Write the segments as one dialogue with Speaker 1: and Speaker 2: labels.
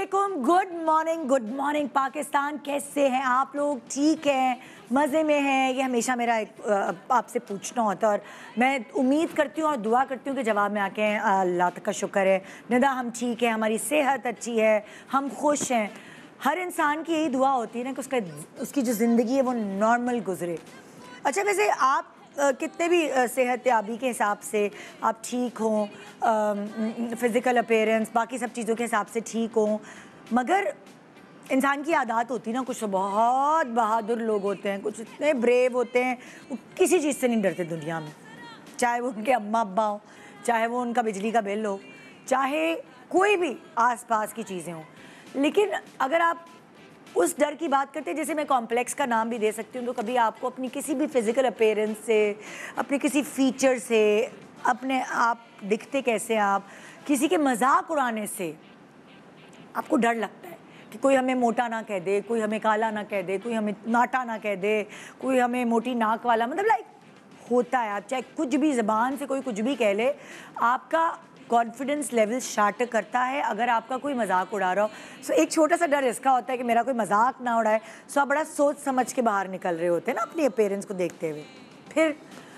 Speaker 1: वालेकुम, good morning Pakistan. कैसे हैं आप लोग? ठीक हैं, मज़े में हैं? ये हमेशा मेरा आपसे पूछना होता है और मैं उम्मीद करती हूँ और दुआ करती हूँ कि जवाब में आके अल्लाह का शुक्र है निदा हम ठीक है, हमारी सेहत अच्छी है, हम खुश हैं। हर इंसान की यही दुआ होती है ना कि उसकी जो ज़िंदगी है वो नॉर्मल गुजरे। अच्छा, वैसे आप कितने भी सेहत याबी के हिसाब से आप ठीक हों, फ़िज़िकल अपीयरेंस बाकी सब चीज़ों के हिसाब से ठीक हों, मगर इंसान की आदत होती है ना, कुछ तो बहुत बहादुर लोग होते हैं, कुछ इतने ब्रेव होते हैं, वो किसी चीज़ से नहीं डरते दुनिया में। चाहे वो उनके अम्मा अब्बा हो, चाहे वो उनका बिजली का बिल हो, चाहे कोई भी आस-पास की चीज़ें हों। लेकिन अगर आप उस डर की बात करते हैं, जैसे मैं कॉम्प्लेक्स का नाम भी दे सकती हूँ, तो कभी आपको अपनी किसी भी फिज़िकल अपीयरेंस से, अपने किसी फ़ीचर से, अपने आप दिखते कैसे आप, किसी के मज़ाक उड़ाने से आपको डर लगता है कि कोई हमें मोटा ना कह दे, कोई हमें काला ना कह दे, कोई हमें नाटा ना कह दे, कोई हमें मोटी नाक वाला, मतलब लाइक होता है। आप चाहे कुछ भी ज़बान से कोई कुछ भी कह ले, आपका कॉन्फिडेंस लेवल शार्ट करता है अगर आपका कोई मजाक उड़ा रहा हो। सो एक छोटा सा डर इसका होता है कि मेरा कोई मजाक ना उड़ाए। सो आप बड़ा सोच समझ के बाहर निकल रहे होते हैं ना अपनी अपीयरेंस को देखते हुए। फिर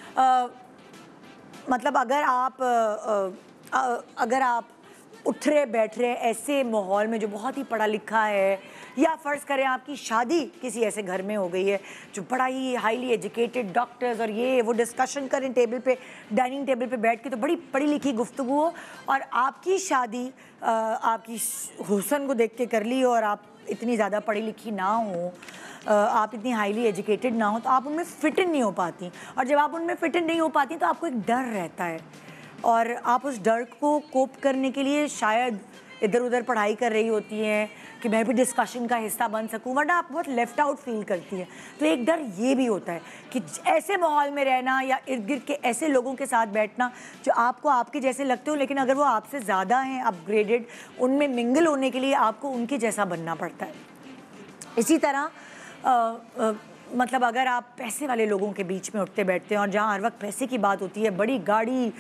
Speaker 1: मतलब अगर आप उठ रहे बैठ रहे ऐसे माहौल में जो बहुत ही पढ़ा लिखा है, या फ़र्ज़ करें आपकी शादी किसी ऐसे घर में हो गई है जो बड़ा ही हाईली एजुकेटेड डॉक्टर्स और ये वो डिस्कशन करें टेबल पे, डाइनिंग टेबल पे बैठ के, तो बड़ी पढ़ी लिखी गुफ्तगू हो, और आपकी शादी आपकी हुस्न को देख के कर ली और आप इतनी ज़्यादा पढ़ी लिखी ना हो, आप इतनी हाईली एजुकेटेड ना हो, तो आप उनमें फ़िट इन नहीं हो पाती। और जब आप उनमें फ़िट इन नहीं हो पाती तो आपको एक डर रहता है, और आप उस डर को कोप करने के लिए शायद इधर उधर पढ़ाई कर रही होती हैं कि मैं भी डिस्कशन का हिस्सा बन सकूं, वरना आप बहुत लेफ़्ट आउट फील करती हैं। तो एक डर ये भी होता है कि ऐसे माहौल में रहना या इर्द गिर्द के ऐसे लोगों के साथ बैठना जो आपको आपके जैसे लगते हो, लेकिन अगर वो आपसे ज़्यादा हैं अपग्रेडेड, उनमें मिंगल होने के लिए आपको उनके जैसा बनना पड़ता है। इसी तरह मतलब अगर आप पैसे वाले लोगों के बीच में उठते बैठते हैं और जहाँ हर वक्त पैसे की बात होती है, बड़ी गाड़ी,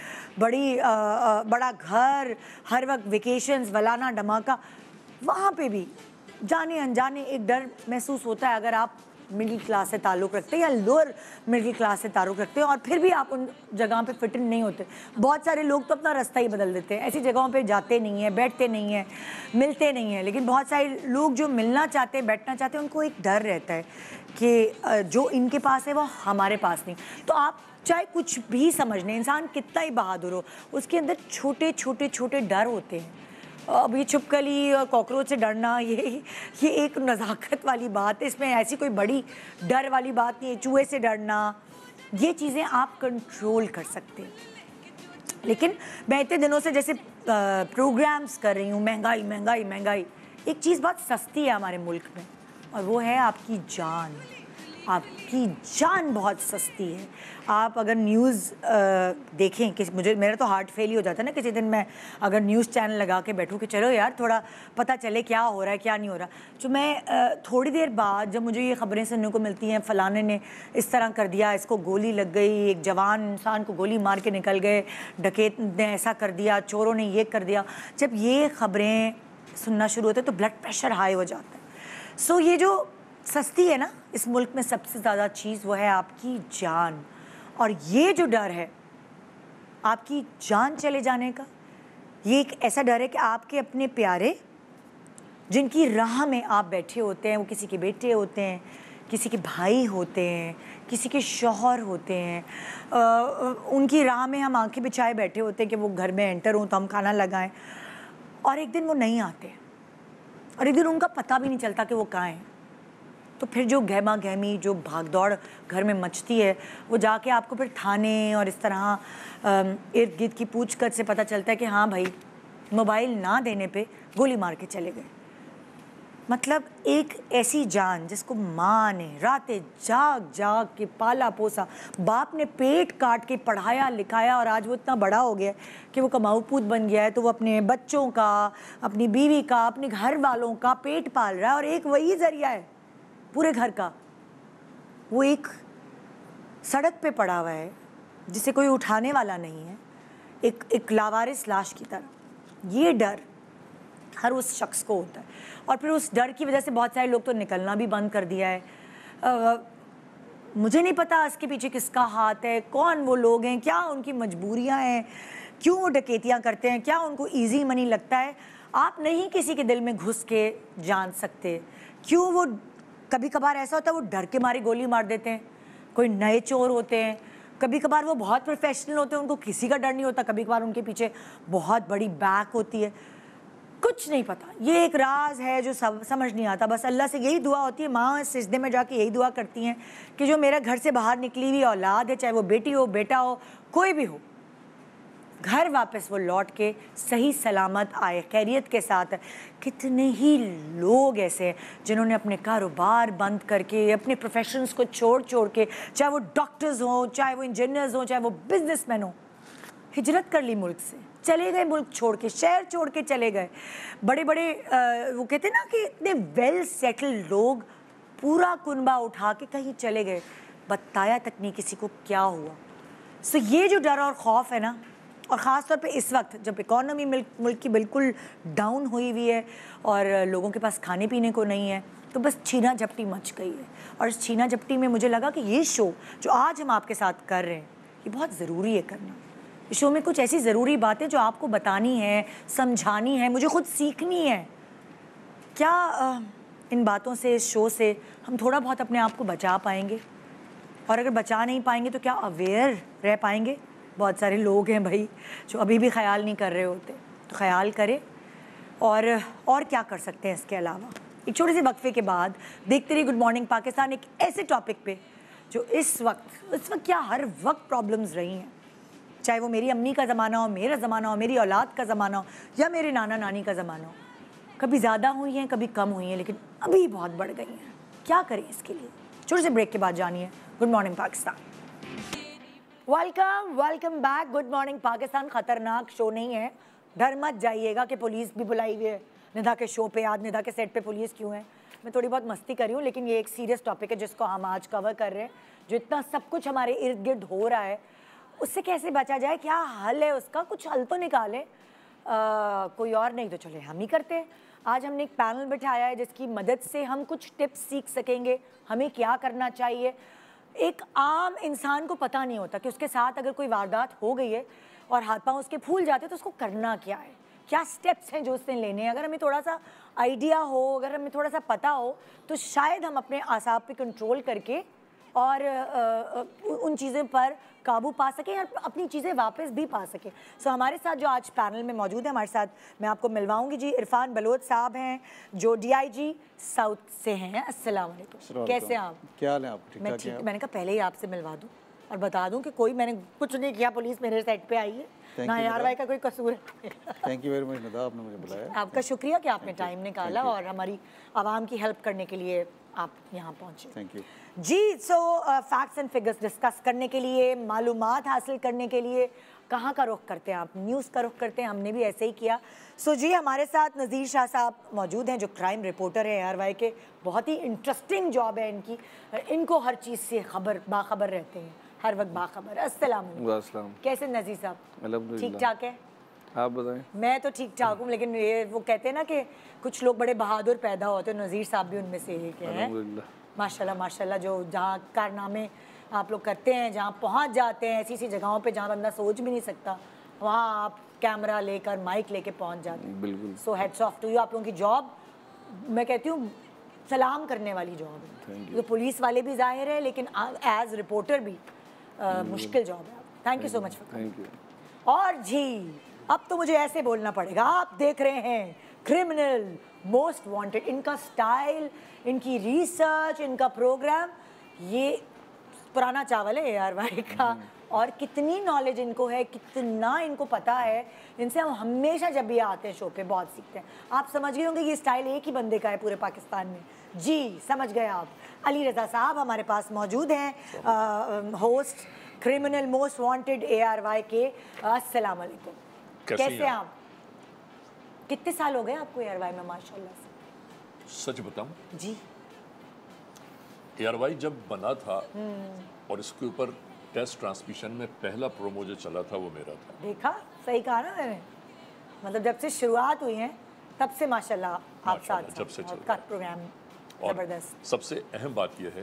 Speaker 1: बड़ा घर, हर वक्त वेकेशंस, वलाना धमाका, वहाँ पे भी जाने अनजाने एक डर महसूस होता है अगर आप मिडिल क्लास से ताल्लुक़ रखते हैं या लोअर मिडिल क्लास से ताल्लुक़ रखते हैं और फिर भी आप उन जगह पे फिट इन नहीं होते। बहुत सारे लोग तो अपना रास्ता ही बदल देते हैं, ऐसी जगहों पे जाते नहीं हैं, बैठते नहीं हैं, मिलते नहीं हैं। लेकिन बहुत सारे लोग जो मिलना चाहते हैं, बैठना चाहते हैं, उनको एक डर रहता है कि जो इनके पास है वो हमारे पास नहीं। तो आप चाहे कुछ भी समझ लें, इंसान कितना ही बहादुर हो, उसके अंदर छोटे छोटे छोटे डर होते हैं। अब ये छिपकली और कॉकरोच से डरना, ये एक नज़ाकत वाली बात है, इसमें ऐसी कोई बड़ी डर वाली बात नहीं है। चूहे से डरना, ये चीज़ें आप कंट्रोल कर सकते हैं। लेकिन मैं इतने दिनों से जैसे प्रोग्राम्स कर रही हूँ, महंगाई महंगाई महंगाई, एक चीज़ बहुत सस्ती है हमारे मुल्क में, और वो है आपकी जान। आपकी जान बहुत सस्ती है। आप अगर न्यूज़ देखें कि मेरा तो हार्ट फेल ही हो जाता है ना किसी दिन, मैं अगर न्यूज़ चैनल लगा के बैठूं कि चलो यार थोड़ा पता चले क्या हो रहा है क्या नहीं हो रहा, तो मैं थोड़ी देर बाद जब मुझे ये ख़बरें सुनने को मिलती हैं, फ़लाने ने इस तरह कर दिया, इसको गोली लग गई, एक जवान इंसान को गोली मार के निकल गए, डकैत ने ऐसा कर दिया, चोरों ने ये कर दिया, जब ये ख़बरें सुनना शुरू होते हैं तो ब्लड प्रेशर हाई हो जाता है। सो ये जो सस्ती है ना इस मुल्क में सबसे ज़्यादा चीज़, वो है आपकी जान। और ये जो डर है आपकी जान चले जाने का, ये एक ऐसा डर है कि आपके अपने प्यारे जिनकी राह में आप बैठे होते हैं, वो किसी के बेटे होते हैं, किसी के भाई होते हैं, किसी के शौहर होते हैं, उनकी राह में हम आंखें बिछाए बैठे होते हैं कि वो घर में एंटर हों तो हम खाना लगाएं, और एक दिन वो नहीं आते, और एक दिन उनका पता भी नहीं चलता कि वो कहाँ हैं। तो फिर जो गहमा गहमी, जो भागदौड़ घर में मचती है, वो जाके आपको फिर थाने और इस तरह इर्द गिर्द की पूछताछ से पता चलता है कि हाँ भाई, मोबाइल ना देने पे गोली मार के चले गए। मतलब एक ऐसी जान जिसको माँ ने रातें जाग जाग के पाला पोसा, बाप ने पेट काट के पढ़ाया लिखाया, और आज वो इतना बड़ा हो गया कि वो कमाऊ पूत बन गया है, तो वो अपने बच्चों का, अपनी बीवी का, अपने घर वालों का पेट पाल रहा है, और एक वही ज़रिया है पूरे घर का। वो एक सड़क पे पड़ा हुआ है जिसे कोई उठाने वाला नहीं है, एक लावारिस लाश की तरह। ये डर हर उस शख्स को होता है, और फिर उस डर की वजह से बहुत सारे लोग तो निकलना भी बंद कर दिया है। मुझे नहीं पता इसके पीछे किसका हाथ है, कौन वो लोग हैं, क्या उनकी मजबूरियां हैं, क्यों वो डकैतियां करते हैं, क्या उनको इजी मनी लगता है। आप नहीं किसी के दिल में घुस के जान सकते क्यों वो कभी कभार ऐसा होता है वो डर के मारे गोली मार देते हैं। कोई नए चोर होते हैं, कभी कभार वो बहुत प्रोफेशनल होते हैं, उनको किसी का डर नहीं होता, कभी कभार उनके पीछे बहुत बड़ी बैक होती है। कुछ नहीं पता, ये एक राज है जो समझ नहीं आता। बस अल्लाह से यही दुआ होती है, माँ सिजदे में जाके यही दुआ करती हैं कि जो मेरा घर से बाहर निकली हुई औलाद है, चाहे वो बेटी हो बेटा हो कोई भी हो, घर वापस वो लौट के सही सलामत आए, खैरियत के साथ। कितने ही लोग ऐसे हैं जिन्होंने अपने कारोबार बंद करके, अपने प्रोफेशंस को छोड़ के, चाहे वो डॉक्टर्स हों, चाहे वो इंजीनियर्स हों, चाहे वो बिजनेसमैन हों, हिजरत कर ली मुल्क से, चले गए मुल्क छोड़ के, शहर छोड़ के चले गए। बड़े बड़े वो कहते हैं ना कि इतने वेल सेटल्ड लोग पूरा कुनबा उठा के कहीं चले गए, बताया तक नहीं किसी को क्या हुआ। सो ये जो डर और खौफ है ना, और ख़ास तौर पे इस वक्त जब इकॉनमी मुल्क की बिल्कुल डाउन हुई हुई है और लोगों के पास खाने पीने को नहीं है, तो बस छीना झपटी मच गई है। और इस छीना झपटी में मुझे लगा कि ये शो जो आज हम आपके साथ कर रहे हैं ये बहुत ज़रूरी है करना। इस शो में कुछ ऐसी ज़रूरी बातें जो आपको बतानी है, समझानी है, मुझे खुद सीखनी है। क्या इन बातों से, इस शो से हम थोड़ा बहुत अपने आप को बचा पाएंगे? और अगर बचा नहीं पाएंगे तो क्या अवेयर रह पाएंगे? बहुत सारे लोग हैं भाई जो अभी भी ख्याल नहीं कर रहे होते, तो ख्याल करें। और क्या कर सकते हैं इसके अलावा? एक छोटे से वक्फे के बाद देखते रहिए गुड मॉर्निंग पाकिस्तान, एक ऐसे टॉपिक पे जो इस वक्त क्या हर वक्त प्रॉब्लम्स रही हैं, चाहे वो मेरी अम्मी का ज़माना हो, मेरा ज़माना हो, मेरी औलाद का ज़माना हो, या मेरे नाना नानी का ज़माना हो। कभी ज़्यादा हुई हैं, कभी कम हुई हैं, लेकिन अभी बहुत बढ़ गई हैं। क्या करें इसके लिए? छोटे से ब्रेक के बाद जानिए good morning Pakistan. Welcome back. Good morning Pakistan खतरनाक शो नहीं है, डर मत जाइएगा कि पुलिस भी बुलाई हुई है निदा के शो पे। आज निदा के सेट पे पुलिस क्यों है? मैं थोड़ी बहुत मस्ती कर रही हूँ, लेकिन ये एक सीरियस टॉपिक है जिसको हम आज कवर कर रहे हैं। जो इतना सब कुछ हमारे इर्द गिर्द हो रहा है, उससे कैसे बचा जाए, क्या हल है उसका? कुछ हल तो निकालें। कोई और नहीं तो चले हम ही करते हैं। आज हमने एक पैनल बिठाया है जिसकी मदद से हम कुछ टिप्स सीख सकेंगे, हमें क्या करना चाहिए। एक आम इंसान को पता नहीं होता कि उसके साथ अगर कोई वारदात हो गई है और हाथ पांव उसके फूल जाते तो उसको करना क्या है, क्या स्टेप्स हैं जो उसने लेने हैं। अगर हमें थोड़ा सा आइडिया हो, अगर हमें थोड़ा सा पता हो, तो शायद हम अपने आसाब पे कंट्रोल करके और उन चीज़ों पर काबू पा सकें और अपनी चीज़ें वापस भी पा सकें। सो हमारे साथ जो आज पैनल में मौजूद है, हमारे साथ मैं आपको मिलवाऊंगी जी। इरफान बलोच साहब हैं जो DIG साउथ से हैं। अस्सलाम वालेकुम, कैसे हैं आप? क्या हाल है आप? मैं ठीक। मैंने कहा पहले ही आपसे मिलवा दूँ और बता दूँ कि कोई मैंने कुछ नहीं किया, पुलिस मेरे साइड पे आई है ना, यार भाई का कोई कसूर है।
Speaker 2: Thank you very much Nida, आपने मुझे बुलाया।
Speaker 1: आपका शुक्रिया कि आपने टाइम निकाला और हमारी आवाम की हेल्प करने के लिए आप यहाँ पहुँचे।
Speaker 2: Thank you
Speaker 1: ji. So facts and figures discuss करने के लिए, मालूमात हासिल करने के लिए कहाँ का रुख करते हैं आप? न्यूज़ का रुख करते हैं, हमने भी ऐसे ही किया। सो जी, हमारे साथ नज़ीर शाह साहब मौजूद हैं जो क्राइम रिपोर्टर हैं ARY के। बहुत ही इंटरेस्टिंग जॉब है इनकी, इनको हर चीज़ से बाखबर रहते हैं, हर वक्त बाखबर। अस्सलाम वालेकुम। कैसे नज़ीर साहब? ठीक ठाक है,
Speaker 2: आप बताएं।
Speaker 1: मैं तो ठीक ठाक हूँ, लेकिन ये वो कहते हैं ना कि कुछ लोग बड़े बहादुर पैदा होते हैं, नज़ीर साहब भी उनमें से एक हैं। माशाल्लाह माशाल्लाह, जो जहाँ कारनामे आप लोग करते हैं, जहाँ पहुँच जाते हैं ऐसी जगहों पे जहाँ बंदा सोच भी नहीं सकता, वहाँ आप कैमरा लेकर, माइक लेके पहुँच जाते हैं।
Speaker 2: बिल्कुल।
Speaker 1: So heads off to you. आप लोगों की जॉब, मैं कहती हूँ सलाम करने वाली जॉब है। तो पुलिस वाले भी जाहिर है, लेकिन एज रिपोर्टर भी मुश्किल जॉब है। Thank you so much for.
Speaker 2: Thank you.
Speaker 1: और जी, अब तो मुझे ऐसे बोलना पड़ेगा, आप देख रहे हैं क्रिमिनल मोस्ट वांटेड। इनका स्टाइल, इनकी रिसर्च, इनका प्रोग्राम, ये पुराना चावल है ARY का। और कितनी नॉलेज इनको है, कितना इनको पता है, इनसे हम हमेशा जब भी आते हैं शो पे बहुत सीखते हैं। आप समझ गए होंगे ये स्टाइल एक ही बंदे का है पूरे पाकिस्तान में। जी, समझ गए आप। अली रज़ा साहब हमारे पास मौजूद हैं, host criminal most wanted ARY के। अस्सलाम वालेकुम, कैसे आप? कितने साल हो गए आपको ARY में? माशाल्लाह से।
Speaker 3: सच बताऊं
Speaker 1: जी,
Speaker 3: ARY जब बना था और इसके ऊपर टेस्ट ट्रांसमिशन में पहला प्रोमो जो चला था वो मेरा था।
Speaker 1: देखा, सही कहा ना मैंने। मतलब जब से शुरुआत हुई है तब से माशाल्लाह आप
Speaker 3: माशाल्लाह,
Speaker 1: साथ
Speaker 3: जब से चल
Speaker 1: आपका प्रोग्राम
Speaker 3: और
Speaker 1: ज़बरदस्त।
Speaker 3: सबसे अहम बात यह है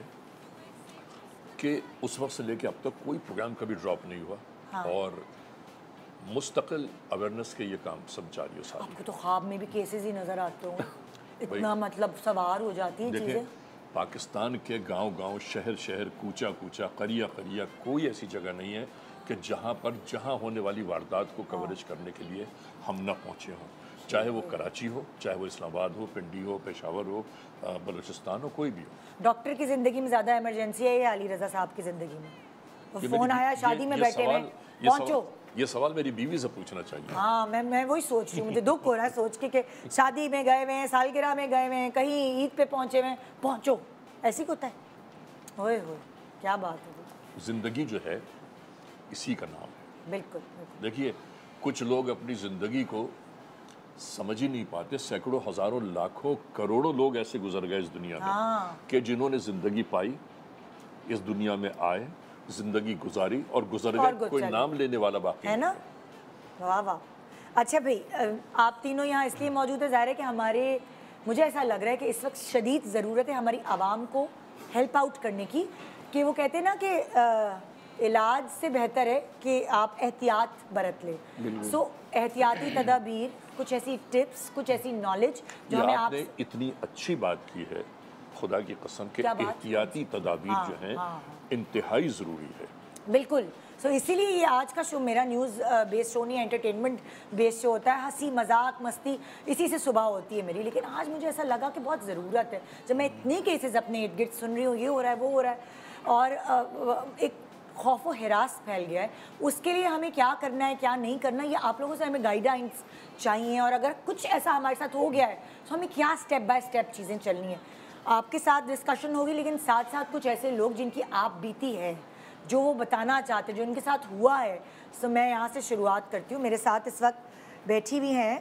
Speaker 3: कि उस वक्त से लेके अब तक कोई प्रोग्राम कभी ड्रॉप नहीं हुआ।
Speaker 1: हाँ।
Speaker 3: और मुस्तकिल अवेयरनेस के ये काम सब जारी है साथ।
Speaker 1: आपको तो ख्वाब में भी केसेस ही नज़र आते होंगे, इतना मतलब सवार हो जाती हैं
Speaker 3: देखिए,
Speaker 1: चीज़ें।
Speaker 3: पाकिस्तान के गांव-गांव, शहर-शहर, कूचा-कूचा, करिया-करिया कोई ऐसी जगह नहीं है कि जहां होने वाली वारदात को कवरेज करने के लिए हम न पहुंचे हों। चाहे वो कराची हो, चाहे वो इस्लामाबाद हो, पिंडी हो, पेशावर हो, बलूचिस्तान हो, कोई भी हो।
Speaker 1: डॉक्टर की ज़िंदगी में ज़्यादा इमरजेंसी है या अली रज़ा साहब की ज़िंदगी में? तो
Speaker 3: ये
Speaker 1: फ़ोन
Speaker 3: मेरी-
Speaker 1: आया, शादी में बैठे हुए, पहुँचो।
Speaker 3: ये सवाल मेरी बीवी से पूछना चाहिए।
Speaker 1: हाँ, मैं वही सोच रही हूँ, मुझे दुख हो रहा है सोच के कि शादी में गए हुए हैं, सालगिरह में गए हुए हैं, कहीं ईद पे पहुँचे हुए हैं, पहुँचो, ऐसी को होता है। ओए होए, क्या बात है।
Speaker 3: जिंदगी जो है इसी का नाम है।
Speaker 1: बिल्कुल, बिल्कुल।
Speaker 3: देखिए, कुछ लोग अपनी जिंदगी को समझ ही नहीं पाते। सैकड़ों, हजारों, लाखों, करोड़ों लोग ऐसे गुजर गए इस दुनिया में कि जिन्होंने जिंदगी पाई, इस दुनिया में आए, जिंदगी गुजारी और गुजर गए, कोई नाम लेने वाला बाकी
Speaker 1: है ना। वाह वाह। अच्छा भाई, आप तीनों यहाँ इसलिए मौजूद है, ज़ाहिर है कि हमारे, मुझे ऐसा लग रहा है कि इस वक्त शदीद ज़रूरत है हमारी आवाम को हेल्प आउट करने की, कि वो कहते हैं ना कि इलाज से बेहतर है कि आप एहतियात बरत लें। सो एहतियाती तदाबीर, कुछ ऐसी टिप्स, कुछ ऐसी नॉलेज जो हमें
Speaker 3: आपने इतनी अच्छी बात की है, खुदा की कसम के एहतियाती तदाबीर जो हैं इंतहाई ज़रूरी है।
Speaker 1: बिल्कुल। सो इसीलिए ये आज का शो मेरा न्यूज़ बेस्ड शो नहीं, एंटरटेनमेंट बेस्ड शो होता है। हंसी मजाक मस्ती इसी से सुबह होती है मेरी, लेकिन आज मुझे ऐसा लगा कि बहुत ज़रूरत है, जब मैं इतने केसेस अपने इर्द गिर्द सुन रही हूँ, ये हो रहा है, वो हो रहा है, और एक खौफ व हिरास फैल गया है। उसके लिए हमें क्या करना है, क्या नहीं करना, ये आप लोगों से हमें गाइडलाइंस चाहिए। और अगर कुछ ऐसा हमारे साथ हो गया है तो हमें क्या स्टेप बाय स्टेप चीज़ें चलनी है। आपके साथ डिस्कशन होगी, लेकिन साथ साथ कुछ ऐसे लोग जिनकी आप बीती है, जो वो बताना चाहते हैं, जो उनके साथ हुआ है। सो मैं यहाँ से शुरुआत करती हूँ। मेरे साथ इस वक्त बैठी हुई हैं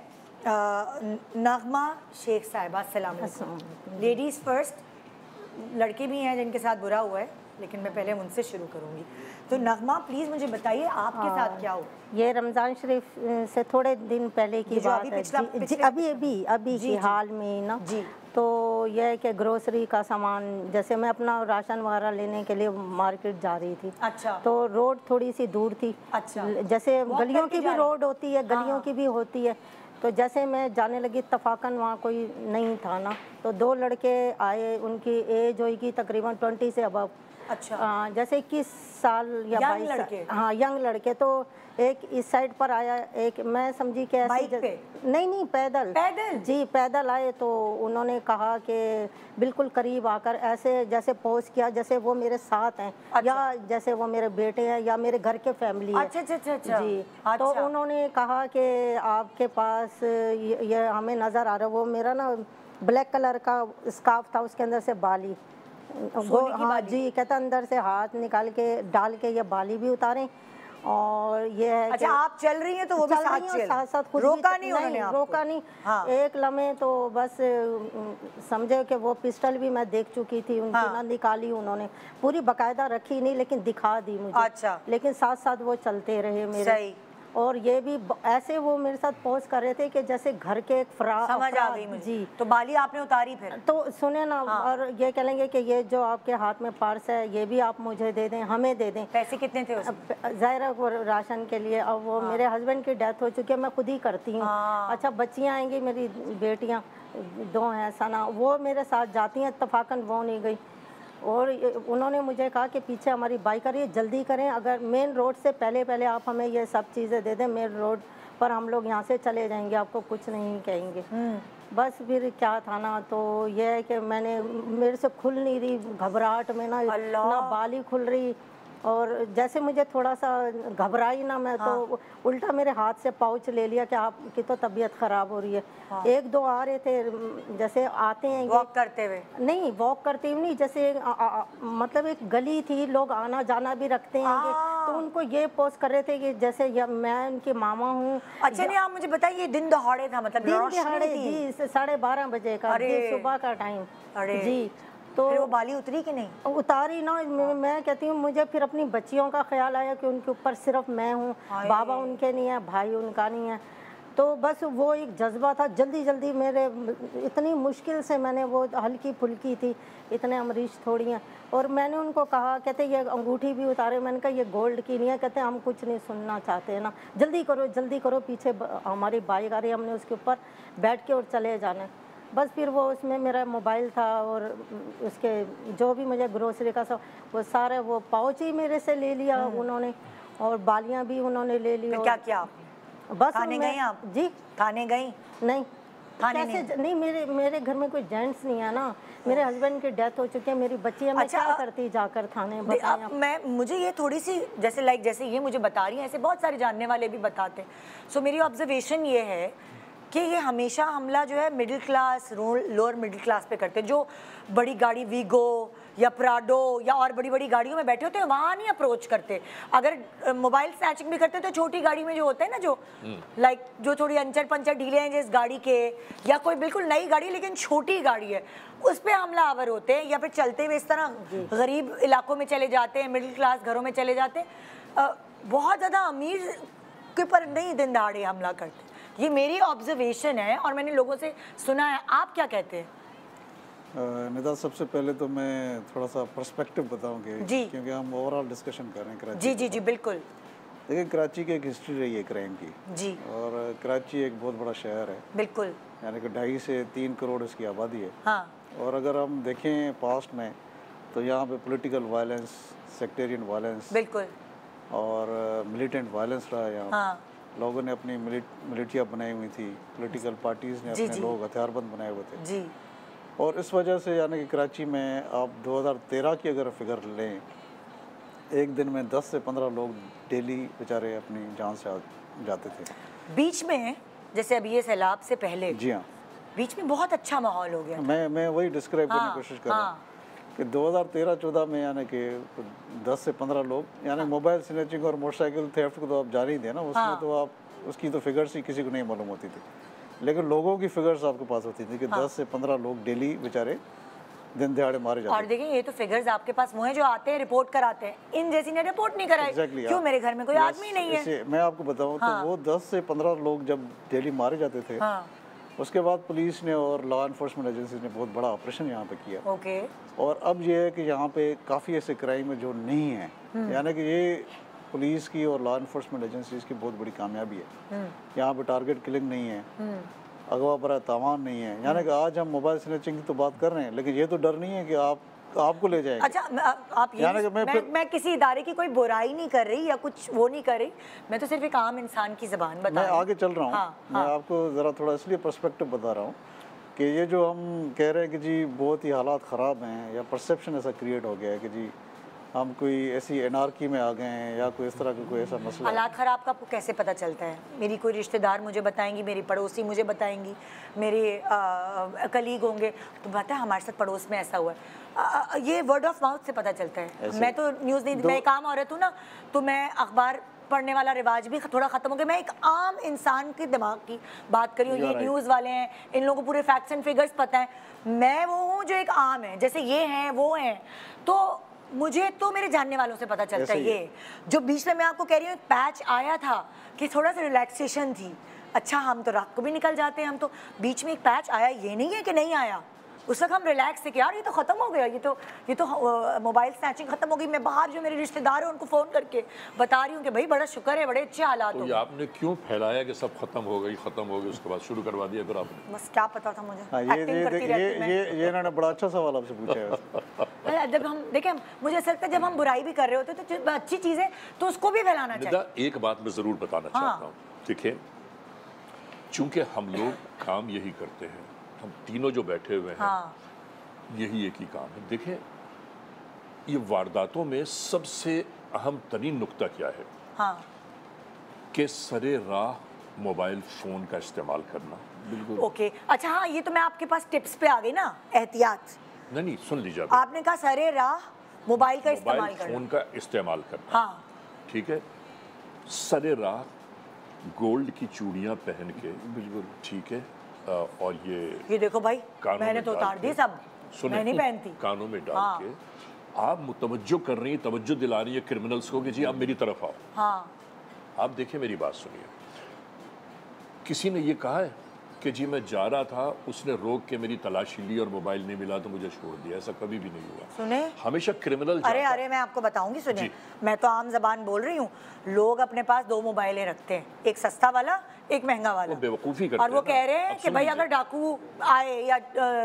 Speaker 1: नगमा शेख साहिबा। अस्सलाम वालेकुम। Ladies first. लड़के भी हैं जिनके साथ बुरा हुआ है, लेकिन मैं पहले उनसे शुरू करूँगी। तो नगमा, प्लीज़ मुझे बताइए आपके साथ क्या हुआ।
Speaker 4: ये रमज़ान शरीफ से थोड़े दिन पहले की बात है जी, अभी की हाल में ना जी। तो यह है कि ग्रोसरी का सामान, जैसे मैं अपना राशन वगैरह लेने के लिए मार्केट जा रही थी।
Speaker 1: अच्छा।
Speaker 4: तो रोड थोड़ी सी दूर थी।
Speaker 1: अच्छा।
Speaker 4: जैसे गलियों की भी रोड होती है, गलियों की भी होती है। तो जैसे मैं जाने लगी, इत्तफाकन वहाँ कोई नहीं था ना, तो दो लड़के आए, उनकी एज होगी तकरीबन 20 से अबव।
Speaker 1: अच्छा।
Speaker 4: जैसे 21 साल या 22
Speaker 1: लड़के।
Speaker 4: हाँ, यंग लड़के। तो एक इस साइड पर आया, एक मैं समझी कि ऐसे नहीं पैदल जी, पैदल आए। तो उन्होंने कहा कि बिल्कुल करीब आकर ऐसे जैसे पोज किया जैसे वो मेरे साथ हैं। अच्छा। या जैसे वो मेरे बेटे हैं या मेरे घर के फैमिली है।
Speaker 1: अच्छा अच्छा अच्छा
Speaker 4: जी।
Speaker 1: अच्छा।
Speaker 4: तो उन्होंने कहा कि आपके पास ये हमें नज़र आ रहा है। वो मेरा ना ब्लैक कलर का स्कार्फ था, उसके अंदर से बाली, हाँ जी, कहता अंदर से हाथ निकाल के डाल के ये बाली भी उतारें। और ये है
Speaker 1: अच्छा, आप चल रही हैं तो वो भी
Speaker 4: साथ खुद
Speaker 1: रोका नहीं उन्होंने आपको?
Speaker 4: रोका नहीं। हाँ। एक लम्हे तो बस समझे कि वो पिस्टल भी मैं देख चुकी थी उनकी। हाँ। ना निकाली उन्होंने, पूरी बाकायदा रखी नहीं, लेकिन दिखा दी मुझे। अच्छा। लेकिन साथ साथ वो चलते रहे मेरे। सही। और ये भी ऐसे वो मेरे साथ पोज कर रहे थे कि जैसे घर के एक
Speaker 1: समझ आ गई मुझे। जी। तो बाली आपने उतारी फिर? तो
Speaker 4: सुने ना। हाँ। और ये कहेंगे कि ये जो आपके हाथ में पर्स है, ये भी आप मुझे दे दें, हमें दे दें।
Speaker 1: पैसे कितने थे उसमें?
Speaker 4: ज़ाहिर वो राशन के लिए। अब वो मेरे हस्बैंड की डेथ हो चुकी है, मैं खुद ही करती हूँ। अच्छा, बच्चियाँ आएंगी, मेरी बेटियाँ 2 हैं, सना, वो मेरे साथ जाती हैं, इत्तफाकन वो नहीं गई। और उन्होंने मुझे कहा कि पीछे हमारी बाइक आ रही है, जल्दी करें, अगर मेन रोड से पहले आप हमें ये सब चीज़ें दे दें, मेन रोड पर हम लोग यहाँ से चले जाएंगे, आपको कुछ नहीं कहेंगे। बस फिर क्या था ना, तो ये है कि मेरे से खुल नहीं रही, घबराहट में ना बाली खुल रही। और जैसे मुझे थोड़ा सा घबराई ना मैं, तो उल्टा मेरे हाथ से पाउच ले लिया कि आपकी तो तबीयत ख़राब हो रही है। एक दो आ रहे थे, जैसे आते हैं
Speaker 1: वॉक करते हुए? नहीं,
Speaker 4: वॉक करते हुए नहीं, जैसे मतलब एक गली थी, लोग आना जाना भी रखते हैं, तो उनको ये पोस्ट कर रहे थे कि जैसे मैं उनकी मामा हूँ।
Speaker 1: अच्छा, नहीं आप मुझे बताइए, दिन दहाड़े था? मतलब
Speaker 4: दिन दहाड़े जी, 12:30 बजे का, सुबह का टाइम जी। तो
Speaker 1: फिर वो बाली उतरी कि नहीं?
Speaker 4: उतारी ना। मैं कहती हूँ, मुझे फिर अपनी बच्चियों का ख्याल आया कि उनके ऊपर सिर्फ मैं हूँ, बाबा उनके नहीं है, भाई उनका नहीं है। तो बस वो एक जज्बा था, जल्दी जल्दी मेरे इतनी मुश्किल से मैंने वो हल्की फुल्की थी, इतने अमरीश थोड़ी हैं। और मैंने उनको कहा, कहते ये अंगूठी भी उतारे, मैंने कहा ये गोल्ड की नहीं है, कहते हम कुछ नहीं सुनना चाहते हैं ना, जल्दी करो, पीछे हमारी बाइक आ रही है, हमने उसके ऊपर बैठ के और चले जाना। बस फिर वो उसमें मेरा मोबाइल था और उसके जो भी मुझे ग्रोसरी का सब वो सारे वो पाउच ही मेरे से ले लिया उन्होंने, और बालियाँ भी उन्होंने ले ली।
Speaker 1: फिर क्या किया आप?
Speaker 4: बस
Speaker 1: थाने गई आप?
Speaker 4: जी
Speaker 1: थाने गई?
Speaker 4: नहीं,
Speaker 1: थाने
Speaker 4: कैसे नहीं, मेरे घर में कोई जेंट्स नहीं है ना, मेरे हस्बैंड की डेथ हो चुकी है, मेरी बच्ची है, मैं
Speaker 1: अच्छा,
Speaker 4: क्या करती जाकर थाने?
Speaker 1: अब
Speaker 4: बताएं आप।
Speaker 1: मुझे ये थोड़ी सी जैसे ये मुझे बता रही हैं, ऐसे बहुत सारे जानने वाले भी बताते हैं। सो मेरी ऑब्जर्वेशन ये है कि ये हमेशा हमला जो है middle class, lower middle class पे करते हैं, जो बड़ी गाड़ी वीगो या प्राडो या और बड़ी बड़ी गाड़ियों में बैठे होते हैं, वहाँ नहीं अप्रोच करते। अगर मोबाइल स्नैचिंग भी करते हैं तो छोटी गाड़ी में जो होते हैं ना, जो लाइक जो थोड़ी अंचर पंचर ढीले हैं जिस गाड़ी के, या कोई बिल्कुल नई गाड़ी लेकिन छोटी गाड़ी है, उस पर हमलावर होते हैं, या फिर चलते हुए इस तरह गरीब इलाकों में चले जाते हैं, मिडिल क्लास घरों में चले जाते हैं, बहुत ज़्यादा अमीर के पर नहीं दिन दहाड़े हमला करते। ये मेरी ऑब्जर्वेशन है और मैंने लोगों से सुना है। आप क्या कहते हैं?
Speaker 2: निदा, सबसे पहले तो मैं थोड़ा सा पर्सपेक्टिव बताऊंगी
Speaker 1: जी।
Speaker 2: क्योंकि हम ओवरऑल डिस्कशन कर रहे हैं कराची।
Speaker 1: जी जी जी बिल्कुल।
Speaker 2: देखिए, कराची की एक हिस्ट्री रही है क्राइम की,
Speaker 1: जी
Speaker 2: और कराची एक बहुत बड़ा शहर है,
Speaker 1: बिल्कुल।
Speaker 2: यानी कि 2.5 से 3 करोड़ इसकी आबादी है।
Speaker 1: हाँ
Speaker 2: और अगर हम देखें पास्ट में तो यहाँ पे पॉलिटिकल वायलेंस, सेक्टेरियन वायलेंस
Speaker 1: बिल्कुल।
Speaker 2: और मिलिटेंट वायलेंस रहा है यहाँ।
Speaker 1: हाँ
Speaker 2: लोगों ने अपनी मिलिटियाँ बनाई हुई थी, पॉलिटिकल पार्टीज़ ने
Speaker 1: जी,
Speaker 2: अपने
Speaker 1: जी।
Speaker 2: लोग हथियारबंद बनाए हुए थे,
Speaker 1: जी
Speaker 2: और इस वजह से यानी कि कराची में आप 2013 की अगर फिगर लें, एक दिन में 10 से 15 लोग डेली बेचारे अपनी जान से जाते थे।
Speaker 1: बीच में जैसे अभी ये सैलाब से पहले
Speaker 2: जी हाँ,
Speaker 1: बीच में बहुत अच्छा माहौल हो गया।
Speaker 2: मैं वही डिस्क्राइब करने की कोशिश कर रहा हूँ कि 2013-14 में यानी कि 10 से 15 लोग, यानी मोबाइल स्नैचिंग और मोटरसाइकिल थेफ्ट को तो आप जान ही थे ना, उसमें तो आप उसकी तो फिगर्स ही किसी को नहीं मालूम होती थी, लेकिन लोगों की फिगर्स आपके पास होती थी कि 10 से 15 लोग डेली बेचारे दिन दिहाड़े मारे जाते।
Speaker 1: और देखिए, ये तो फिगर्स आपके पास वो हैं जो आते हैं रिपोर्ट कराते हैं, इन जैसी ने रिपोर्ट नहीं कराई। क्यों? मेरे घर में कोई आदमी नहीं है।
Speaker 2: मैं आपको बताऊं तो वो 10 से 15 लोग जब डेली मारे जाते थे, उसके बाद पुलिस ने और लॉ एनफोर्समेंट एजेंसी ने बहुत बड़ा ऑपरेशन यहाँ पे किया।
Speaker 1: ओके।
Speaker 2: और अब ये है कि यहाँ पे काफ़ी ऐसे क्राइम है जो नहीं है, यानी कि ये पुलिस की और लॉ एनफोर्समेंट एजेंसीज की बहुत बड़ी कामयाबी है। यहाँ पे टारगेट किलिंग नहीं है, अगवा बरा तावान नहीं है। यानी कि आज हम मोबाइल स्नैचिंग की तो बात कर रहे हैं, लेकिन ये तो डर नहीं है कि आपको ले जाएंगे।
Speaker 1: अच्छा, आप ये मैं किसी इदारे की कोई बुराई नहीं कर रही या कुछ वो नहीं कर रही, मैं तो सिर्फ एक आम इंसान की ज़बान बता रही हूं।
Speaker 2: मैं आगे चल रहा हूँ। मैं आपको ज़रा थोड़ा इसलिए पर्सपेक्टिव बता रहा हूँ कि ये जो हम कह रहे हैं कि जी बहुत ही हालात ख़राब हैं, या परसेप्शन ऐसा क्रिएट हो गया है कि जी हम कोई ऐसी एनार्की में आ गए हैं या कोई इस तरह का कोई ऐसा मसला।
Speaker 1: हालात ख़राब का आपको कैसे पता चलता है? मेरी कोई रिश्तेदार मुझे बताएंगी, मेरी पड़ोसी मुझे बताएंगी, मेरे कलीग होंगे तो पता है हमारे साथ पड़ोस में ऐसा हुआ है। ये वर्ड ऑफ माउथ से पता चलता है। मैं तो न्यूज़ नहीं, मैं एक आम औरत हूँ ना, तो मैं अखबार पढ़ने वाला रिवाज भी थोड़ा ख़त्म हो गया। मैं एक आम इंसान के दिमाग की बात करी हूँ। ये न्यूज़ वाले हैं, इन लोगों को पूरे फैक्ट्स एंड फिगर्स पता है। मैं वो हूँ जो एक आम है, जैसे ये हैं वो हैं, तो मुझे तो मेरे जानने वालों से पता चलता है। ये जो बीच में मैं आपको कह रही हूँ एक पैच आया था कि थोड़ा सा रिलैक्सेशन थी। अच्छा, हम तो रात को भी निकल जाते हैं, हम तो बीच में एक पैच आया, ये नहीं है कि नहीं आया, उस वक्त हम रिलैक्स थे कि यार ये तो ख़त्म हो गया, ये तो मोबाइल स्नैचिंग ख़त्म हो गई। मैं बाहर जो मेरे रिश्तेदार हैं उनको फ़ोन करके बता रही हूँ कि भाई बड़ा शुक्र है, बड़े अच्छे हालात हो
Speaker 3: गए। तो आपने क्यों फैलाया कि सब खत्म हो गई, उसके बाद शुरू करवा दिया फिर आपने?
Speaker 1: बस क्या पता था मुझे।
Speaker 2: ये इन्होंने बड़ा अच्छा सवाल आपसे पूछा है।
Speaker 1: जब हम देखें, मुझे ऐसा लगता है जब हम बुराई भी कर रहे होते तो अच्छी चीज़ है तो उसको भी फैलाना चाहिए।
Speaker 3: एक बात मैं ज़रूर बताना चाहता हूँ, देखिए, चूँकि हम लोग काम यही करते हैं, हम तीनों जो बैठे हुए हैं, यही एक ही काम है। देखें, ये वारदातों में सबसे अहम तरीन नुक्ता क्या है? कि सरे राह मोबाइल फ़ोन का इस्तेमाल करना। बिल्कुल।
Speaker 1: ओके, अच्छा, हाँ, ये तो मैं आपके पास टिप्स पे आ गई ना, एहतियात।
Speaker 3: नहीं, सुन लीजिए,
Speaker 1: आपने कहा सरे राह मोबाइल का इस्तेमाल करना,
Speaker 3: फ़ोन का इस्तेमाल करना।
Speaker 1: हाँ,
Speaker 3: ठीक है। सरे राह गोल्ड की चूड़ियाँ पहन के, बिल्कुल ठीक है, और ये
Speaker 1: देखो भाई, मैंने तो उतार दी सब, मैं नहीं पहनती।
Speaker 3: कानों में डाल के आप मुतवज्जो कर रही हैं, तवज्जो दिला रही है क्रिमिनल्स को कि जी आप मेरी तरफ आओ।
Speaker 1: हाँ,
Speaker 3: आप देखिए, मेरी बात सुनिए, किसी ने ये कहा है कि जी मैं जा रहा था, उसने रोक के मेरी तलाशी ली और मोबाइल नहीं मिला तो मुझे छोड़ दिया? ऐसा कभी भी नहीं हुआ।
Speaker 1: सुने,
Speaker 3: हमेशा क्रिमिनल
Speaker 1: अरे मैं आपको बताऊंगी, सुनिए, मैं तो आम जबान बोल रही हूँ। लोग अपने पास 2 मोबाइलें रखते हैं, एक सस्ता वाला, एक महंगा वाला।
Speaker 3: वो बेवकूफ़ी करते
Speaker 1: और वो
Speaker 3: हैं
Speaker 1: कह रहे हैं कि भाई अगर डाकू आए या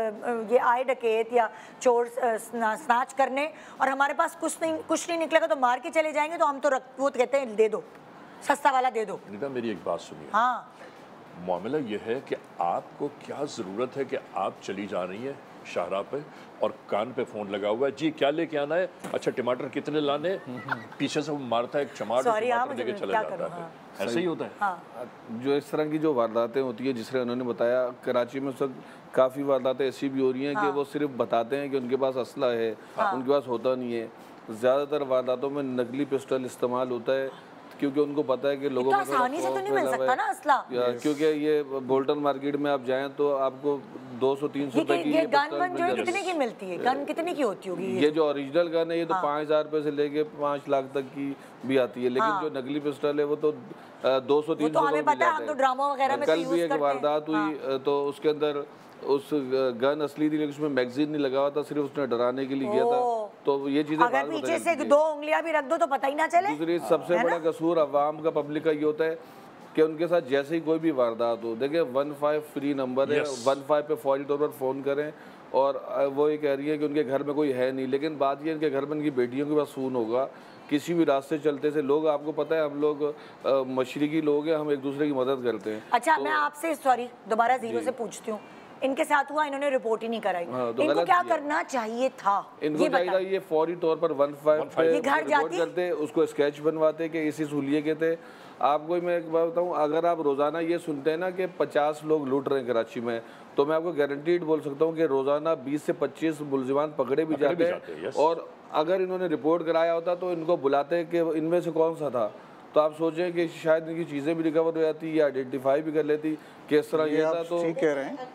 Speaker 1: ये आए डकैत या चोर स्नैच करने और हमारे पास कुछ नहीं निकलेगा तो मार के चले जाएंगे, तो हम तो वो तो कहते हैं दे दो, सस्ता वाला दे दो।
Speaker 3: मेरी एक बात सुनिए।
Speaker 1: हाँ,
Speaker 3: मामला ये है कि आपको क्या ज़रूरत है कि आप चली जा रही हैं शाहराह पे और कान पे फ़ोन लगा हुआ है, जी क्या लेके आना है, अच्छा टमाटर कितने लाने, पीछे से वो मारता है एक टमाटर लेके चला जाता है। ऐसे ही होता है।
Speaker 1: हाँ।
Speaker 5: जो इस तरह की जो वारदातें होती है, जिस तरह उन्होंने बताया, कराची में सब काफ़ी वारदातें ऐसी भी हो रही हैं कि वो सिर्फ बताते हैं कि उनके पास असला है, उनके पास होता नहीं है। ज़्यादातर वारदातों में नकली पिस्टल इस्तेमाल होता है क्योंकि उनको पता है कि लोगों में
Speaker 1: आसानी से तो नहीं मिल सकता ना असला,
Speaker 5: क्योंकि ये बोल्टन मार्केट में आप जाएं तो आपको 200-300 रुपए की
Speaker 1: ये गन जो है कितने की मिलती है? गन कितने की होती होगी?
Speaker 5: ये जो ओरिजिनल गन है ये तो 5,000 रुपए से लेके 5 लाख तक की भी आती है, लेकिन जो नकली पिस्टल है वो तो 200-300
Speaker 1: तो हमें पता है, हम तो ड्रामा वगैरह में
Speaker 5: कल भी एक वारदात हुई तो उसके अंदर उस गन असली थी लेकिन उसमें मैगजीन नहीं लगा हुआ था, सिर्फ उसने डराने के लिए किया था। तो ये चीजें
Speaker 1: अगर पीछे से 2 उंगलियां भी रख दो तो पता ही ना चले।
Speaker 5: दूसरी सबसे बड़ा कसूर अवाम का, पब्लिक का ये होता है कि उनके साथ जैसे ही कोई भी वारदात हो, देखिए 15 फ्री नंबर है, 15 पे फौरी तौर पर फ़ोन करें। और वो ये कह रही है कि उनके घर में कोई है नहीं, लेकिन बात ये, इनके घर में इनकी बेटियों के पास फ़ोन होगा। किसी भी रास्ते चलते से लोग, आपको पता है हम लोग मशरकी लोग हैं, हम एक दूसरे की मदद करते हैं।
Speaker 1: अच्छा, मैं आपसे सॉरी दोबारा जीरो से पूछती हूँ, इनके साथ हुआ, इन्होंने रिपोर्ट ही नहीं कराई, तो इनको क्या करना चाहिए था?
Speaker 5: इनको चाहिए ये फौरी तौर पर 15 पे रिपोर्ट करते, उसको स्केच बनवाते कि इसी हुलिये के थे। आपको मैं एक बात बताऊं, अगर आप रोज़ाना ये सुनते हैं ना कि 50 लोग लूट रहे हैं कराची में, तो मैं आपको गारंटीड बोल सकता हूं कि रोज़ाना 20 से 25 मुलजिमान पकड़े भी जाते हैं। और अगर इन्होंने रिपोर्ट कराया होता तो इनको बुलाते कि इनमें से कौन सा था, तो आप सोचें कि शायद इनकी चीज़ें भी रिकवर हो जाती या आइडेंटिफाई भी कर लेती कि इस तरह ये था। तो
Speaker 2: ठीक कह रहे हैं।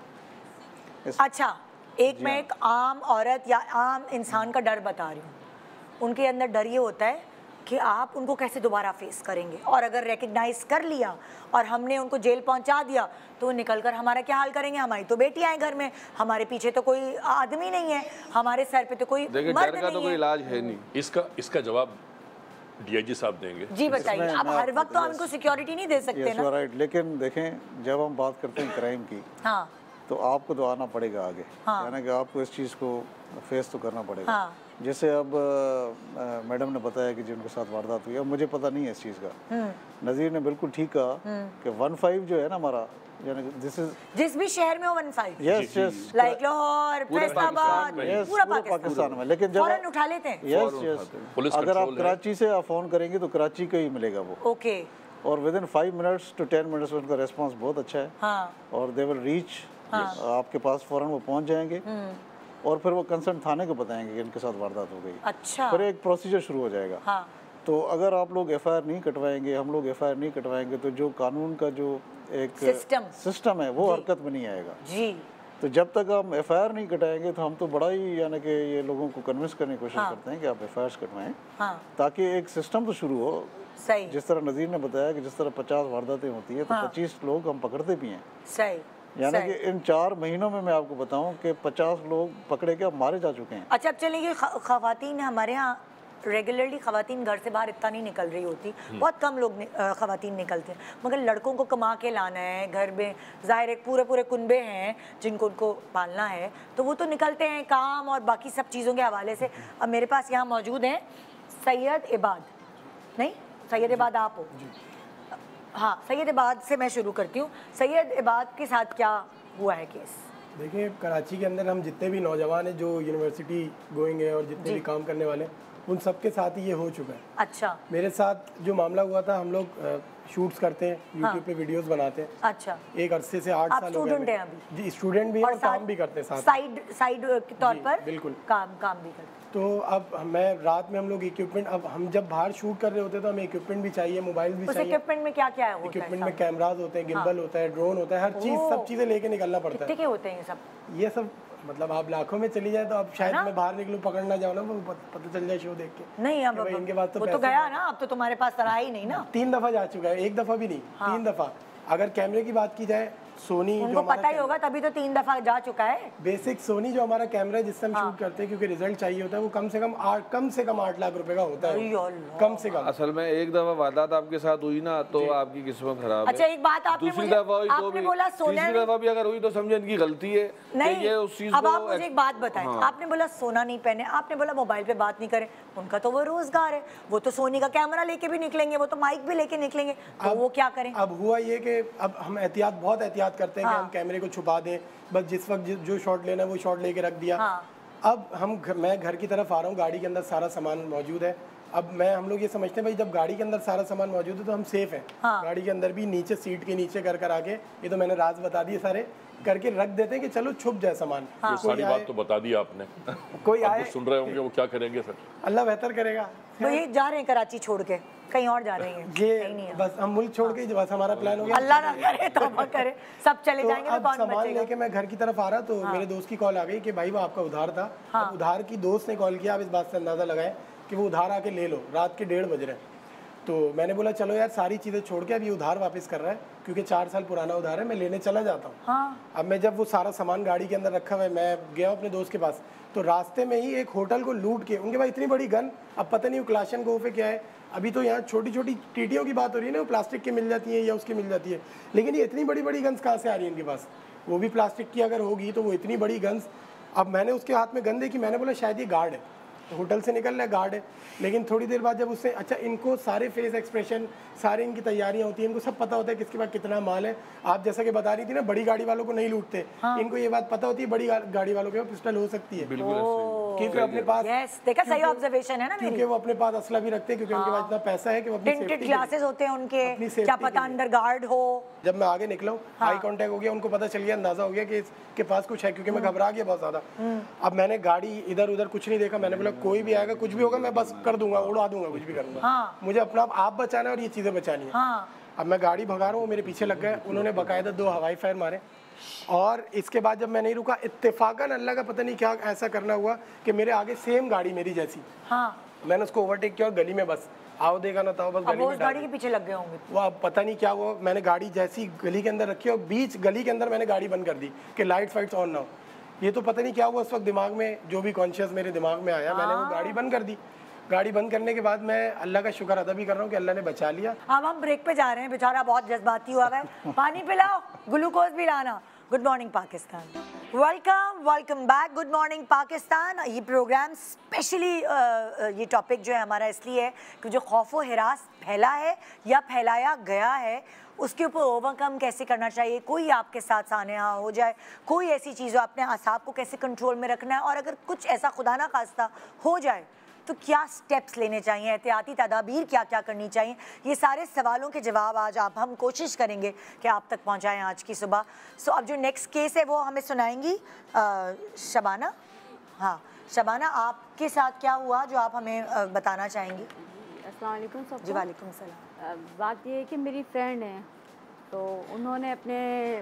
Speaker 1: अच्छा, मैं एक आम औरत या आम इंसान का डर बता रही हूँ। उनके अंदर डर ये होता है कि आप उनको कैसे दोबारा फेस करेंगे, और अगर रिकग्नाइज कर लिया और हमने उनको जेल पहुंचा दिया तो वो निकल कर हमारा क्या हाल करेंगे? हमारी तो बेटियां हैं घर में, हमारे पीछे तो कोई आदमी नहीं है, हमारे सर पे तो कोई मर्द नहीं है।
Speaker 5: तो कोई इलाज है नहीं।
Speaker 3: इसका जवाब डीआईजी साहब देंगे।
Speaker 1: जी बताइए। अब हर वक्त तो हम इनको सिक्योरिटी नहीं दे सकते ना।
Speaker 2: राइट, लेकिन देखें, जब हम बात करते हैं क्राइम की,
Speaker 1: हाँ,
Speaker 2: तो आपको तो आना पड़ेगा आगे, यानी कि आपको इस चीज़ को फेस तो करना पड़ेगा। जैसे अब मैडम ने बताया कि जिनके साथ वारदात हुई, अब मुझे पता नहीं है इस चीज़ का। नज़ीर ने बिल्कुल ठीक कहा कि 15 जो है ना हमारा, यानी दिस इज
Speaker 1: जिस भी शहर में हो 15,
Speaker 2: yes yes,
Speaker 1: like Lahore, Faisalabad, पूरा
Speaker 2: पाकिस्तान में। लेकिन जब
Speaker 1: फौरन उठा लेते हैं।
Speaker 2: यस यस, अगर आप कराची से आप फ़ोन करेंगे तो कराची का ही मिलेगा वो।
Speaker 1: ओके।
Speaker 2: और within 5 minutes to 10 minutes उनका रिस्पांस बहुत अच्छा है।
Speaker 1: हाँ।
Speaker 2: और दे विल रीच, आपके पास फ़ौरन वो पहुंच जाएंगे और फिर वो कंसर्न थाने को बताएंगे कि इनके साथ वारदात हो गई।
Speaker 1: अच्छा।
Speaker 2: फिर एक प्रोसीजर शुरू हो जाएगा।
Speaker 1: हाँ।
Speaker 2: तो अगर आप लोग एफआईआर नहीं कटवाएंगे, हम लोग एफआईआर नहीं कटवाएंगे, तो जो कानून का जो एक सिस्टम है वो हरकत में नहीं आएगा
Speaker 1: जी।
Speaker 2: तो जब तक हम एफआईआर नहीं कटाएंगे तो हम तो बड़ा ही, यानी कि ये लोगों को कन्विंस करने की कोशिश करते हैं कि आप एफआईआर कटवाएं, ताकि एक सिस्टम तो शुरू हो।
Speaker 1: सही।
Speaker 2: जिस तरह नज़ीर ने बताया कि जिस तरह 50 वारदातें होती है तो 25 लोग हम पकड़ते भी हैं।
Speaker 1: सही।
Speaker 2: यानी कि इन 4 महीनों में मैं आपको बताऊं कि 50 लोग पकड़े के अब मारे जा चुके हैं।
Speaker 1: अच्छा, अब चलिए, खवातीन हमारे यहाँ रेगुलरली खवातीन घर से बाहर इतना नहीं निकल रही होती, बहुत कम लोग खवातीन निकलते हैं, मगर लड़कों को कमा के लाना है, घर में ज़ाहिर एक पूरे कुनबे हैं जिनको उनको पालना है, तो वो तो निकलते हैं काम और बाकी सब चीज़ों के हवाले से। अब मेरे पास यहाँ मौजूद हैं सैयद इबाद, नहीं सैयद इबाद आप हो? हाँ, सैयद इबाद से मैं शुरू करती हूँ। सैयद इबाद के साथ क्या हुआ है केस?
Speaker 6: देखिए, कराची के अंदर हम जितने भी नौजवान हैं जो यूनिवर्सिटी गोइंग है और जितने भी काम करने वाले, उन सबके साथ ही ये हो चुका है।
Speaker 1: अच्छा।
Speaker 6: मेरे साथ जो मामला हुआ था, हम लोग शूट्स करते हैं, यूट्यूब पे वीडियोस बनाते हैं।
Speaker 1: अच्छा।
Speaker 6: एक अरसे से 8 साल हो गए।
Speaker 1: स्टूडेंट हैं अभी?
Speaker 6: जी, स्टूडेंट भी हैं और काम भी करते हैं साथ,
Speaker 1: साइड के तौर पर।
Speaker 6: बिल्कुल,
Speaker 1: काम भी करते हैं।
Speaker 6: तो अब मैं रात में हम लोग इक्विपमेंट, अब हम जब बाहर शूट कर रहे होते हैं तो हमें इक्विपमेंट भी चाहिए, मोबाइल भी चाहिए।
Speaker 1: इक्विपमेंट में क्या क्या है?
Speaker 6: इक्विपमेंट में कैमराज होते हैं, गिम्बल होता है, ड्रोन होता है, हर चीज़, सब चीज़ें लेके निकलना पड़ता है।
Speaker 1: कितने के होते हैं ये सब?
Speaker 6: ये सब मतलब आप लाखों में चली जाए तो अब शायद मैं बाहर निकलूं, पकड़ना जाऊँ ना, वो पता चल जाए शो देख के।
Speaker 1: नहीं, अब
Speaker 6: इनके पास
Speaker 1: तो गया ना, अब तो तुम्हारे पास रहा ही नहीं ना।
Speaker 6: 3 दफ़ा जा चुका है, 1 दफ़ा भी नहीं, 3 दफ़ा। अगर कैमरे की बात की जाए, सोनी जो
Speaker 1: उनको
Speaker 6: हमारा
Speaker 1: पता ही होगा, तभी तो 3 दफा जा चुका है।
Speaker 6: बेसिक सोनी जो हमारा कैमरा है जिससे हम शूट करते हैं, क्योंकि रिजल्ट चाहिए होता है, वो कम से कम 8 लाख रुपए का होता है, कम से कम।
Speaker 5: असल में एक दफा वारदात आपके साथ हुई ना तो आपकी किस्मत खराब है।
Speaker 1: अच्छा, एक बात आपने
Speaker 5: दूसरी
Speaker 1: मुझे
Speaker 5: दफा हुई तो
Speaker 1: आपने
Speaker 5: भी,
Speaker 1: बोला सोना
Speaker 5: तीसरी दफा भी अगर हुई तो समझे इनकी गलती है।
Speaker 1: नहीं,
Speaker 5: ये उस चीज
Speaker 1: अब
Speaker 5: को
Speaker 1: आप मुझे एक बात बताएं। आपने बोला सोना नहीं पहने, आपने बोला मोबाइल पे बात नहीं करें, उनका तो वो रोजगार है, वो तो सोनी का कैमरा लेके भी निकलेंगे, वो तो माइक भी लेके निकलेंगे, तो वो क्या करें?
Speaker 6: अब हुआ ये कि अब हम बहुत एहतियात करते हैं कि हम कैमरे को छुपा दें, बस जिस वक्त जो शॉट लेना है वो शॉट लेके रख दिया। अब मैं घर की तरफ आ रहा हूँ, गाड़ी के अंदर सारा सामान मौजूद है। अब हम लोग ये समझते हैं भाई जब गाड़ी के अंदर सारा सामान मौजूद है तो हम सेफ हैं। गाड़ी के अंदर भी नीचे सीट के नीचे कर आके, ये तो मैंने राज बता दिए सारे, करके रख देते हैं कि चलो छुप जाए सामान।
Speaker 3: सारी बात तो बता दी आपने।
Speaker 6: कोई आए
Speaker 3: सुन रहे होंगे वो क्या करेंगे सर?
Speaker 6: अल्लाह बेहतर करेगा।
Speaker 1: तो ये जा रहे हैं कराची छोड़ के, कहीं और जा रहे हैं?
Speaker 6: ये बस हम मुल्क छोड़ के बस हमारा प्लान हो गया।
Speaker 1: अल्लाह ना करे, तौबा करे, सब चले जाएंगे तो
Speaker 6: अब
Speaker 1: कौन
Speaker 6: सामान
Speaker 1: बचेगा?
Speaker 6: लेके मैं घर की तरफ आ रहा तो मेरे दोस्त की कॉल आ गई कि भाई वो आपका उधार था। अब उधार की दोस्त ने कॉल किया, आप इस बात से अंदाजा लगाएं कि वो उधार आके ले लो, रात के 1:30 बज रहे हैं। तो मैंने बोला चलो यार सारी चीज़ें छोड़ के अब ये उधार वापस कर रहा है, क्योंकि 4 साल पुराना उधार है, मैं लेने चला जाता हूँ। अब मैं जब वो सारा सामान गाड़ी के अंदर रखा हुआ है, मैं गया अपने दोस्त के पास, तो रास्ते में ही एक होटल को लूट के, उनके पास इतनी बड़ी गन, अब पता नहीं वो क्लाशनकोव पे क्या है, अभी तो यहाँ छोटी छोटी टीटियों की बात हो रही है ना, वो प्लास्टिक की मिल जाती है या उसकी मिल जाती है, लेकिन ये इतनी बड़ी बड़ी गन्स कहाँ से आ रही है इनके पास? वो भी प्लास्टिक की अगर होगी तो वो इतनी बड़ी गन्स। अब मैंने उसके हाथ में गन देखी, मैंने बोला शायद ये गार्ड है, तो होटल से निकल रहा है, गार्ड है। लेकिन थोड़ी देर बाद जब उससे, अच्छा इनको सारे फेस एक्सप्रेशन, सारे इनकी तैयारियां होती हैं, इनको सब पता होता है किसके पास कितना माल है। आप जैसा कि बता रही थी ना, बड़ी गाड़ी वालों को नहीं लूटते, इनको ये बात पता होती है बड़ी गाड़ी वालों के पास पिस्टल हो सकती है, क्योंकि अपने पास,
Speaker 1: देखा सही ऑब्जर्वेशन है ना मेरी,
Speaker 6: क्योंकि वो अपने पास असला भी रखते हैं, क्योंकि उनके पास इतना पैसा है कि वो अपनी
Speaker 1: टिंटेड ग्लासेस होते हैं उनके, क्या पता अंडर गार्ड हो।
Speaker 6: जब मैं आगे निकला हूँ, आई कांटेक्ट हो गया, उनको पता चल गया, अंदाजा हो गया कि इसके पास कुछ है, क्योंकि मैं घबरा गया बहुत ज्यादा। अब मैंने गाड़ी इधर उधर कुछ नहीं देखा, मैंने बोला कोई भी आएगा कुछ भी होगा मैं बस कर दूंगा, उड़ा दूंगा, कुछ भी करूंगा। मुझे अपना आप बचाना है और ये चीजें बचानी है। अब मैं गाड़ी भगा रहा हूँ, मेरे पीछे लग गए, उन्होंने बाकायदा 2 हवाई फायर मारे। और इसके बाद जब मैं नहीं रुका, इत्तेफाकन अल्लाह का पता नहीं क्या ऐसा करना हुआ कि मेरे आगे सेम गाड़ी मेरी जैसी, मैंने उसको ओवरटेक किया और गली में बस आओ देखा ना था, बस गली में
Speaker 1: गाड़ी के पीछे लग गए होंगे।
Speaker 6: वो अब पता नहीं क्या हुआ, मैंने गाड़ी जैसी गली के अंदर रखी और बीच गली के अंदर मैंने गाड़ी बंद कर दी कि लाइट्स वाइट्स ऑन ना हो। ये तो पता नहीं क्या हुआ उस वक्त दिमाग में, जो भी कॉन्शियस मेरे दिमाग में आया, मैंने वो गाड़ी बंद कर दी। गाड़ी बंद करने के बाद मैं अल्लाह का शुक्र अदा भी कर रहा हूँ कि अल्लाह ने बचा लिया।
Speaker 1: अब हम ब्रेक पे जा रहे हैं, बेचारा बहुत जज्बाती हुआ है, पानी पिलाओ, ग्लूकोज भी लाना। Good morning Pakistan, welcome back. Good morning Pakistan. ये प्रोग्राम स्पेशली ये टॉपिक जो है हमारा इसलिए है कि जो खौफ व हिरास फैला है या फैलाया गया है, उसके ऊपर ओवरकम कैसे करना चाहिए। कोई आपके साथ सानेहा हो जाए, कोई ऐसी चीज़ हो, अपने असाब को कैसे कंट्रोल में रखना है, और अगर कुछ ऐसा खुदा ना खास्ता हो जाए तो क्या स्टेप्स लेने चाहिए, एहतियाती तदाबीर क्या क्या करनी चाहिए। ये सारे सवालों के जवाब आज हम कोशिश करेंगे कि आप तक पहुंचाएं आज की सुबह। सो अब जो नेक्स्ट केस है वो हमें सुनाएंगी शबाना। हाँ शबाना, आपके साथ क्या हुआ जो आप हमें बताना चाहेंगी?
Speaker 7: अस्सलाम वालेकुम सबको।
Speaker 1: जी वालेकुम सलाम।
Speaker 7: बात ये है कि मेरी फ्रेंड है, तो उन्होंने अपने,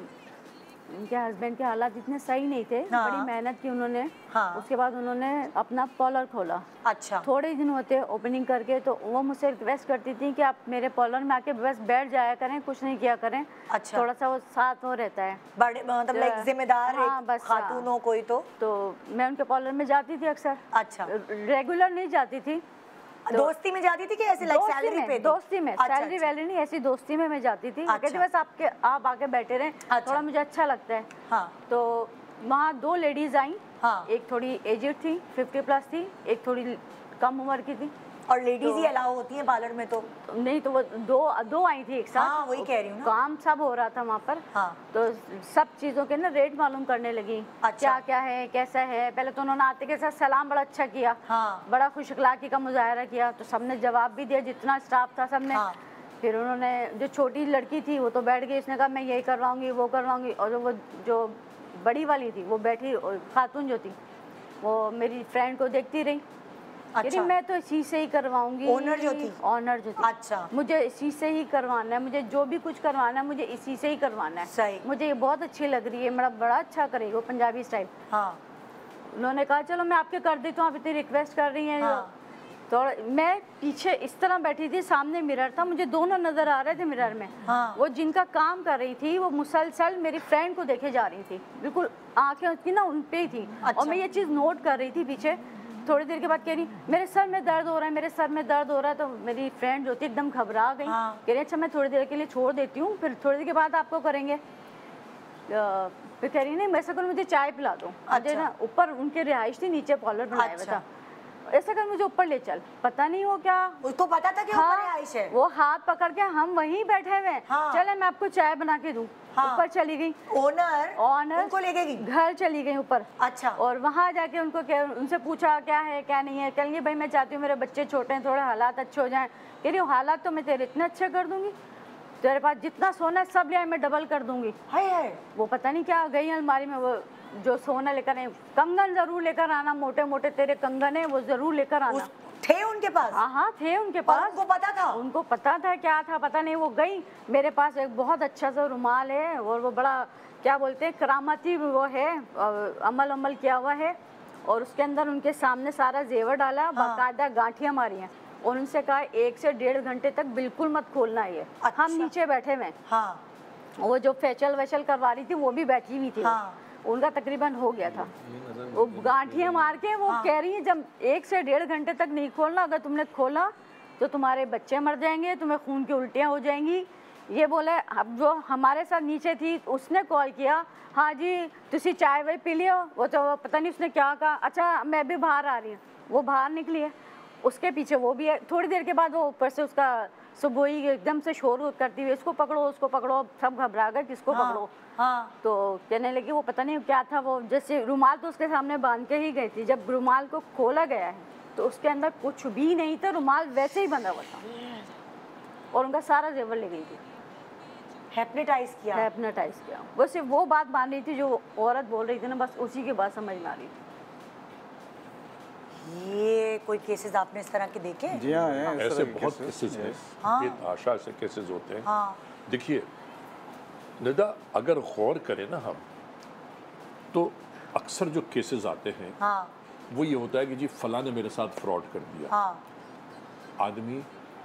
Speaker 7: उनके हस्बैंड के हालात इतने सही नहीं थे, बड़ी मेहनत की उन्होंने। उसके बाद उन्होंने अपना पार्लर खोला।
Speaker 1: अच्छा।
Speaker 7: थोड़े दिन होते ओपनिंग करके, तो वो मुझसे रिक्वेस्ट करती थी कि आप मेरे पार्लर में आके बस बैठ जाया करें, कुछ नहीं किया करें।
Speaker 1: अच्छा।
Speaker 7: थोड़ा सा वो साथ हो रहता है,
Speaker 1: बड़े मतलब लाइक जिम्मेदार है खातून हो कोई तो
Speaker 7: मैं उनके पार्लर में जाती थी अक्सर।
Speaker 1: अच्छा।
Speaker 7: रेगुलर नहीं जाती थी,
Speaker 1: दोस्ती में जाती थी कि ऐसे लाइक सैलरी पे?
Speaker 7: दोस्ती में। सैलरी वैलरी नहीं, ऐसी दोस्ती में मैं जाती थी। कहती बस आप आके बैठे रहें, थोड़ा मुझे अच्छा लगता है।
Speaker 1: हाँ।
Speaker 7: तो वहाँ 2 लेडीज आई। हाँ। एक थोड़ी एजड थी, 50+ थी, एक थोड़ी कम उम्र की थी।
Speaker 1: और लेडीज ही अलाउ होती हैं पार्लर में? तो
Speaker 7: नहीं, तो वो दो आई थी एक साथ।
Speaker 1: हाँ, वही कह रही हूँ ना।
Speaker 7: काम सब हो रहा था वहाँ पर। हाँ। तो सब चीज़ों के ना रेट मालूम करने लगी। अच्छा। क्या क्या है, कैसा है। पहले तो उन्होंने आते के साथ सलाम बड़ा अच्छा किया। हाँ। बड़ा खुश अखलाकी का मुजाहरा किया, तो सबने जवाब भी दिया, जितना स्टाफ था सबने। हाँ। फिर उन्होंने, जो छोटी लड़की थी वो तो बैठ गई, उसने कहा मैं यही करवाऊंगी वो करवाऊंगी। और वो जो बड़ी वाली थी वो बैठी, खातून जो थी वो मेरी फ्रेंड को देखती रही। अच्छा। मैं तो इसी से ही करवाऊंगी।
Speaker 1: ओनर जो थी?
Speaker 7: ओनर जो थी।
Speaker 1: अच्छा।
Speaker 7: मुझे इसी से ही करवाना है, मुझे जो भी कुछ करवाना है मुझे इसी से ही करवाना है।
Speaker 1: सही।
Speaker 7: मुझे ये बहुत अच्छी लग रही है, मेरा बड़ा अच्छा करेगी वो पंजाबी स्टाइल। हाँ। उन्होंने कहा चलो मैं आपके कर देती हूँ, आप इतनी रिक्वेस्ट कर रही हैं। हाँ। तो मैं पीछे इस तरह बैठी थी, सामने मिरर था, मुझे दोनों नजर आ रहे थे मिरर में। हाँ। वो जिनका काम कर रही थी वो मुसलसल मेरी फ्रेंड को देखे जा रही थी, बिल्कुल आंखें उसकी ना उन पे ही थी। अच्छा। और मैं ये चीज़ नोट कर रही थी पीछे। थोड़ी देर के बाद कह रही मेरे सर में दर्द हो रहा है, मेरे सर में दर्द हो रहा है। तो मेरी फ्रेंड जो थी एकदम घबरा गई। हाँ। कह रही अच्छा मैं थोड़ी देर के लिए छोड़ देती हूँ, फिर थोड़ी देर के बाद आपको करेंगे। फिर कह रही नहीं मैं ऐसा करूँ मुझे चाय पिला दो। अच्छा। ना ऊपर उनके रिहाइश थी, नीचे पार्लर बनाया हुआ था। ऐसा कर मुझे ऊपर ले चल, पता नहीं वो क्या,
Speaker 1: उसको पता था कि ऊपर रिहाइश है।
Speaker 7: वो हाथ पकड़ के हम वहीं बैठे हुए। हाँ। चले मैं आपको चाय बना के दूं। हाँ। ऊपर चली गई, ओनर उनको ले गई, घर चली गई ऊपर। अच्छा। और वहाँ जाके उनको उनसे पूछा क्या है क्या नहीं है। कहेंगे भाई मैं चाहती हूँ मेरे बच्चे छोटे हैं, थोड़े हालात अच्छे हो जाएं। कह रही हालात तो मैं तेरे इतने अच्छे कर दूंगी, तेरे पास जितना सोना है सब लिया मैं डबल कर दूंगी। हाय। वो पता नहीं क्या गई अलमारी में, वो जो सोना लेकर आए, कंगन जरूर लेकर आना, मोटे मोटे तेरे कंगन है वो जरूर लेकर आना।
Speaker 1: थे उनके पास?
Speaker 7: हाँ थे उनके पास।
Speaker 1: उनको पता था?
Speaker 7: उनको पता था क्या था पता नहीं। वो गई, मेरे पास एक बहुत अच्छा सा रुमाल है और वो बड़ा क्या बोलते हैं करामाती वो है, अमल किया हुआ है। और उसके अंदर उनके सामने सारा जेवर डाला। हाँ। बाकायदा गांठियां मारी हैं और उनसे कहा 1 से 1.5 घंटे तक बिल्कुल मत खोलना ये। अच्छा। हम नीचे बैठे हुए। हाँ। वो जो फेशियल वेशल करवा रही थी वो भी बैठी हुई थी। हाँ। उनका तकरीबन हो गया था। वो गांठियां मार के वो कह रही है जब 1 से 1.5 घंटे तक नहीं खोलना, अगर तुमने खोला तो तुम्हारे बच्चे मर जाएंगे, तुम्हें खून की उल्टियां हो जाएंगी। ये बोले। अब जो हमारे साथ नीचे थी उसने कॉल किया, हाँ जी तुसी चाय वाय पी लियो। वो तो पता नहीं उसने क्या कहा। अच्छा मैं भी बाहर आ रही हूँ। वो बाहर निकली है, उसके पीछे वो भी है। थोड़ी देर के बाद वो ऊपर से उसका सुबह ही एकदम से शोर करती हुई उसको पकड़ो उसको पकड़ो, सब घबरा गए किसको पकड़ो। हाँ। तो कहने लगी वो पता नहीं क्या था, वो जैसे रुमाल तो उसके सामने बांध के ही गई थी। जब रुमाल को खोला गया है तो उसके अंदर कुछ भी नहीं था, रुमाल वैसे ही बंधा हुआ था और उनका सारा जेवर ले गई थी।
Speaker 1: हेप्नेटाइज
Speaker 7: किया। वो सिर्फ वो बात मान रही थी जो औरत बोल रही थी ना, बस उसी की बात समझ में आ रही थी।
Speaker 1: ये कोई केसेस आपने इस तरह के देखे?
Speaker 2: जी हाँ,
Speaker 3: ऐसे बहुत केसेस हैं।
Speaker 1: हाँ।
Speaker 3: ये आशा से केसेस होते हैं।
Speaker 1: हाँ।
Speaker 3: देखिए निदा, अगर गौर करें ना हम तो अक्सर जो केसेस आते हैं। हाँ। वो ये होता है कि जी फलां ने मेरे साथ फ्रॉड कर दिया। हाँ। आदमी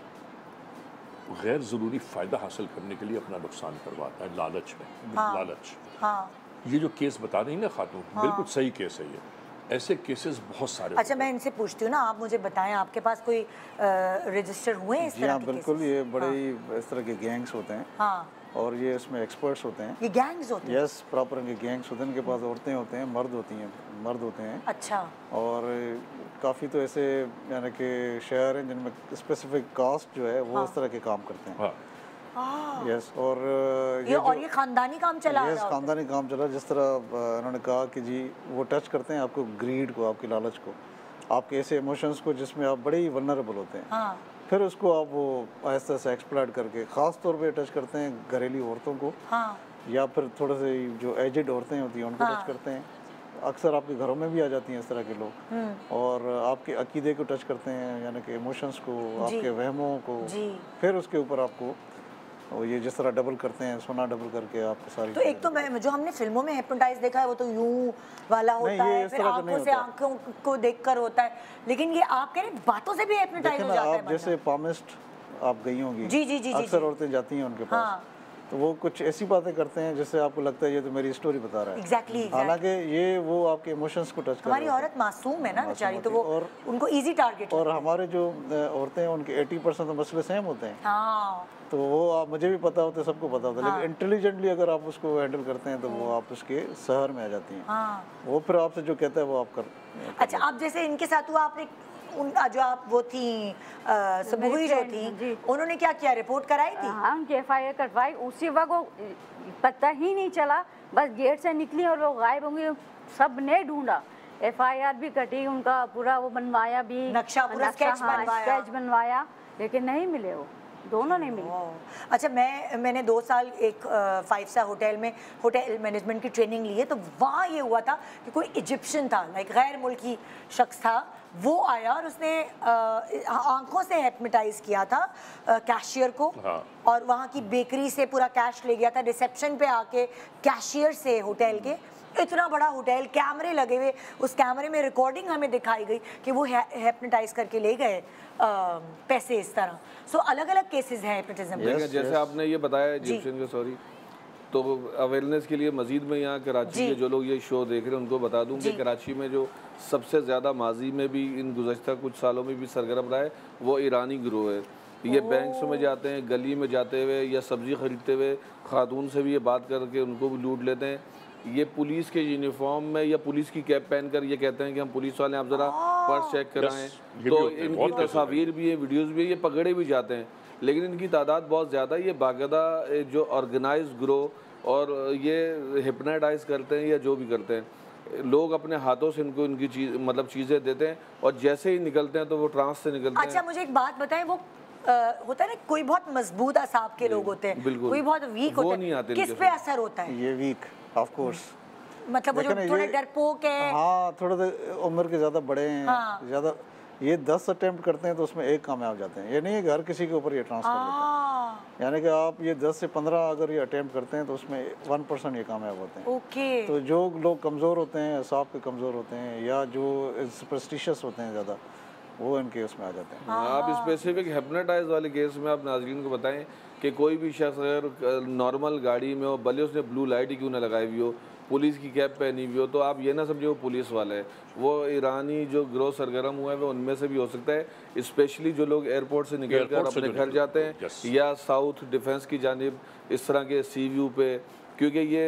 Speaker 3: गैर ज़रूरी फ़ायदा हासिल करने के लिए अपना नुकसान करवाता है, लालच में। हाँ। लालच। हाँ। ये जो केस बता रही ना खातून, हाँ। बिल्कुल सही केस है ये। ऐसे केसेस बहुत सारे।
Speaker 1: अच्छा मैं इनसे पूछती हूँ ना, आप मुझे बताएं आपके पास कोई रजिस्टर हुए हैं इस तरह के?
Speaker 2: बिल्कुल, ये बड़े ही इस तरह के गैंग्स होते हैं। हाँ। और ये इसमें एक्सपर्ट्स होते हैं।
Speaker 1: ये गैंग्स होते हैं?
Speaker 2: यस, प्रॉपर इनके गैंग्स होते हैं। इनके पास औरतें होते हैं, मर्द होते हैं।
Speaker 1: अच्छा।
Speaker 2: और काफ़ी तो ऐसे यानी कि शहर हैं जिनमें स्पेसिफिक कास्ट जो है वो इस तरह के काम करते हैं। यस। और
Speaker 1: ये खानदानी काम चला रहा है।
Speaker 2: खानदानी काम चला। जिस तरह उन्होंने कहा कि जी वो टच करते हैं आपको ग्रीड को, आपकी लालच को, आपके ऐसे इमोशंस को जिसमें आप बड़े ही वल्नरेबल होते हैं। हाँ। फिर उसको आप वो आहिस्ता से एक्सप्लॉइट करके ख़ास तौर पे टच करते हैं घरेलू औरतों को। हाँ। या फिर थोड़े से जो एजेड औरतें होती हैं उनको टच करते हैं। अक्सर आपके घरों में भी आ जाती हैं इस तरह के लोग और आपके अकीदे को टच करते हैं, यानी कि इमोशंस को, आपके वहमों को। फिर उसके ऊपर आपको और ये जिस तरह डबल करते हैं, सोना डबल करके आपको सारी।
Speaker 1: तो एक तो मैं जो हमने फिल्मों में हिप्नोटाइज देखा है वो तो यूं वाला होता है, फिर आंखों से आंखों को देखकर होता है, लेकिन ये आप कह रहे बातों से भी हिप्नोटाइज हो जाता है।
Speaker 2: आप जैसे पामिस्ट आप गई होंगी,
Speaker 1: जी
Speaker 2: अक्सर औरतें जाती हैं उनके पास, तो वो कुछ ऐसी बातें करते हैं जिससे आपको लगता है ये तो मेरी स्टोरी बता रहा है।
Speaker 1: एग्जैक्टली।
Speaker 2: हालांकि ये वो आपके इमोशंस को टच कर रहा है।
Speaker 1: हमारी औरत मासूम है ना बेचारी, तो वो और उनको इजी टारगेट।
Speaker 2: और हमारे जो औरतें हैं उनके 80% तो मसले सेम होते हैं। हाँ। तो वो आप मुझे भी पता होता है, सबको पता होता है। हाँ। लेकिन इंटेलिजेंटली अगर आप उसको हैंडल करते हैं तो वो आप उसके शहर में आ जाती हैं। हाँ। वो फिर आपसे जो कहता है वो आप कर।
Speaker 1: अच्छा, आप जैसे इनके साथ हुआ, आपने जो आप वो थी सबूही जो थी, उन्होंने क्या किया, रिपोर्ट कराई थी?
Speaker 7: हाँ, उनकी FIR करवाई। उसी वक्त वो पता ही नहीं चला, बस गेट से निकली और वो गायब होंगी। सब ने ढूंढा, FIR भी कटी, उनका पूरा वो बनवाया भी,
Speaker 1: नक्शा पूरा स्केच
Speaker 7: बनवाया, लेकिन नहीं मिले वो दोनों नहीं मिले।
Speaker 1: अच्छा, मैंने 2 साल एक 5 स्टार होटल में होटल मैनेजमेंट की ट्रेनिंग ली है, तो वहाँ ये हुआ था कि कोई इजिप्शियन था, लाइक गैर मुल्की शख्स था, वो आया और उसने आंखों से हिप्नोटाइज किया था कैशियर को। हाँ। और वहाँ की बेकरी से पूरा कैश ले गया था, रिसेप्शन पे आके कैशियर से होटल के इतना बड़ा होटल, कैमरे लगे हुए, उस कैमरे में रिकॉर्डिंग हमें दिखाई गई कि वो हिप्नोटाइज करके ले गए पैसे इस तरह। सो अलग अलग केसेस हैं हिप्नोटिज्म।
Speaker 5: जैसे आपने ये बताया इजिप्शियन के, सॉरी, तो अवेयरनेस के लिए मजीद में यहाँ कराची के जो लोग ये शो देख रहे हैं उनको बता दूं कि कराची में जो सबसे ज़्यादा माजी में भी इन गुज़श्ता कुछ सालों में भी सरगर्म रहा है वो ईरानी गिरोह है। ये बैंक्स में जाते हैं, गली में जाते हुए या सब्ज़ी ख़रीदते हुए खातून से भी ये बात करके उनको भी लूट लेते हैं। ये पुलिस के यूनिफॉर्म में या पुलिस की कैप पहनकर ये कहते हैं कि हम पुलिस वाले, आप ज़रा पर्स चेक कराएं। तो इनकी तस्वीर भी है, वीडियोज़ भी है, ये पकड़े भी जाते हैं। लेकिन इनकी तादाद बहुत ज़्यादा है। ये बाकायदा जो ऑर्गेनाइज ग्रोह और ये हिप्नोटाइज करते हैं या जो भी करते हैं, लोग अपने हाथों से इनको इनकी चीज़ मतलब चीज़ें देते हैं और जैसे ही निकलते हैं तो वो ट्रांस से निकलते हैं।
Speaker 1: अच्छा, मुझे एक बात बताएं, वो होता है ना, कोई बहुत मजबूत असाब के लोग होते हैं, कोई बहुत वीक होते हैं, किस पे असर होता है?
Speaker 2: ये वीक ऑफ कोर्स,
Speaker 1: मतलब वो जो थोड़े डरपोक है,
Speaker 2: हाँ, थोड़े उम्र के ज़्यादा बड़े हैं, ज़्यादा ये 10 अटेम्प्ट करते हैं तो उसमें एक कामयाब जाते हैं। ये नहीं है कि हर किसी के ऊपर ये ट्रांसफर होता है, यानी कि आप ये 10 से 15 अगर ये अटेम्प्ट करते हैं तो उसमें 1% ये कामयाब होते हैं।
Speaker 1: ओके।
Speaker 2: तो जो लोग कमज़ोर होते हैं, असाब के कमज़ोर होते हैं या जो सुपरस्टिशियस होते हैं ज़्यादा, वो इनके उसमें आ जाते हैं।
Speaker 5: आप स्पेसिफिक हिप्नोटाइज वाले केस में आप नाज़रीन को बताएं कि कोई भी शख्स अगर नॉर्मल गाड़ी में हो, भले उसने ब्लू लाइट ही क्यों ना लगाई हुई हो, पुलिस की कैप पहनी हुई हो, तो आप ये ना समझे वो पुलिस वाला है। वो ईरानी जो गिरोह सरगर्म हुआ है वो उनमें से भी हो सकता है। स्पेशली जो लोग एयरपोर्ट से निकल कर अपने घर जाते हैं या साउथ डिफेंस की जानिब इस तरह के सी व्यू पे, क्योंकि ये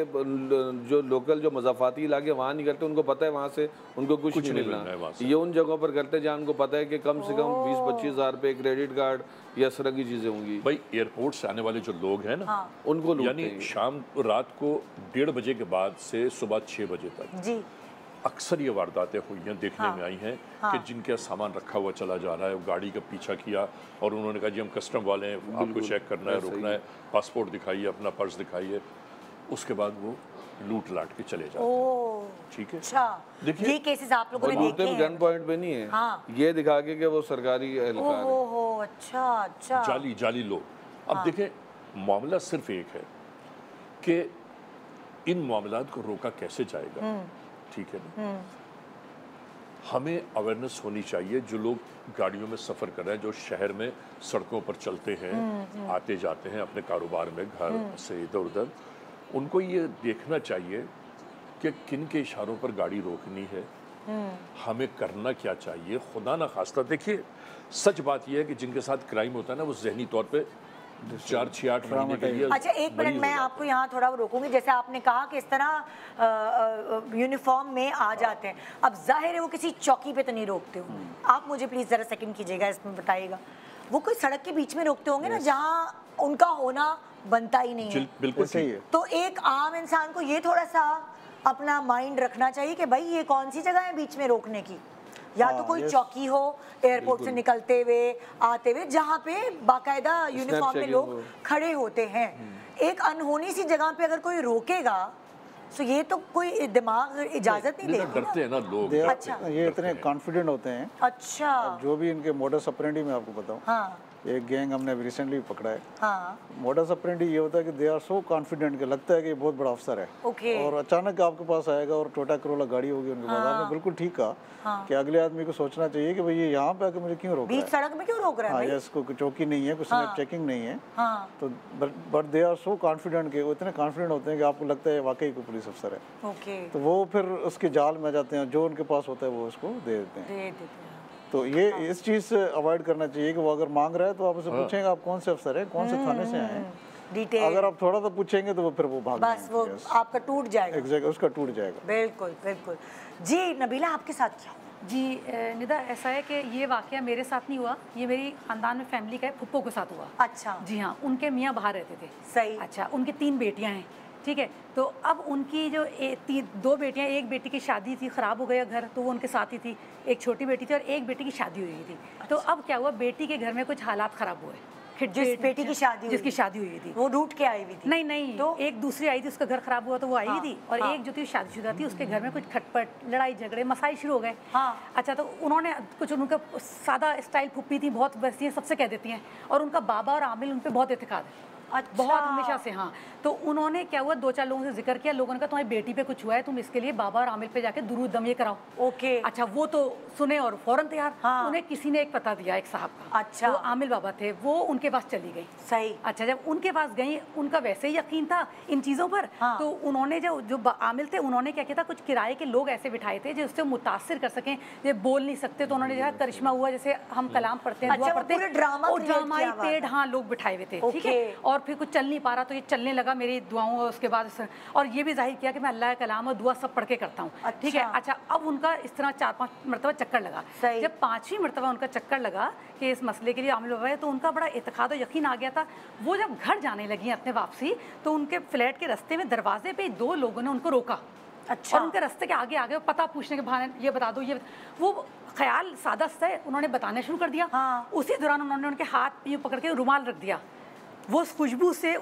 Speaker 5: जो लोकल जो मज़ाफ़ाती इलाके वहाँ नहीं करते, उनको पता है वहाँ से उनको कुछ नहीं मिलना। ये उन जगहों पर करते हैं जहाँ उनको पता है कि कम से कम 20-25 हज़ार पे क्रेडिट कार्ड या इस तरह की चीज़ें होंगी।
Speaker 3: भाई एयरपोर्ट से आने वाले जो लोग हैं ना,
Speaker 5: उनको
Speaker 3: यानी शाम रात को 1:30 बजे के बाद से सुबह 6 बजे तक
Speaker 1: जी
Speaker 3: अक्सर ये वारदातें हुई हैं, देखने में आई हैं कि जिनका सामान रखा हुआ चला जा रहा है, वो गाड़ी का पीछा किया और उन्होंने कहा जी हम कस्टम वाले हैं, आपको चेक करना है, रोकना है, पासपोर्ट दिखाइए, अपना पर्स दिखाइए। उसके बाद वो लूट लाट के चले जाते हैं। ठीक है,
Speaker 1: अच्छा, देखिए ये केसेस आप लोगों ने देखे हैं।
Speaker 5: गन पॉइंट पे नहीं है, हाँ। ये दिखा के वो सरकारी एहलकार है।
Speaker 1: ओहो, अच्छा अच्छा,
Speaker 3: जाली लोग। अब देखें, मामला सिर्फ एक है कि इन मामलात को रोका कैसे जाएगा। ठीक है ना, हमें अवेयरनेस होनी चाहिए। जो लोग गाड़ियों में सफ़र कर रहे हैं, जो शहर में सड़कों पर चलते हैं, आते जाते हैं अपने कारोबार में, घर से इधर उधर, उनको ये देखना चाहिए कि किन के इशारों पर गाड़ी रोकनी है, हमें करना क्या चाहिए। खुदा ना खास्ता, देखिए सच बात यह है कि जिनके साथ क्राइम होता है ना, वो जहनी तौर पे 4-6-8 महीने के लिए।
Speaker 1: अच्छा, एक मिनट मैं आपको यहाँ थोड़ा रोकूंगी। जैसे आपने कहा कि इस तरह यूनिफॉर्म में आ जाते हैं, अब जाहिर है वो किसी चौकी पे तो नहीं रोकते हो। आप मुझे प्लीज जरा सेकंड कीजिएगा, इसमें बताइएगा, वो कोई सड़क के बीच में रोकते होंगे ना, जहाँ उनका होना बनता ही नहीं है।
Speaker 3: बिल्कुल सही है।
Speaker 1: तो एक आम इंसान को ये थोड़ा सा अपना माइंड रखना चाहिए कि भाई ये कौन सी जगह है बीच में रोकने की, या तो कोई चौकी हो एयरपोर्ट से निकलते हुए आते हुए, जहाँ पे बाकायदा यूनिफॉर्म में लोग खड़े होते हैं। एक अनहोनी सी जगह पे अगर कोई रोकेगा तो ये तो कोई दिमाग इजाजत नहीं देगा।
Speaker 3: डरते हैं ना लोग।
Speaker 1: अच्छा,
Speaker 2: ये इतने कॉन्फिडेंट होते हैं।
Speaker 1: अच्छा,
Speaker 2: जो भी इनके मोडस ऑपरेंडी में आपको बताऊं,
Speaker 1: हाँ,
Speaker 2: एक गैंग हमने अभी रिसेंटली पकड़ा है।
Speaker 1: हाँ,
Speaker 2: मोडस ऑपरेंडी ये होता है कि दे आर सो कॉन्फिडेंट कि लगता है कि ये बहुत बड़ा अफसर है।
Speaker 1: ओके।
Speaker 2: और अचानक आपके पास आएगा और टोटा करोला गाड़ी होगी उनके पास। आपने बिल्कुल ठीक कहा कि अगले आदमी को सोचना चाहिए कि भाई ये यहाँ पे आके मुझे क्यों रोक रहा है,
Speaker 1: बीच सड़क में क्यों रोक रहा है।
Speaker 2: हाँ, इसको चौकी नहीं है, कुछ चेकिंग नहीं है, तो but they are so confident कि वो इतने कॉन्फिडेंट होते हैं कि आपको लगता है वाकई कोई पुलिस अफसर है।
Speaker 1: ओके।
Speaker 2: तो वो फिर उसके जाल में जाते हैं, जो उनके पास होता है वो उसको दे देते हैं। तो ये इस चीज़ से अवॉइड करना चाहिए कि वो अगर मांग रहा है तो आप उसे पूछेंगे आप कौन से अफसर है, कौन से थाने से आए हैं, डिटेल। अगर आप थोड़ा सा पूछेंगे तो वो फिर वो भाग
Speaker 1: बस वो आपका टूट जाएगा।
Speaker 2: एग्जैक्ट, उसका टूट जाएगा।
Speaker 1: बिल्कुल बिल्कुल। जी नबीला, आपके साथ क्या?
Speaker 8: जी निदा, ऐसा है कि ये वाकया मेरे साथ नहीं हुआ, ये मेरी ख़ानदान में फैमिली का है, फुप्पो के साथ हुआ।
Speaker 1: अच्छा।
Speaker 8: जी हाँ, उनके मियाँ बाहर रहते थे।
Speaker 1: सही।
Speaker 8: अच्छा, उनकी 3 बेटियाँ हैं, ठीक है। तो अब उनकी जो 2 बेटियाँ, एक बेटी की शादी थी, ख़राब हो गया घर, तो वो उनके साथ ही थी। एक छोटी बेटी थी और एक बेटी की शादी हुई थी। तो अब क्या हुआ, बेटी के घर में कुछ हालात ख़राब हुए।
Speaker 1: जिस बेटी की शादी,
Speaker 8: जिसकी शादी हुई थी,
Speaker 1: वो रूठ के आई हुई थी?
Speaker 8: नहीं, तो एक दूसरी आई थी, उसका घर खराब हुआ तो वो आई हुई थी, और एक जो थी शादीशुदा थी, उसके घर में कुछ खटपट, लड़ाई झगड़े, मसाइल शुरू हो गए। अच्छा, तो उन्होंने कुछ, उनका सादा स्टाइल फुप्पी थी, बहुत वैसी हैं, सबसे कह देती हैं, और उनका बाबा और आमिल उन पर बहुत एतकाद है। बहुत हमेशा से। हाँ, तो उन्होंने क्या हुआ, 2-4 लोगों से जिक्र किया, लोगों ने कहा तुम्हारी बेटी पे कुछ हुआ है, तुम इसके लिए बाबा और आमिर पे जाके दुरूद दमिए कराओ।
Speaker 1: ओके।
Speaker 8: अच्छा, वो तो सुने और फौरन तैयार। हाँ। उन्हें किसी ने एक पता दिया, एक साहब का।
Speaker 1: अच्छा।
Speaker 8: वो आमिर बाबा थे, वो उनके पास चली गई।
Speaker 1: सही।
Speaker 8: अच्छा, जब उनके पास गई, उनका वैसे ही यकीन था इन चीज़ों पर। हाँ। तो उन्होंने जो आमिर थे, उन्होंने क्या किया था, कुछ किराए के लोग ऐसे बिठाए थे जो उससे मुतासिर कर सकें, ये बोल नहीं सकते, तो उन्होंने जैसा करिश्मा हुआ, जैसे हम कलाम पढ़ते हैं, दुआ पढ़ते हैं, ड्रामाई पेड़, हाँ, लोग बिठाए हुए थे। ठीक है। और फिर कुछ चल नहीं पा रहा, तो ये चलने लगा मेरी दुआओं, और उसके बाद और ये भी जाहिर किया कि मैं अल्लाह का कलाम और दुआ सब पढ़ के करता हूँ। ठीक है। अच्छा, अब उनका इस तरह 4-5 मरतबा चक्कर लगा। जब 5वीं मरतबा उनका चक्कर लगा कि इस मसले के लिए आमिर बाबा है, तो उनका बड़ा एतकाद और यकीन आ गया था। वो जब घर जाने लगी अपने वापसी, तो उनके फ्लैट के रास्ते में दरवाजे पे 2 लोगों ने उनको रोका। अच्छा। और उनके रास्ते के आगे आगे पता पूछने के बहाने, ये बता दो, ये वो ख्याल सादा सा है, उन्होंने बताना शुरू कर दिया। हाँ। उसी दौरान उन्होंने उनके हाथ यूँ पकड़ के रुमाल रख दिया। वो खुशबू से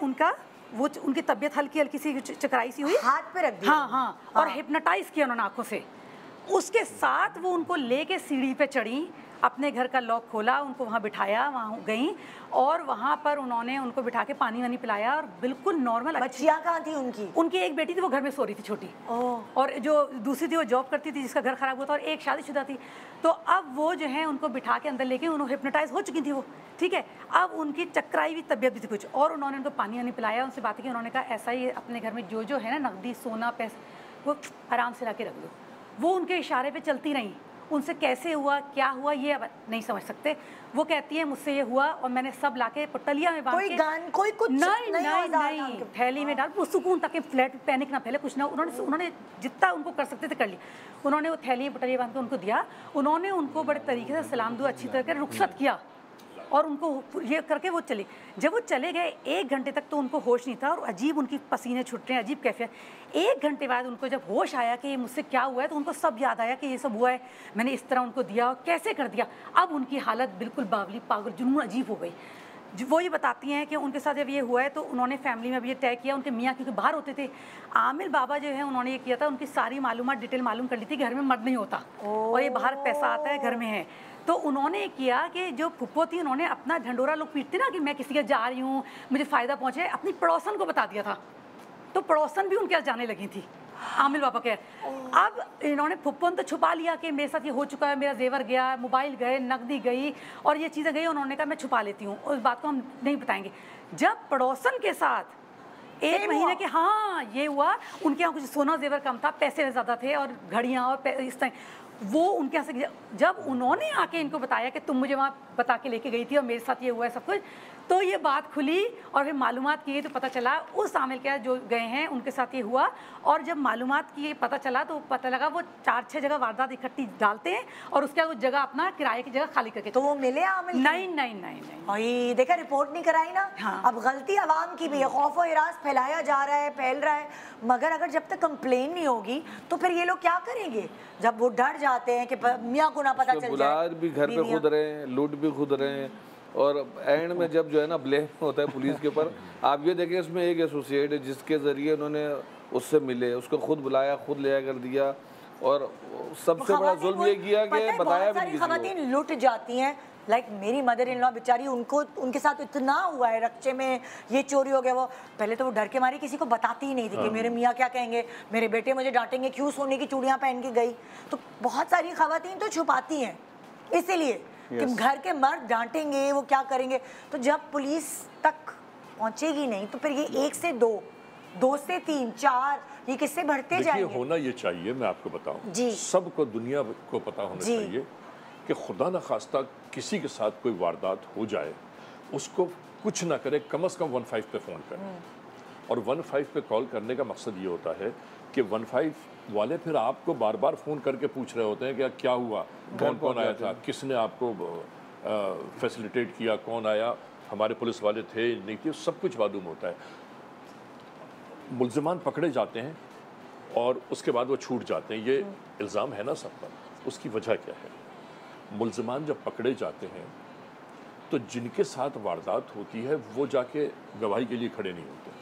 Speaker 8: उनकी तबीयत हल्की हल्की सी चकराई सी हुई, हाथ पे रख दिया। हाँ, हाँ, हाँ। और हिप्नोटाइज किया उन्होंने आंखों से। उसके साथ वो उनको लेके सीढ़ी पे चढ़ी, अपने घर का लॉक खोला, उनको वहाँ बिठाया, वहाँ गई और वहाँ पर उन्होंने उनको बिठा के पानी वानी पिलाया और बिल्कुल नॉर्मल।
Speaker 1: बच्चियाँ कहाँ थी उनकी? उनकी
Speaker 8: एक बेटी थी, वो घर में सो रही थी छोटी, और जो दूसरी थी वो जॉब करती थी, जिसका घर खराब हुआ था, और एक शादीशुदा थी। तो अब वो जो है उनको बिठा के अंदर लेके, उन्होंने हिप्नोटाइज हो चुकी थी वो। ठीक है। अब उनकी चक्राई हुई तबीयत भी थी कुछ, और उन्होंने उनको पानी वानी पिलाया, उनसे बातें की। उन्होंने कहा ऐसा ही अपने घर में जो है ना, नकदी सोना पैसे, वो आराम से ला के रख दो। वो उनके इशारे पे चलती रहीं। उनसे कैसे हुआ, क्या हुआ, ये अब नहीं समझ सकते। वो कहती है मुझसे ये हुआ और मैंने सब लाके पटलिया में बांध के, कोई कुछ नहीं, थैली में डाल, वो सुकून ताकि फ्लैट पैनिक ना फैले, कुछ ना। उन्होंने जितना उनको कर सकते थे कर ली। उन्होंने वो थैली में पटलिया बांध के उनको दिया। उन्होंने उनको बड़े तरीके से सलाम दुआ अच्छी तरह रुखसत किया और उनको ये करके वो चले। जब वो चले गए 1 घंटे तक तो उनको होश नहीं था और अजीब उनकी पसीने छूट रहे हैं, अजीब कैफियत। 1 घंटे बाद उनको जब होश आया कि ये मुझसे क्या हुआ है, तो उनको सब याद आया कि ये सब हुआ है, मैंने इस तरह उनको दिया और कैसे कर दिया। अब उनकी हालत बिल्कुल बावली, पागल, जुनून, अजीब हो गई। वो ये बताती हैं कि उनके साथ जब ये हुआ है तो उन्होंने फैमिली में अब ये तय किया, उनके मियाँ क्योंकि बाहर होते थे, आमिर बाबा जो है उन्होंने ये किया था, उनकी सारी मालूमात डिटेल मालूम कर ली थी, घर में मर्द नहीं होता और ये बाहर पैसा आता है, घर में है। तो उन्होंने किया कि जो फुप्पो थी, उन्होंने अपना ढंडोरा लोग पीटते ना कि मैं किसी के जा रही हूँ, मुझे फ़ायदा पहुँचे, अपनी पड़ोसन को बता दिया था। तो पड़ोसन भी उनके यहाँ जाने लगी थी आमिर बाबा के। अब इन्होंने फुप्पो ने तो छुपा लिया कि मेरे साथ ये हो चुका है, मेरा जेवर गया, मोबाइल गए, नकदी गई और ये चीज़ें गई। उन्होंने कहा मैं छुपा लेती हूँ, उस बात को हम नहीं बताएंगे। जब पड़ोसन के साथ 1 महीने के, हाँ, ये हुआ, उनके यहाँ कुछ सोना जेवर कम था, पैसे ज़्यादा थे और घड़ियाँ और इस तरह, वो उनके यहाँ से जब उन्होंने आके इनको बताया कि तुम मुझे वहाँ बता के लेके गई थी और मेरे साथ ये हुआ है सब कुछ, तो ये बात खुली और फिर मालूमात की तो पता चला उस आमिर के जो गए हैं उनके साथ ये हुआ। और जब मालूमात की पता चला तो पता लगा वो 4-6 जगह वारदात इकट्ठी डालते हैं और उसके बाद वो जगह अपना किराए की जगह खाली करके।
Speaker 1: तो वो मिले आमिर? नहीं, देखा, रिपोर्ट नहीं कराई ना। हाँ। अब गलती आवाम की भी है, खौफ और इराज फैलाया जा रहा है, फैल रहा है, मगर अगर जब तक कंप्लेन नहीं होगी तो फिर ये लोग क्या करेंगे? जब वो डर जाते हैं कि मियाँ को ना पता चल जाए,
Speaker 5: भी घर पे खुद रहे हैं, लूट भी खुद रहे हैं, और एंड में जब जो है ना ब्लेम होता है पुलिस के ऊपर। आप ये देखें, इसमें एक एसोसिएट है जिसके ज़रिए उन्होंने उससे मिले, उसको खुद बुलाया, खुद ले कर दिया, और सबसे बड़ा जुल्म ये किया कि बताया भी नहीं।
Speaker 1: ख़वातीन लुट जाती हैं, लाइक मेरी मदर इन लॉ बेचारी, उनको उनके साथ इतना हुआ है, रक्चे में ये चोरी हो गया, वो पहले तो वो डर के मारी किसी को बताती ही नहीं थी कि मेरे मियाँ क्या कहेंगे, मेरे बेटे मुझे डांटेंगे, क्यों सोने की चूड़ियाँ पहन के गई। तो बहुत सारी ख़वातीन तो छुपाती हैं इसीलिए कि घर के मर्द डांटेंगे, वो क्या करेंगे। तो जब पुलिस तक पहुंचेगी नहीं तो फिर ये 1 से 2, 2 से 3, 4 ये किससे बढ़ते जाएंगे?
Speaker 3: होना ये चाहिए, मैं आपको बताऊं जी, सबको दुनिया को पता होना चाहिए कि खुदा न खास्ता किसी के साथ कोई वारदात हो जाए, उसको कुछ ना करे, कम से कम 15 पे फ़ोन करें। और 15 पे कॉल करने का मकसद ये होता है कि 15 वाले फिर आपको बार बार फ़ोन करके पूछ रहे होते हैं कि क्या हुआ, कौन कौन आया था, किसने आपको फैसिलिटेट किया, कौन आया, हमारे पुलिस वाले थे नहीं थे, सब कुछ मालूम होता है। मुल्ज़िमान पकड़े जाते हैं और उसके बाद वो छूट जाते हैं, ये इल्ज़ाम है ना सब पर। उसकी वजह क्या है? मुल्ज़िमान जब पकड़े जाते हैं तो जिनके साथ वारदात होती है वो जाके गवाही के लिए खड़े नहीं होते,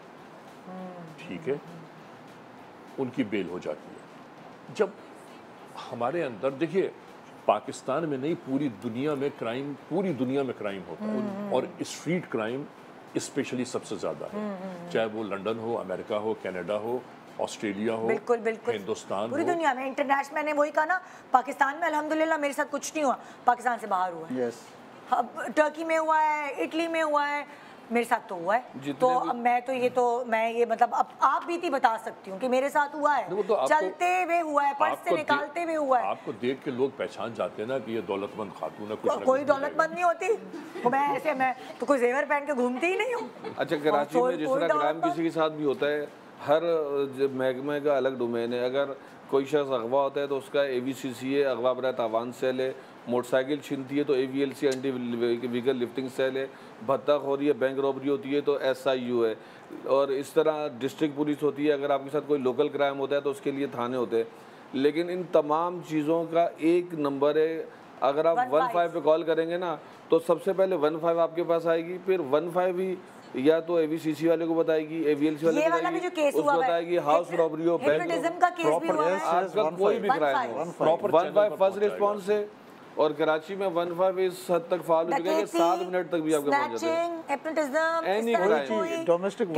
Speaker 3: ठीक है, उनकी बेल हो जाती है। जब हमारे अंदर, देखिए, पाकिस्तान में नहीं पूरी दुनिया में क्राइम, पूरी दुनिया में क्राइम होता है, और स्ट्रीट क्राइम स्पेशली सबसे ज़्यादा है, चाहे वो लंदन हो, अमेरिका हो, कनाडा हो, ऑस्ट्रेलिया हो,
Speaker 1: बिल्कुल बिल्कुल,
Speaker 3: हिंदुस्तान
Speaker 1: पूरी
Speaker 3: हो।
Speaker 1: दुनिया में इंटरनेशनल, मैंने वही कहा ना, पाकिस्तान में अल्हम्दुलिल्लाह मेरे साथ कुछ नहीं हुआ, पाकिस्तान से बाहर हुआ है।
Speaker 2: यस,
Speaker 1: अब टर्की में हुआ है, इटली में हुआ है, मेरे साथ तो हुआ है। तो अब मैं ये मतलब अब आप भी थी बता सकती हूँ कि मेरे साथ हुआ है,
Speaker 3: तो
Speaker 1: चलते हुए हुआ है, पर्स से निकालते हुए हुआ है।
Speaker 3: आपको देख के लोग पहचान जाते हैं ना कि ये दौलतमंद खातून है, कुछ
Speaker 1: कोई दौलतमंद नहीं होती, तो मैं तो कोई जेवर पहन के घूमती ही नहीं हूँ।
Speaker 5: अच्छा, कराची में जिस तरह क्राइम किसी के साथ भी होता है, हर महकमे का अलग डोमेन है। अगर कोई शख्स अगवा होता है तो उसका AVCC है, अगवा बरात आवान सेल है, मोटरसाइकिल छीनती है तो AVLC anti vehicle lifting cell है, भत्ताखोरी है, बैंक रॉबरी होती है तो SIU है, और इस तरह डिस्ट्रिक्ट पुलिस होती है। अगर आपके साथ कोई लोकल क्राइम होता है तो उसके लिए थाने होते हैं। लेकिन इन तमाम चीज़ों का एक नंबर है, अगर आप 15 पे कॉल करेंगे ना तो सबसे पहले 15 आपके पास आएगी, फिर 15 ही या तो AVCC वाले को बताएगी, AVLC वाले को बताएगी, उसको बताएगी हाउस रॉबरी हो, बैंक
Speaker 1: का केस भी हुआ है,
Speaker 5: आजकल कोई भी क्राइम हो, 15 फर्स्ट रिस्पॉन्स है। और कराची में 15 इस हद तक फाल हो चुका है कि 7 मिनट तक भी आपके पहुंच जाते हैं।
Speaker 2: डोमेस्टिक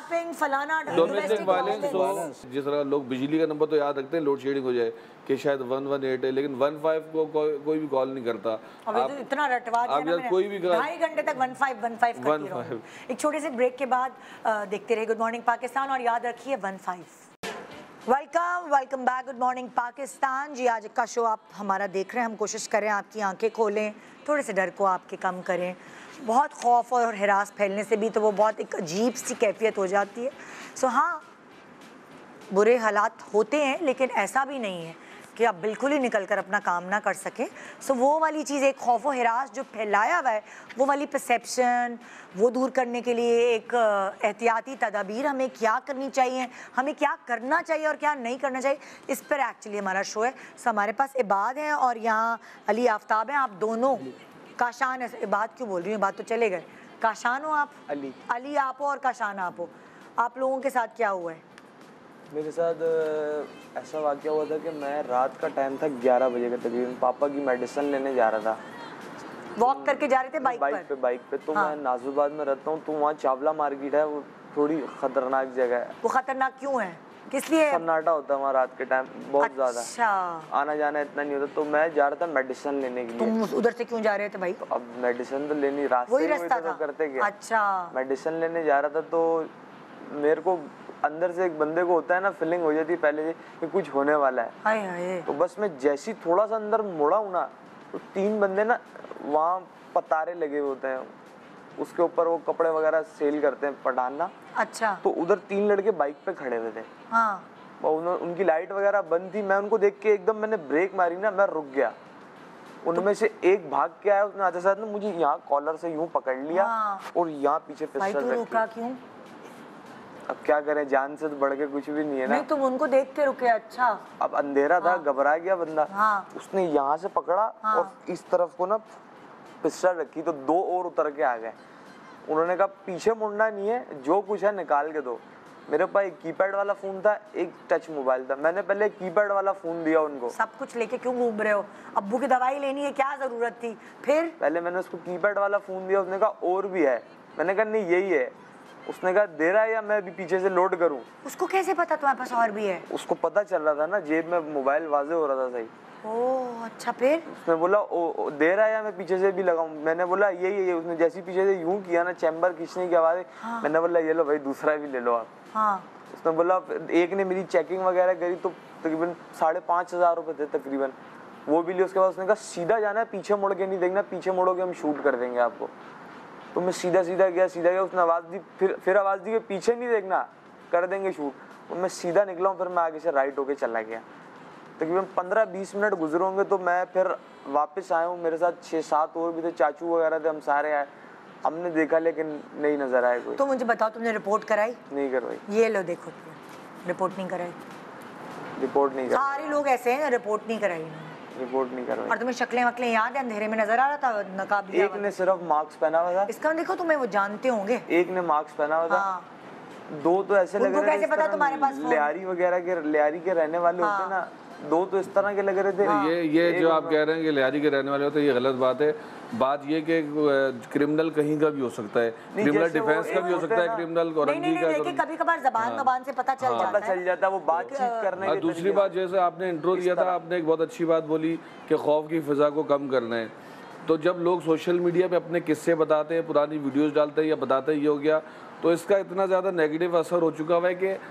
Speaker 5: वायलेंस, जिस तरह लोग बिजली का नंबर तो याद रखते हैं, लोड शेडिंग हो जाए कि शायद 118 है, लेकिन 15 को कोई भी कॉल नहीं करता।
Speaker 1: आप इतना रटवा दिया ना,
Speaker 5: कोई भी
Speaker 1: 2.5 घंटे तक 15 करती रहूं। एक छोटे से ब्रेक के बाद देखते रहे गुड मॉर्निंग पाकिस्तान, और याद रखिए 15। Welcome back, good morning Pakistan ji. आज का शो आप हमारा देख रहे हैं, हम कोशिश करें आपकी आंखें खोलें, थोड़े से डर को आपके कम करें। बहुत खौफ और हिरास फैलने से भी तो वो बहुत एक अजीब सी कैफियत हो जाती है। सो हाँ, बुरे हालात होते हैं, लेकिन ऐसा भी नहीं है कि आप बिल्कुल ही निकल कर अपना काम ना कर सकें। सो वो वाली चीज़, एक खौफ व हिरास जो फैलाया हुआ है, वो वाली परसेप्शन, वो दूर करने के लिए एक एहतियाती तदाबीर हमें क्या करनी चाहिए, हमें क्या करना चाहिए और क्या नहीं करना चाहिए, इस पर एक्चुअली हमारा शो है। सो हमारे पास इबाद हैं और यहाँ अली आफ्ताब हैं। आप दोनों काशान है, इबाद क्यों बोल रही हूँ, बात तो चले गए। काशान हो आप? अली आप हो और काशान आप हो। आप लोगों के साथ क्या हुआ है?
Speaker 9: मेरे साथ ऐसा वाक़या हुआ था कि मैं रात का टाइम था 11 बजे का तकरीबन, पापा की मेडिसिन लेने जा रहा था।
Speaker 1: वॉक करके जा रहे थे बाइक पे? तो मैं नाजुबाद में रहता हूँ, तो वहाँ चावला मार्केट है, वो थोड़ी खतरनाक जगह है। वो खतरनाक क्यों है, किस लिए?
Speaker 9: सन्नाटा होता है वहाँ रात के टाइम बहुत ज़्यादा।
Speaker 1: अच्छा।
Speaker 9: आना जाना इतना नहीं होता। तो मैं जा रहा था मेडिसिन लेने के लिए।
Speaker 1: तुम उधर से क्यों जा रहे थे भाई?
Speaker 9: तो अब मेडिसिन तो लेनी, रास्ते
Speaker 1: वही रास्ता था।
Speaker 9: करते क्या।
Speaker 1: अच्छा।
Speaker 9: मेडिसिन लेने जा रहा था तो मेरे को अंदर से एक बंदे को होता है ना, फीलिंग हो जाती है पहले से कि कुछ होने वाला है।
Speaker 1: हाय हाय।
Speaker 9: तो बस मैं जैसी थोड़ा सा अंदर मुड़ा हूँ ना, तो 3 बंदे ना वहाँ पतारे लगे होते हैं, उसके ऊपर वो कपड़े वगैरह सेल करते हैं, पठान ना।
Speaker 1: अच्छा।
Speaker 9: तो उधर 3 लड़के बाइक पे खड़े हुए थे।
Speaker 1: हाँ।
Speaker 9: और उनकी लाइट वगैरह बंद थी। मैं उनको देख के एकदम मैंने ब्रेक मारी ना, मैं रुक गया। उनमें से एक भाग के आया, उसने आते साथ ना मुझे यहाँ कॉलर से यूं पकड़ लिया और यहाँ पीछे पिस्टल रख
Speaker 1: रुका क्यों?
Speaker 9: अब क्या करें, जान से तो बढ़ के कुछ भी नहीं है ना।
Speaker 1: नहीं, तुम उनको देख के रुके? अच्छा।
Speaker 9: अब अंधेरा था, घबरा गया बंदा। उसने यहाँ से पकड़ा और इस तरफ को ना पिस्टल रखी, तो 2 और उतर के आ गए। उन्होंने कहा पीछे मुड़ना नहीं है, जो कुछ है निकाल के दो। मेरे पास एक कीपैड वाला फोन था, एक टच मोबाइल था। मैंने पहले कीपैड वाला फोन दिया उनको।
Speaker 1: सब कुछ लेके क्यों घूम रहे हो? अब्बू की दवाई लेनी है, क्या जरूरत थी? फिर
Speaker 9: पहले मैंने उसको कीपैड वाला फोन दिया, उसने कहा और भी है। मैंने कहा नहीं यही है। उसने कहा दे रहा है या मैं अभी पीछे से लोड करूं?
Speaker 1: उसको कैसे पता तुम्हारे पास और भी है?
Speaker 9: उसको पता चल रहा था ना, जेब में मोबाइल वाजे हो रहा था सही।
Speaker 1: ओह अच्छा। फिर
Speaker 9: उसने बोला ओ दे रहा है या मैं पीछे से भी लगाऊं? मैंने बोला यही। उसने जैसे पीछे से यूं किया ना, चैम्बर खींचने की आवाज। मैंने बोला ये लो भाई, दूसरा भी ले लो आप। उसने बोला, एक ने मेरी चेकिंग वगैरह करी तो तकरीबन 5,500 रुपए थे तकरीबन, वो भी लिए। उसके बाद उसने कहा सीधा जाना है, पीछे मुड़ के नहीं देखना, पीछे मुड़ोगे हम शूट कर देंगे आपको। तो मैं सीधा गया। उसने आवाज़ दी, फिर आवाज़ दी कि पीछे नहीं देखना, कर देंगे शूट। और मैं सीधा निकला हूँ, फिर मैं आगे से राइट होके चला गया। तकरीबन 15-20 मिनट गुजरे होंगे तो मैं फिर वापस आया हूँ। मेरे साथ 6-7 और भी थे, चाचू वगैरह थे, हम सारे आए। हमने देखा लेकिन नहीं नजर आया कोई।
Speaker 1: तो मुझे बताओ, तुमने रिपोर्ट कराई?
Speaker 9: नहीं करवाई।
Speaker 1: ये लो देखो, रिपोर्ट नहीं कराई।
Speaker 9: रिपोर्ट नहीं कराई।
Speaker 1: सारे लोग ऐसे हैं, रिपोर्ट नहीं कराई।
Speaker 9: रिपोर्ट नहीं करवाई।
Speaker 1: और तुम्हें शक्लें वकलें याद है? अंधेरे में नजर आ रहा था, नकाब लिया।
Speaker 9: एक ने सिर्फ मास्क पहना हुआ था।
Speaker 1: इसका देखो, तुम्हें वो जानते होंगे।
Speaker 9: एक ने मास्क पहना हुआ था। 2 तो ऐसे लग रहे थे,
Speaker 1: कैसे पता तुम्हारे पास
Speaker 9: लियारी वगैरह के, लियारी के रहने वाले होते ना। 2 तो इस तरह के लग रहे थे।
Speaker 5: ये जो आप कह रहे हैं कि लियारी के रहने वाले होते, ये गलत बात है। बात ये कि क्रिमिनल कहीं का भी हो सकता है, क्रिमिनल डिफेंस का भी हो सकता है, क्रिमिनल औरंगी का,
Speaker 1: कभी-कभार ज़बान से पता चल
Speaker 9: जाता है वो बातचीत करने के।
Speaker 5: दूसरी बात, जैसे आपने इंट्रो दिया था, आपने एक बहुत अच्छी बात बोली कि खौफ की फिजा को कम करना है। तो जब लोग सोशल मीडिया पे अपने किस्से बताते हैं, पुरानी वीडियोस डालते हैं या बताते हैं ये हो गया, तो इसका इतना ज़्यादा नेगेटिव असर हो चुका हुआ है कि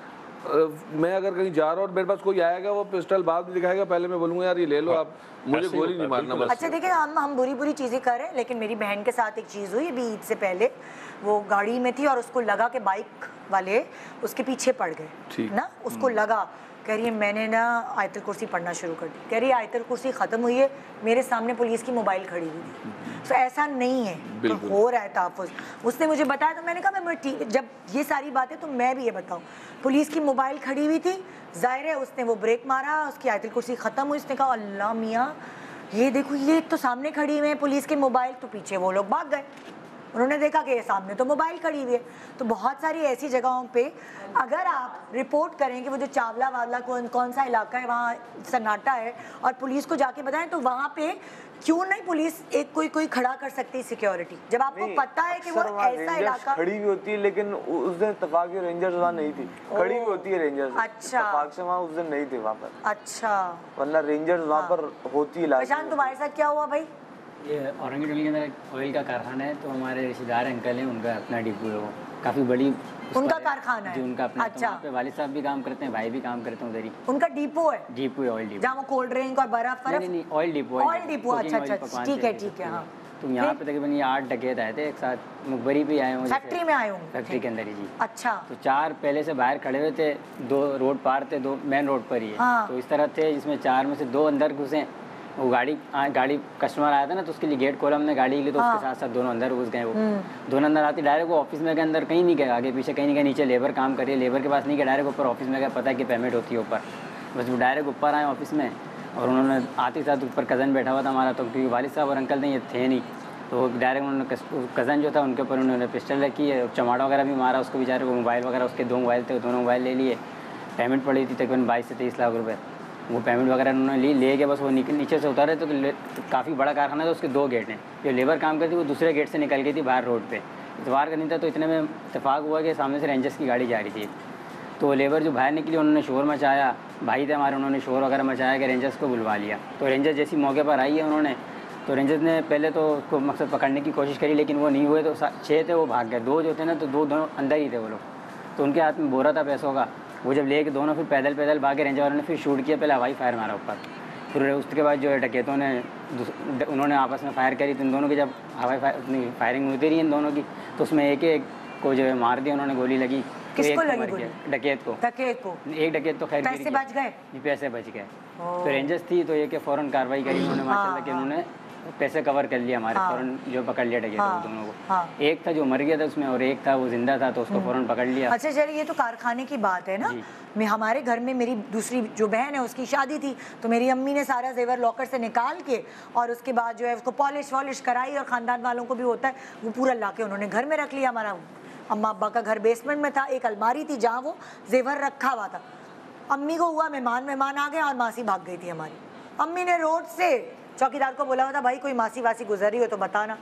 Speaker 5: मैं अगर कहीं जा रहा हूँ और मेरे पास कोई आएगा, वो पिस्टल बाद में दिखाएगा, पहले मैं बोलूँगा यार ये ले लो आप, मुझे गोली नहीं मारना बस।
Speaker 1: अच्छा देखिए, हम बुरी चीज़ें कर रहे हैं, लेकिन मेरी बहन के साथ एक चीज़ हुई अभी ईद से पहले। वो गाड़ी में थी और उसको लगा कि बाइक वाले उसके पीछे पड़ गए ना, उसको लगा, कह रही है मैंने ना आयतुल कुर्सी पढ़ना शुरू कर दी। कह रही है आयतुल कुर्सी ख़त्म हुई है, मेरे सामने पुलिस की मोबाइल खड़ी हुई थी। तो ऐसा नहीं है, तो हो रहा है तहफ़्फ़ुज़। उसने मुझे बताया तो मैंने कहा मैं ठीक, जब ये सारी बातें तो मैं भी ये बताऊँ, पुलिस की मोबाइल खड़ी हुई थी, ज़ाहिर है उसने वो ब्रेक मारा, उसकी आयतुल कुर्सी ख़त्म हुई, उसने कहा अल्लाह मियाँ ये देखो ये तो सामने खड़ी हुई है पुलिस की मोबाइल, तो पीछे वो लोग भाग गए। उन्होंने देखा कि ये सामने तो मोबाइल खड़ी हुई है। तो बहुत सारी ऐसी जगहों पे अगर आप रिपोर्ट करें कि वो जो चावला वावला कौन सा इलाका है, वहाँ सन्नाटा है, और पुलिस को जाके बताएं, तो वहाँ पे क्यों नहीं पुलिस एक कोई खड़ा कर सकती है सिक्योरिटी, जब आपको पता है कि वो ऐसा इलाका
Speaker 9: खड़ी भी होती है, लेकिन उस दिन इत्तेफाक से रेंजर्स वहाँ नहीं थी, खड़ी भी होती है रेंजर्स।
Speaker 1: अच्छा,
Speaker 9: इत्तेफाक से वहाँ उस दिन नहीं थे वहाँ पर।
Speaker 1: अच्छा,
Speaker 9: वरना रेंजर्स वहाँ पर होती है।
Speaker 1: प्रशांत तुम्हारे साथ क्या हुआ भाई?
Speaker 10: ये औरंगी टोली के अंदर ऑयल का कारखाना है, तो हमारे रिश्तेदार अंकल हैं, उनका अपना डिपो है, वो काफ़ी बड़ी
Speaker 1: उनका कारखाना है
Speaker 10: जी, उनका अपना।
Speaker 1: अच्छा,
Speaker 10: तो पे वालिद साहब भी काम करते हैं, भाई भी काम करते हैं उधर ही।
Speaker 1: उनका डिपो है?
Speaker 10: डिपो है, ऑयल डिपो,
Speaker 1: जहाँ वो कोल्ड ड्रिंक और बर्फ?
Speaker 10: नहीं, ऑयल डिपो।
Speaker 1: ऑयल डिपो, अच्छा, ठीक है। हाँ,
Speaker 10: तो यहाँ पे तकरीबन ये 8 डकैत आए थे एक साथ, मुखबरी पे आए होंगे,
Speaker 1: फैक्ट्री में आए होंगे,
Speaker 10: फैक्ट्री के अंदर ही जी।
Speaker 1: अच्छा,
Speaker 10: तो 4 पहले से बाहर खड़े हुए थे, 2 रोड पार थे, 2 मेन रोड पर ही है। तो इस तरह थे, जिसमें 4 में से 2 अंदर घुसे। वो गाड़ी कस्टमर आया था ना, तो उसके लिए गेट खोला हमने गाड़ी के लिए, तो उसके साथ साथ दोनों अंदर घुस गए। वो दोनों अंदर आते डायरेक्ट वो ऑफिस में गए, अंदर कहीं नहीं गए, आगे पीछे कहीं नहीं गए, नीचे लेबर काम कर रही है, लेबर के पास नहीं गए, डायरेक्ट ऊपर ऑफिस में गए, पता है कि पेमेंट होती है ऊपर, बस वो डायरेक्ट ऊपर आए ऑफिस में। और उन्होंने आते साथ ऊपर कज़न बैठा हुआ था हमारा, तो क्योंकि वालिद साहब और अंकल नहीं, ये थे नहीं, तो डायरेक्ट उन्होंने कज़न जो था उनके ऊपर उन्होंने पिस्टल रखी है, चमाड़ा वगैरह भी मारा उसको, बेचारे को मोबाइल वगैरह, उसके 2 मोबाइल थे, दोनों मोबाइल ले लिए। पेमेंट पड़ी थी तकरीबन 22 से 23 लाख रुपये, वो पेमेंट वगैरह उन्होंने ले के बस वो नीचे से उतारे। तो काफ़ी बड़ा कारखाना था, उसके 2 गेट हैं, जो लेबर काम करती वो दूसरे गेट से निकल गई थी बाहर रोड पे, इतवार का नहीं था। तो इतने में इत्तेफाक हुआ कि सामने से रेंजर्स की गाड़ी जा रही थी, तो लेबर जो बाहर निकली उन्होंने शोर मचाया, भाई थे हमारे, उन्होंने शोर वगैरह मचाया कि रेंजर्स को बुलवा लिया। तो रेंजर जैसी मौके पर आई है उन्होंने, तो रेंजर्स ने पहले तो उसको मकसद पकड़ने की कोशिश करी, लेकिन वो नहीं हुए। तो 6 थे, वो भाग गए। 2 जो थे ना, तो 2 दोनों अंदर ही थे वो लोग, तो उनके हाथ में बोरा था पैसों का। वो जब लेके दोनों फिर पैदल भागे, रेंजर वालों ने फिर शूट किया, पहले हवाई फायर मारा ऊपर, फिर उसके बाद जो है डकैतों ने उन्होंने आपस में फायर करी। तो इन दोनों की जब हवाई फायरिंग होती रही इन दोनों की, तो उसमें एक को जो है मार दिया उन्होंने, गोली लगी।
Speaker 1: किसको लगी गोली?
Speaker 10: डकैत को। एक डकैत तो खैर
Speaker 1: पैसे बच गए,
Speaker 10: पैसे बच गए। तो रेंजर्स थी, तो ये कि फ़ौरन कार्रवाई करी उन्होंने, माशाल्लाह कि उन्होंने पैसे कवर कर लिया हमारे, फ़ौरन जो पकड़ लिया डकैत दोनों को। एक था जो मर गया था उसमें, और एक था वो जिंदा था, तो उसको फ़ौरन पकड़ लिया।
Speaker 1: अच्छा चलिए, ये तो कारखाने की बात है ना। मैं हमारे घर में मेरी दूसरी जो बहन है उसकी शादी थी, तो मेरी अम्मी ने सारा जेवर लॉकर से निकाल के और उसके बाद जो है उसको पॉलिश कराई, और ख़ानदान वालों को भी होता है, वो पूरा ला के उन्होंने घर में रख लिया। हमारा अम्मा अब्बा का घर बेसमेंट में था, एक अलमारी थी जहाँ वो जेवर रखा हुआ था। अम्मी को हुआ मेहमान आ गए और मासी भाग गई थी हमारी। अम्मी ने रोड से चौकीदार को बोला हुआ था, भाई कोई मासी वासी गुजर रही हो तो बताना।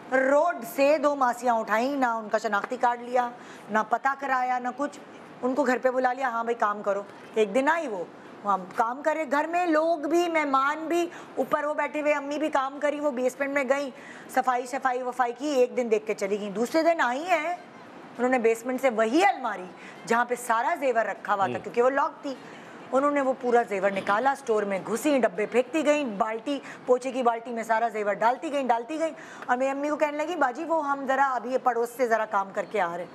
Speaker 1: रोड से 2 मासियाँ उठाई, ना उनका शनाख्ती कार्ड लिया, ना पता कराया, ना कुछ। उनको घर पे बुला लिया, हाँ भाई काम करो। एक दिन आई वो, वहाँ काम करे, घर में लोग भी, मेहमान भी, ऊपर वो बैठे हुए, अम्मी भी काम करी, वो बेसमेंट में गई, सफाई वफाई की, एक दिन देख के चली गई। दूसरे दिन आई है, उन्होंने बेसमेंट से वही अलमारी जहाँ पे सारा जेवर रखा हुआ था, क्योंकि वो लॉक थी, उन्होंने वो पूरा जेवर निकाला, स्टोर में घुसी, डब्बे फेंकती गई, बाल्टी, पोछे की बाल्टी में सारा जेवर डालती गई। और मेरी अम्मी को कहने लगी, बाजी वो हम ज़रा अभी पड़ोस से ज़रा काम करके आ रहे।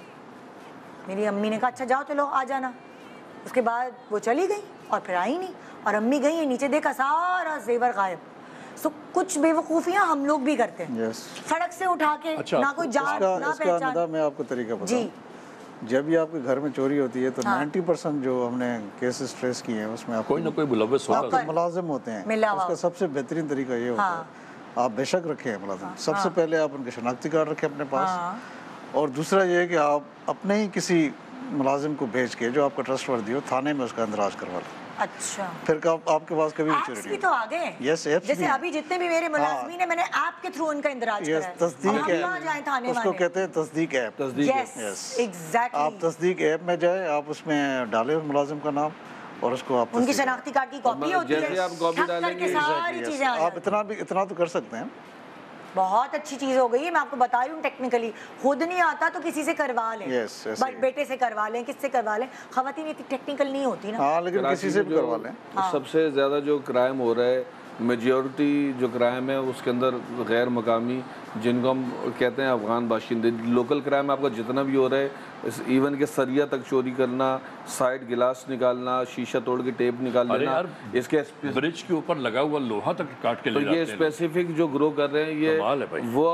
Speaker 1: मेरी अम्मी ने कहा अच्छा जाओ, चलो आ जाना। उसके बाद वो चली गई और फिर आई नहीं, और अम्मी गई है नीचे, देखा सारा जेवर गायब। सो कुछ बेवकूफ़ियाँ हम लोग भी करते हैं, सड़क से उठा के। अच्छा, ना कोई जान ना पहचान।
Speaker 2: मैं आपको तरीका बताऊं, जब भी आपके घर में चोरी होती है तो 90% जो हमने केसेस ट्रेस किए हैं उसमें कोई ना कोई मुलव्वस होता है, मुलाजिम होते हैं। उसका सबसे बेहतरीन तरीका ये होता है, आप बेशक रखें मुलाजिम, सबसे पहले आप उनके शनाख्ती कार्ड रखें अपने पास, और दूसरा ये है कि आप अपने ही किसी मुलाजिम को भेज के जो आपका ट्रस्टवर्दी हो, थाने में उसका इंदराज करवा लें।
Speaker 1: अच्छा,
Speaker 2: फिर आपके पास कभी
Speaker 1: एप्स भी तो आ गए।
Speaker 2: यस, एप्स
Speaker 1: जैसे अभी जितने भी मेरे मुलाजिमीन है, मैंने ऐप के थ्रू उनका इंदराज करा है।
Speaker 2: तस्दीक है,
Speaker 1: जाए थाने
Speaker 2: उसको कहते हैं तस्दीक ऐप।
Speaker 1: Yes, exactly.
Speaker 2: आप तस्दीक ऐप में जाए, आप उसमें डालें मुलाजिम का नाम और उसको आप
Speaker 1: उनकी शनाख्ती कार्ड की कॉपी होती है,
Speaker 5: जैसे आप कॉपी डालेंगे
Speaker 1: सारी चीजें
Speaker 2: आप इतना तो कर सकते हैं।
Speaker 1: बहुत अच्छी चीज हो गई है, मैं आपको बता रही हूँ। टेक्निकली खुद नहीं आता तो किसी से करवा लें, बेटे से करवा लें, किससे करवा लें। खवातीन इतनी टेक्निकल नहीं होती ना।
Speaker 2: हाँ, लेकिन किसी से भी करवा लें।
Speaker 5: सबसे ज्यादा जो क्राइम हो रहा है, मेजॉरिटी जो क्राइम है उसके अंदर गैर मकामी, जिनको हम कहते हैं अफगान बाशिंदे, लोकल क्राइम आपका जितना भी हो रहा है, इवन के सरिया तक चोरी करना, साइड गिलास निकालना, शीशा तोड़ के टेप निकाल लेना, इसके
Speaker 3: ब्रिज के ऊपर लगा हुआ लोहा तक काट के ले
Speaker 5: जाते हैं। तो ये स्पेसिफिक जो ग्रो कर रहे हैं, ये वो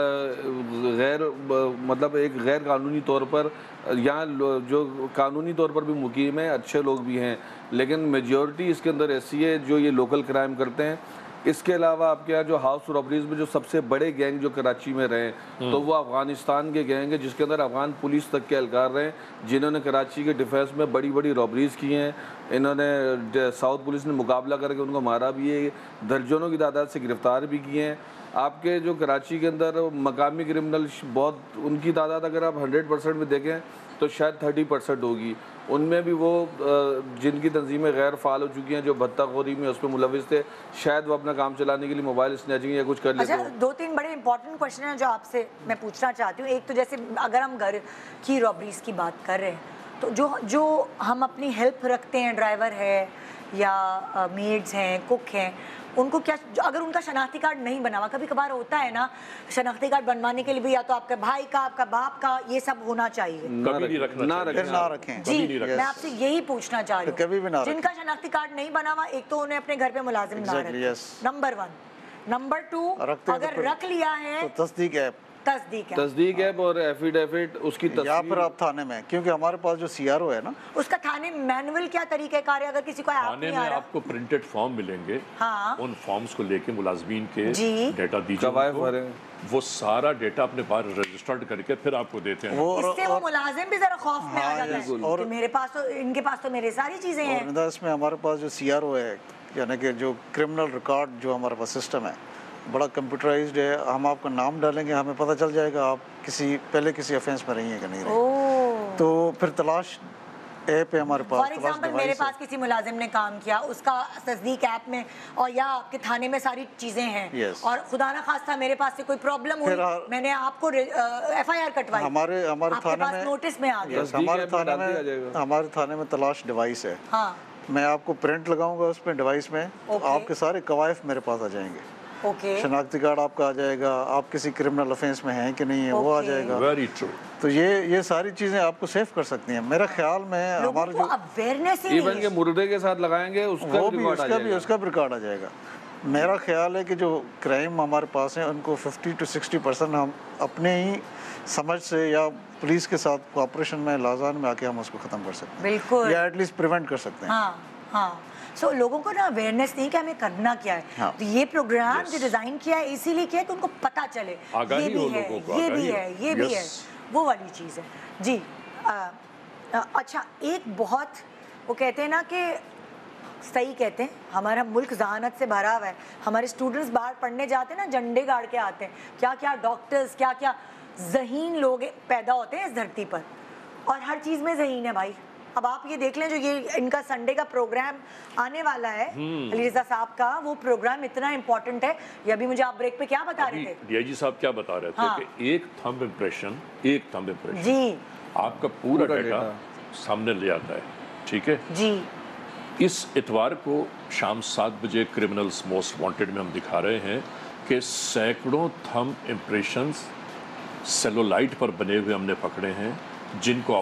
Speaker 5: गैर मतलब एक गैर कानूनी तौर पर, यहाँ जो कानूनी तौर पर भी मुकीम है, अच्छे लोग भी हैं, लेकिन मेजॉरिटी इसके अंदर ऐसी है जो ये लोकल क्राइम करते हैं। इसके अलावा आपके यहाँ जो हाउस रॉबरीज में जो सबसे बड़े गैंग जो कराची में रहे, तो वो अफगानिस्तान के गैंग है, जिसके अंदर अफगान पुलिस तक के एहलकार रहे, जिन्होंने कराची के डिफेंस में बड़ी बड़ी रॉबरीज की हैं। इन्होंने साउथ पुलिस ने मुकाबला करके उनको मारा भी है, दर्जनों की तादाद से गिरफ्तार भी किए हैं। आपके जो कराची के अंदर मकामी क्रिमिनल बहुत, उनकी तादाद अगर आप 100% में देखें तो शायद 30% होगी। उनमें भी वो जिनकी तंजीमें गैर फाल हो चुकी हैं, जो भत्ताखोरी में उसमें मुलविस थे, शायद वो अपना काम चलाने के लिए मोबाइल स्नैचिंग या कुछ कर लेते हैं।
Speaker 1: 2-3 बड़े इंपॉर्टेंट क्वेश्चन हैं जो आपसे मैं पूछना चाहती हूँ। एक तो जैसे अगर हम घर की रॉबरीज की बात कर रहे हैं, तो जो हम अपनी हेल्प रखते हैं, ड्राइवर है या मेड्स हैं, कुक हैं, उनको क्या, अगर उनका शनाख्ती कार्ड नहीं बना हुआ, कभी कभार होता है ना, शनाख्ती कार्ड बनवाने के लिए भी या तो आपके भाई का, आपका बाप का, ये सब होना चाहिए।
Speaker 3: कभी नहीं रखना,
Speaker 2: ना रखें।
Speaker 1: जी, मैं आपसे यही पूछना चाह रही हूँ,
Speaker 2: कभी भी ना रखें।
Speaker 1: जिनका शनाख्ती कार्ड नहीं बना हुआ, एक तो उन्हें अपने घर पे मुलाजिम ना रखें, नंबर 1। नंबर 2, अगर रख लिया है
Speaker 2: तो
Speaker 1: तस्दीक
Speaker 5: है और एफिडेविट उसकी
Speaker 2: या फिर आप थाने में, क्योंकि हमारे पास जो सीआरओ है ना,
Speaker 1: उसका थाने मैनुअल क्या तरीक़ेकार है, अगर किसी को ऐप नहीं आ रहा,
Speaker 3: आपको प्रिंटेड फॉर्म मिलेंगे। हाँ। उन फॉर्म्स को लेके मुलाजमीन के डेटा दीजिए, वो सारा डेटा अपने पास रजिस्टर्ड करके फिर आपको देते हैं।
Speaker 1: इससे वो मुलाजिम भी जरा खौफ में आ जाता है कि मेरे पास तो, इनके पास तो मेरे सारी चीजें हैं।
Speaker 2: इसमें हमारे पास जो सीआरओ है, यानी कि जो क्रिमिनल रिकॉर्ड जो हमारे पास सिस्टम है, बड़ा कंप्यूटराइज्ड है। हम आपका नाम डालेंगे, हमें पता चल जाएगा आप पहले किसी ऑफेंस में रही हैं कि नहीं रही। तो फिर तलाश ऐप है हमारे पास।
Speaker 1: फॉर एग्जाम्पल मेरे पास किसी मुलाजिम ने काम किया, उसका तस्दीक ऐप में, और या आपके थाने में सारी चीजें हैं, और खुदा ना खास्ता मेरे पास से कोई प्रॉब्लम हुई, मैंने आपको FIR कटवाई,
Speaker 2: हमारे थाने में
Speaker 1: नोटिस में आ गया,
Speaker 2: हमारे थाने में तलाश डिवाइस है। मैं आपको प्रिंट लगाऊंगा उस पर डिवाइस में, आपके सारे कवायफ मेरे पास आ जाएंगे। शनाख्ती कार्ड आपका आ जाएगा, आप किसी क्रिमिनल ऑफेंस में हैं कि नहीं है, वो आ जाएगा।
Speaker 3: Very true.
Speaker 2: तो ये सारी चीजें आपको सेव कर सकती हैं। मेरा ख्याल में हमारा जो
Speaker 1: अवेयरनेस
Speaker 5: इवन के मुर्दे के साथ लगाएंगे, उसका
Speaker 2: भी रिकॉर्ड आ जाएगा। मेरा ख्याल है कि जो क्राइम हमारे पास है, उनको 50 to 60% हम अपने ही समझ से या पुलिस के साथ कोऑपरेशन में, लाजान में आके हम उसको खत्म कर सकते हैं,
Speaker 1: बिल्कुल,
Speaker 2: या एटलीस्ट प्रिवेंट कर सकते हैं।
Speaker 1: हाँ। सो लोगों को ना अवेयरनेस नहीं कि हमें करना क्या है। तो ये प्रोग्राम जो डिजाइन किया है इसीलिए किया है कि उनको पता चले ये भी है, ये भी है, ये भी है, वो वाली चीज़ है जी। अच्छा, एक बहुत वो कहते हैं ना कि सही कहते हैं, हमारा मुल्क जहानत से भरा हुआ है। हमारे स्टूडेंट्स बाहर पढ़ने जाते हैं ना, झंडे गाड़ के आते हैं, क्या क्या डॉक्टर्स, क्या क्या ज़हीन लोग पैदा होते हैं इस धरती पर, और हर चीज़ में ज़हीन है भाई। अब आप ये देख लें, जो ये इनका संडे का प्रोग्राम आने वाला है अली रज़ा साहब का, वो प्रोग्राम इतना इम्पोर्टेंट है। ये अभी मुझे आप ब्रेक पे क्या बता रहे थे?
Speaker 3: डीआईजी साहब क्या बता रहे थे कि एक थंब इम्प्रेशन
Speaker 1: जी
Speaker 3: आपका पूरा डेटा सामने ले आता है, ठीक है
Speaker 1: जी।
Speaker 3: इस इतवार को शाम 7 बजे क्रिमिनल्स मोस्ट वांटेड में हम दिखा रहे हैं कि सैकड़ों थंब इम्प्रेशंस सेलुलाइट पर बने हुए हमने पकड़े हैं, जिनको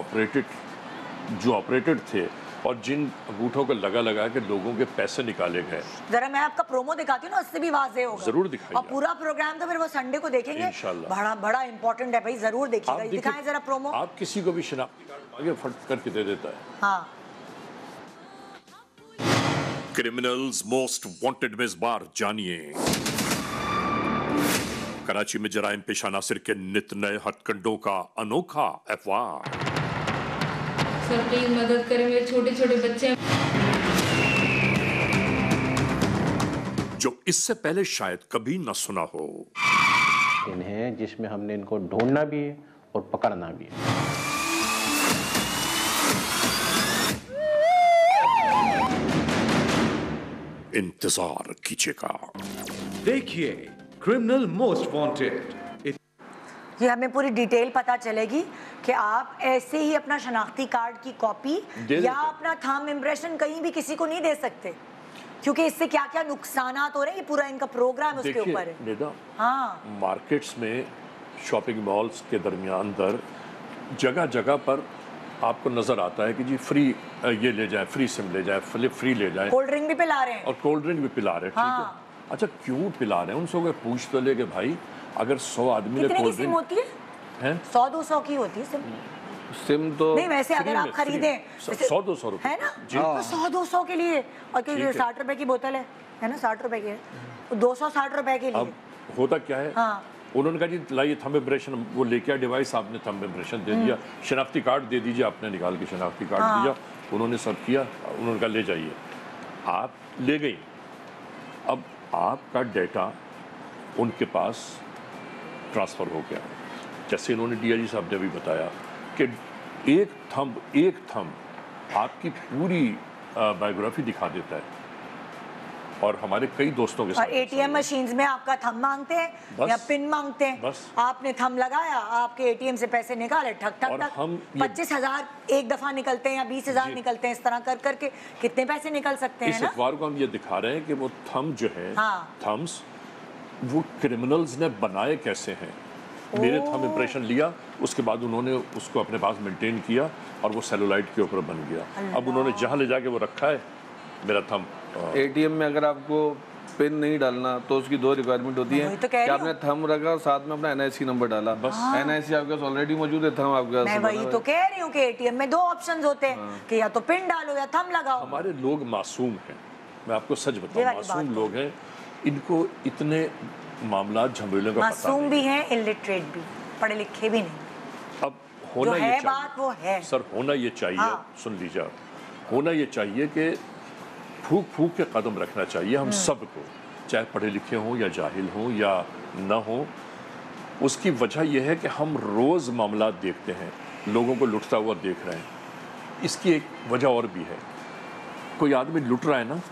Speaker 3: ऑपरेटेड थे और जिन अंगूठों को लगा के लोगों के पैसे निकाले गए।
Speaker 1: जरा मैं आपका प्रोमो दिखाती हूँ ना, उससे भी वाज़ेह होगा।
Speaker 3: जरूर दिखाइए।
Speaker 1: और पूरा प्रोग्राम तो फिर वो संडे को देखेंगे इंशाल्लाह। बड़ा इंपॉर्टेंट है भाई, जरूर देखिएगा। दिखाएं जरा प्रोमो।
Speaker 3: आप किसी को भी शनाख्ती कार्ड मांगे, फट करके दे देता है।
Speaker 1: हाँ।
Speaker 3: क्रिमिनल्स मोस्ट वांटेड में इस बार जानिए कराची में जराइम पेशा नासिर के नित नए हथकंडों का अनोखा अफवाह।
Speaker 11: सर प्लीज मदद करें, मेरे छोटे छोटे बच्चे हैं।
Speaker 3: जो इससे पहले शायद कभी न सुना हो।
Speaker 11: इन्हें जिसमें हमने इनको ढूंढना भी है और पकड़ना भी है।
Speaker 3: इंतजार कीजिएगा।
Speaker 12: देखिए क्रिमिनल मोस्ट वांटेड।
Speaker 1: ये हमें पूरी डिटेल पता चलेगी कि आप ऐसे ही अपना शनाख्ती कार्ड की कॉपी या अपना थंब इम्प्रेशन कहीं भी किसी को नहीं दे सकते, क्योंकि इससे क्या क्या नुकसानात हो रहे हैं, ये पूरा इनका प्रोग्राम उसके ऊपर है।
Speaker 3: निदा,
Speaker 1: हाँ,
Speaker 3: मार्केट्स में, शॉपिंग मॉल्स के दरमियान दर जगह जगह पर आपको नजर आता है कि जी फ्री ये ले जाए, फ्री सिम ले जाए, फ्री ले जाए।
Speaker 1: कोल्ड ड्रिंक भी पिला रहे हैं
Speaker 3: और कोल्ड ड्रिंक भी पिला रहे हैं।
Speaker 1: हाँ।
Speaker 3: ठीक है, अच्छा क्यों पिला रहे हैं? उनसे अगर पूछ तो ले कि भाई अगर 100 आदमी ने कोल्ड ड्रिंक
Speaker 1: होती है 100-200 की होती है
Speaker 5: सिम तो
Speaker 1: नहीं, वैसे अगर आप खरीदें
Speaker 3: 100-200 रुपए
Speaker 1: है ना, तो 100-200 के लिए, और 60 रुपए की बोतल है ना, 60 रुपए की है, 260 रुपए के लिए।
Speaker 3: अब होता क्या है,
Speaker 1: हाँ।
Speaker 3: उन्होंने कहा जी लाइए थंब इम्प्रेशन, वो लेके आया डिवाइस, आपने थंब इम्प्रेशन दे दिया, शनाख्ती कार्ड दे दीजिए, आपने निकाल के शनाख्ती कार्ड दिया, उन्होंने सब किया, उन्होंने कहा ले जाइए, आप ले गई। अब आपका डेटा उनके पास ट्रांसफ़र हो गया। जैसे इन्होंने डीआईजी साहब ने अभी बताया कि एक थंब आपकी पूरी बायोग्राफी दिखा देता है, और हमारे कई दोस्तों के साथ।
Speaker 1: और एटीएम मशीन्स में आपका थंब मांगते हैं या पिन मांगते हैं,
Speaker 3: बस।
Speaker 1: आपने थंब लगाया, आपके एटीएम से पैसे निकाले, ठक ठक ठक, 25,000 एक दफा निकलते हैं या 20,000 निकलते हैं, इस तरह कर करके कितने पैसे निकल सकते हैं।
Speaker 3: इस अखबार को हम ये दिखा रहे हैं कि वो थंब जो है, थम्स वो क्रिमिनल्स ने बनाए कैसे हैं। मेरे थंब इम्प्रेशन लिया, उसके बाद उन्होंने उसको अपने पास मेंटेन किया और वो सेलुलाइट के ऊपर बन गया। अब उन्होंने जहाँ ले जाके वो रखा है मेरा थंब।
Speaker 5: एटीएम में अगर आपको पिन नहीं डालना तो उसकी 2 रिक्वायरमेंट होती है कि आपने थंब रखा और साथ में अपना एनआईसी नंबर डाला, बस। एनआईसी आपके पास ऑलरेडी मौजूद है, थंब आपके पास।
Speaker 1: मैं वही तो कह रही हूँ कि एटीएम में 2 ऑप्शंस होते हैं कि या तो पिन डालो या थंब लगाओ।
Speaker 3: हमारे लोग मासूम हैं, मैं आपको सच बताऊँ, मासूम लोग हैं, इनको इतने मामला झमेलों का पता
Speaker 1: मासूम भी हैं, इलिटरेट भी, पढ़े लिखे भी नहीं।
Speaker 3: अब होना ये चाहिए,
Speaker 1: बात वो है
Speaker 3: सर, होना ये चाहिए, सुन लीजिए, होना ये चाहिए कि फूक फूक के कदम रखना चाहिए हम सबको, चाहे पढ़े लिखे हों या जाहिल हों या न हों। उसकी वजह यह है कि हम रोज़ मामला देखते हैं, लोगों को लुटता हुआ देख रहे हैं। इसकी एक वजह और भी है, कोई आदमी लुट रहा है ना,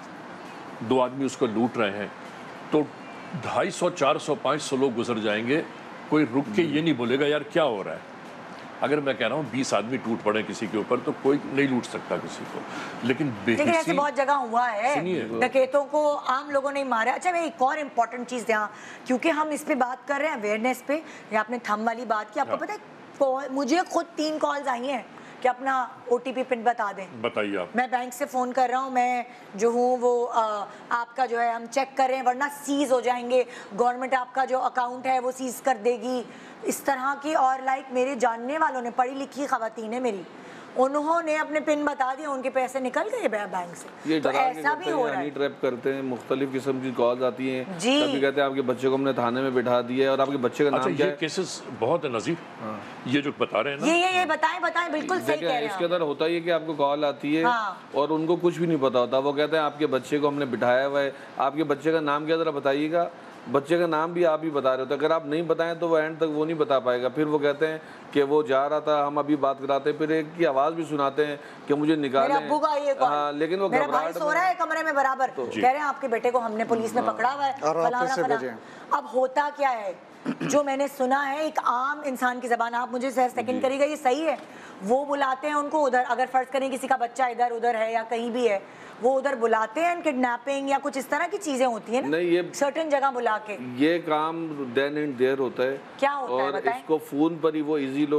Speaker 3: 2 आदमी उसको लूट रहे हैं, तो 250, 400, 500 लोग गुजर जाएंगे, कोई रुक के ये नहीं बोलेगा यार क्या हो रहा है। अगर मैं कह रहा हूँ 20 आदमी टूट पड़े किसी के ऊपर तो कोई नहीं लूट सकता किसी को, लेकिन
Speaker 1: ऐसे बहुत जगह हुआ है, डकैतों को आम लोगों ने मारा। अच्छा, मैं एक और इम्पोर्टेंट चीज़ यहाँ, क्योंकि हम इस पे बात कर रहे हैं अवेयरनेस पे, या आपने थंब वाली बात की, आपको पता है मुझे खुद 3 कॉल्स आई हैं कि अपना OTP पिन बता दें।
Speaker 3: बताइए आप।
Speaker 1: मैं बैंक से फ़ोन कर रहा हूँ, मैं जो हूँ वो आपका जो है हम चेक कर रहे हैं, वरना सीज़ हो जाएंगे, गवर्नमेंट आपका जो अकाउंट है वो सीज़ कर देगी, इस तरह की। और लाइक मेरे जानने वालों ने, पढ़ी लिखी ख़वातीन है मेरी, उन्होंने अपने पिन बता दिया, उनके पैसे निकल गए बैंक से।
Speaker 5: ये
Speaker 1: तो ऐसा भी हो रहा है,
Speaker 5: ट्रैप करते हैं, मुख्तलिफ किस्म की कॉल्स आती हैं, कभी कहते हैं आपके बच्चे को हमने थाने में बिठा दिया है और आपके बच्चे का नाम क्या है।
Speaker 3: ये केसेस बहुत है नज़ीर, ये जो बता रहे हैं ना,
Speaker 1: ये बताएं बिल्कुल सही कह रहे हैं।
Speaker 5: इसके अंदर होता है कि आपको कॉल आती है और उनको कुछ भी नहीं पता होता, वो कहते हैं आपके बच्चे को हमने बिठाया हुआ है, आपके बच्चे का नाम क्या, ज़रा बताइएगा। बच्चे का नाम भी आप ही बता रहे हो, तो अगर आप नहीं बताएं तो वो एंड तक वो नहीं बता पाएगा। फिर वो कहते हैं कि वो जा रहा था, हम अभी बात कराते हैं, फिर एक की आवाज़ भी सुनाते हैं कि मुझे निकालें।
Speaker 1: हाँ,
Speaker 5: लेकिन वो
Speaker 1: मेरा भाई सो रहा है कमरे में बराबर, कह रहे हैं आपके बेटे को हमने पुलिस में पकड़ा हुआ है, फलाना फलाना। अब होता क्या है, जो मैंने सुना है एक आम इंसान की ज़बान, आप मुझे सेकंड करिएगा, ये सही है, वो बुलाते हैं उनको उधर, अगर फर्ज करें किसी का बच्चा इधर उधर है या कहीं भी है, वो उधर बुलाते हैं, किडनैपिंग या कुछ इस तरह की चीजें होती हैं ना,
Speaker 5: नहीं, ये
Speaker 1: सर्टेन जगह बुला के
Speaker 5: ये काम देन एंड देयर होता है।
Speaker 1: क्या होता है बताएं?
Speaker 5: इसको फोन पर ही वो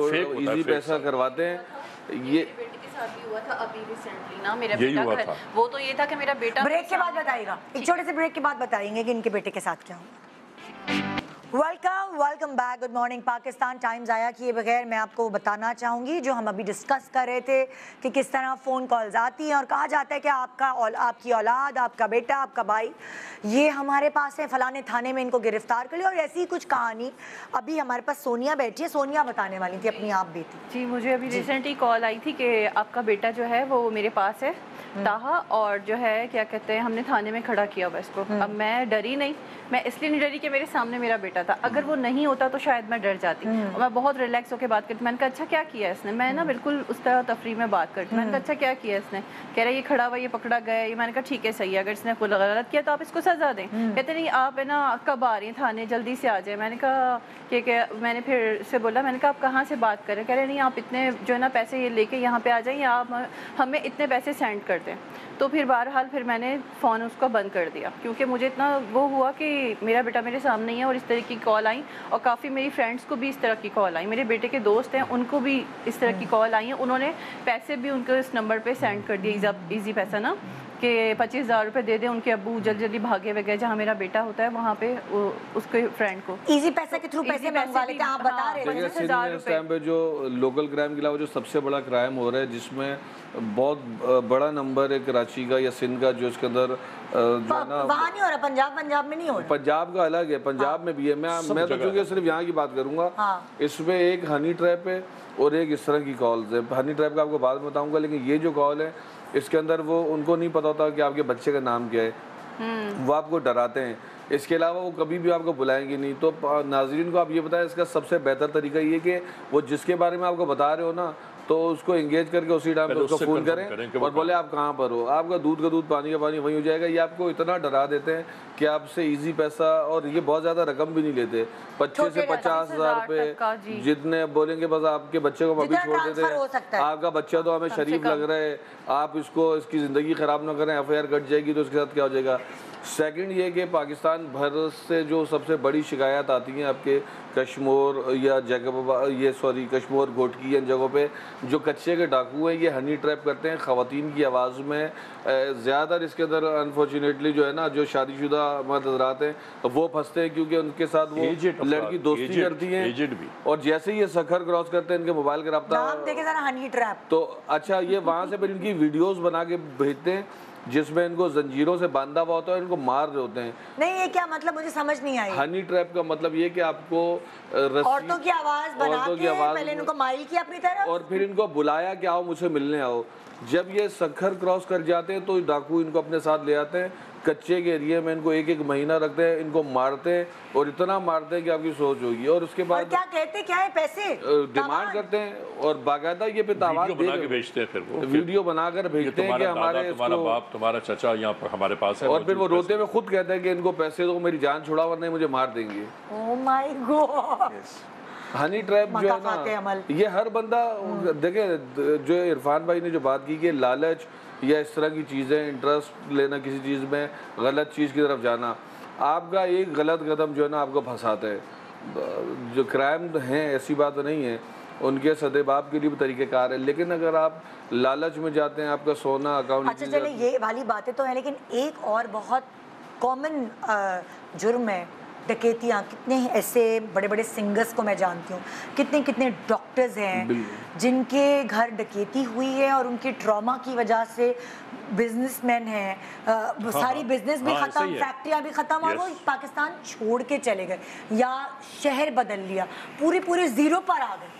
Speaker 5: इजी पैसा करवाते हैं। ये
Speaker 13: भी हुआ था अभी रिसेंटली ना, मेरा बेटा था। वो तो ये था कि मेरा बेटा,
Speaker 1: ब्रेक के बाद बताइएगा, एक छोटे से ब्रेक के बाद बताएंगे कि इनके बेटे के साथ क्या हुआ। Welcome back, good morning Pakistan. Time ज़ाया किए बगैर मैं आपको बताना चाहूँगी जो हम अभी डिस्कस कर रहे थे कि किस तरह फ़ोन कॉल्स आती हैं और कहा जाता है कि आपकी औलाद, आपका बेटा, आपका भाई ये हमारे पास है, फलाने थाने में इनको गिरफ्तार कर लिया, और ऐसी कुछ कहानी। अभी हमारे पास सोनिया बैठी है, सोनिया बताने वाली थी अपनी आप बेटी।
Speaker 13: जी, मुझे अभी रिसेंटली कॉल आई थी कि आपका बेटा जो है वो मेरे पास है ताहा और जो है क्या कहते हैं हमने थाने में खड़ा किया हुआ इसको। अब मैं डरी नहीं, मैं इसलिए नहीं डरी कि मेरे सामने मेरा बेटा था, अगर वो नहीं होता तो शायद मैं डर जाती। और मैं बहुत रिलैक्स होकर बात करती, मैंने कहा अच्छा क्या किया इसने, मैं ना बिल्कुल उस तरह तफरी में बात करती, मैंने कहा अच्छा क्या किया इसने, कह रहा ये खड़ा हुआ ये पकड़ा गया, ये मैंने कहा ठीक है सही है, अगर इसने कोई गलत किया तो आप इसको सजा दें। कहते नहीं आप है ना कब आ रही हैं थाने, जल्दी से आ जाए। मैंने कहा कि मैंने फिर से बोला, मैंने कहा आप कहाँ से बात कर रहे हैं, कह रहे नहीं आप इतने जो है ना पैसे ये लेके यहाँ पे आ जाएं या आप हमें इतने पैसे सेंड कर दें। तो फिर बहरहाल फिर मैंने फ़ोन उसका बंद कर दिया, क्योंकि मुझे इतना वो हुआ कि मेरा बेटा मेरे सामने ही है और इस तरह की कॉल आई, और काफ़ी मेरी फ्रेंड्स को भी इस तरह की कॉल आई, मेरे बेटे के दोस्त हैं उनको भी इस तरह की कॉल आई है, उन्होंने पैसे भी उनको इस नंबर पे सेंड कर दिए, ईजी पैसा ना, कि 25,000 रुपये दे दें, उनके अब्बू जल्दी जल्दी भागे हुए गए जहाँ मेरा बेटा होता है वहाँ पे उसके फ्रेंड को
Speaker 1: इजी पैसा के थ्रू पैसे मंगवा लेते हैं। आप बता रहे हैं
Speaker 5: इस टाइम पे जो लोकल क्राइम के अलावा जो सबसे बड़ा क्राइम हो रहा है जिसमें बहुत बड़ा नंबर है कराची का या सिंध का, जो इसके अंदर जो है ना
Speaker 1: वहाँ नहीं हो रहा, पंजाब में नहीं हो रहा,
Speaker 5: पंजाब का अलग है, पंजाब में भी है। मैं तो क्योंकि सिर्फ यहाँ की बात करूँगा, इसमें एक हनी ट्रैप है और एक इस तरह की कॉल्स है। हनी ट्रैप का आपको बाद में बताऊँगा, लेकिन ये जो कॉल है इसके अंदर वो उनको नहीं पता होता कि आपके बच्चे का नाम क्या है, वो आपको डराते हैं, इसके अलावा वो कभी भी आपको बुलाएंगे नहीं। तो नाज़रीन को आप ये बताएं, इसका सबसे बेहतर तरीका ये कि वो जिसके बारे में आपको बता रहे हो ना, तो उसको एंगेज करके उसी टाइम पे उसको फ़ोन करें और बोले आप कहाँ पर हो, आपका दूध का दूध पानी का पानी वहीं हो जाएगा। ये आपको इतना डरा देते हैं कि आपसे इजी पैसा, और ये बहुत ज़्यादा रकम भी नहीं लेते, 25 से 50,000 रुपये जितने बोलेंगे, बस आपके बच्चे को अभी छोड़ देते हैं, आपका बच्चा तो हमें शरीफ लग रहा है, आप इसको इसकी ज़िंदगी ख़राब ना करें, FIR कट जाएगी तो उसके साथ क्या हो जाएगा। सेकंड ये कि पाकिस्तान भर से जो सबसे बड़ी शिकायत आती हैं आपके कश्मीर या कश्मीर घोटकी इन जगहों पे जो कच्चे के डाकू हैं, ये हनी ट्रैप करते हैं ख़वातीन की आवाज़ में। ज़्यादातर इसके अंदर अनफॉर्चुनेटली जो है ना, जो शादीशुदा मर्द हज़रात हैं वो फंसते हैं, क्योंकि उनके साथ वो लड़की दोस्ती करती हैं, और जैसे ही ये सखर क्रॉस करते हैं इनके मोबाइल का रब्ता
Speaker 1: हनी ट्रैप।
Speaker 5: तो अच्छा ये वहाँ से फिर इनकी वीडियोज़ बना के भेजते हैं जिसमें इनको जंजीरों से बांधा हुआ होता है, इनको मार रहे होते हैं।
Speaker 1: नहीं ये क्या मतलब, मुझे समझ नहीं आई।
Speaker 5: हनी ट्रैप का मतलब ये कि आपको
Speaker 1: औरतों की आवाज बना के पहले इनको माइल किया अपनी तरफ
Speaker 5: और फिर इनको बुलाया कि आओ मुझसे मिलने आओ। जब ये सखर क्रॉस कर जाते हैं तो डाकू इनको अपने साथ ले आते हैं, कच्चे के एरिया में इनको 1-1 महीना रखते हैं, इनको मारते हैं और इतना मारते हैं कि आपकी सोच होगी। और उसके बाद
Speaker 1: क्या कहते हैं, क्या है, पैसे
Speaker 5: डिमांड करते हैं और बाकायदा ये पे दावा
Speaker 3: भेजते हैं, फिर वो
Speaker 5: वीडियो बनाकर भेजते हैं कि हमारे
Speaker 3: तुम्हारा बाप तुम्हारा चाचा यहाँ पर हमारे पास है,
Speaker 5: और फिर वो रोते हुए खुद कहते हैं कि इनको पैसे दो, मेरी जान छुड़ा वरना मुझे मार देंगे।
Speaker 1: Oh my god.
Speaker 5: Honey trap जो है ना, ये हर बंदा देखे, जो इरफान भाई ने जो बात की कि लालच या इस तरह की चीज़ें, इंटरेस्ट लेना किसी चीज़ में, गलत चीज़ की तरफ जाना, आपका एक गलत कदम जो है ना आपको फंसाता है। जो क्राइम हैं ऐसी बात नहीं है, उनके सदेबाब के लिए भी तरीक़ेकार है, लेकिन अगर आप लालच में जाते हैं, आपका सोना अकाउंट।
Speaker 1: अच्छा चले ये वाली बातें तो है, लेकिन एक और बहुत कॉमन जुर्म है डकैतियाँ। कितने ऐसे बड़े बड़े सिंगर्स को मैं जानती हूँ, कितने कितने डॉक्टर्स हैं जिनके घर डकैती हुई है और उनके ट्रॉमा की वजह से बिजनेसमैन हैं, सारी बिजनेस भी ख़त्म, फैक्ट्रियाँ भी ख़त्म, और वो पाकिस्तान छोड़ के चले गए या शहर बदल लिया, पूरे ज़ीरो पर आ गए,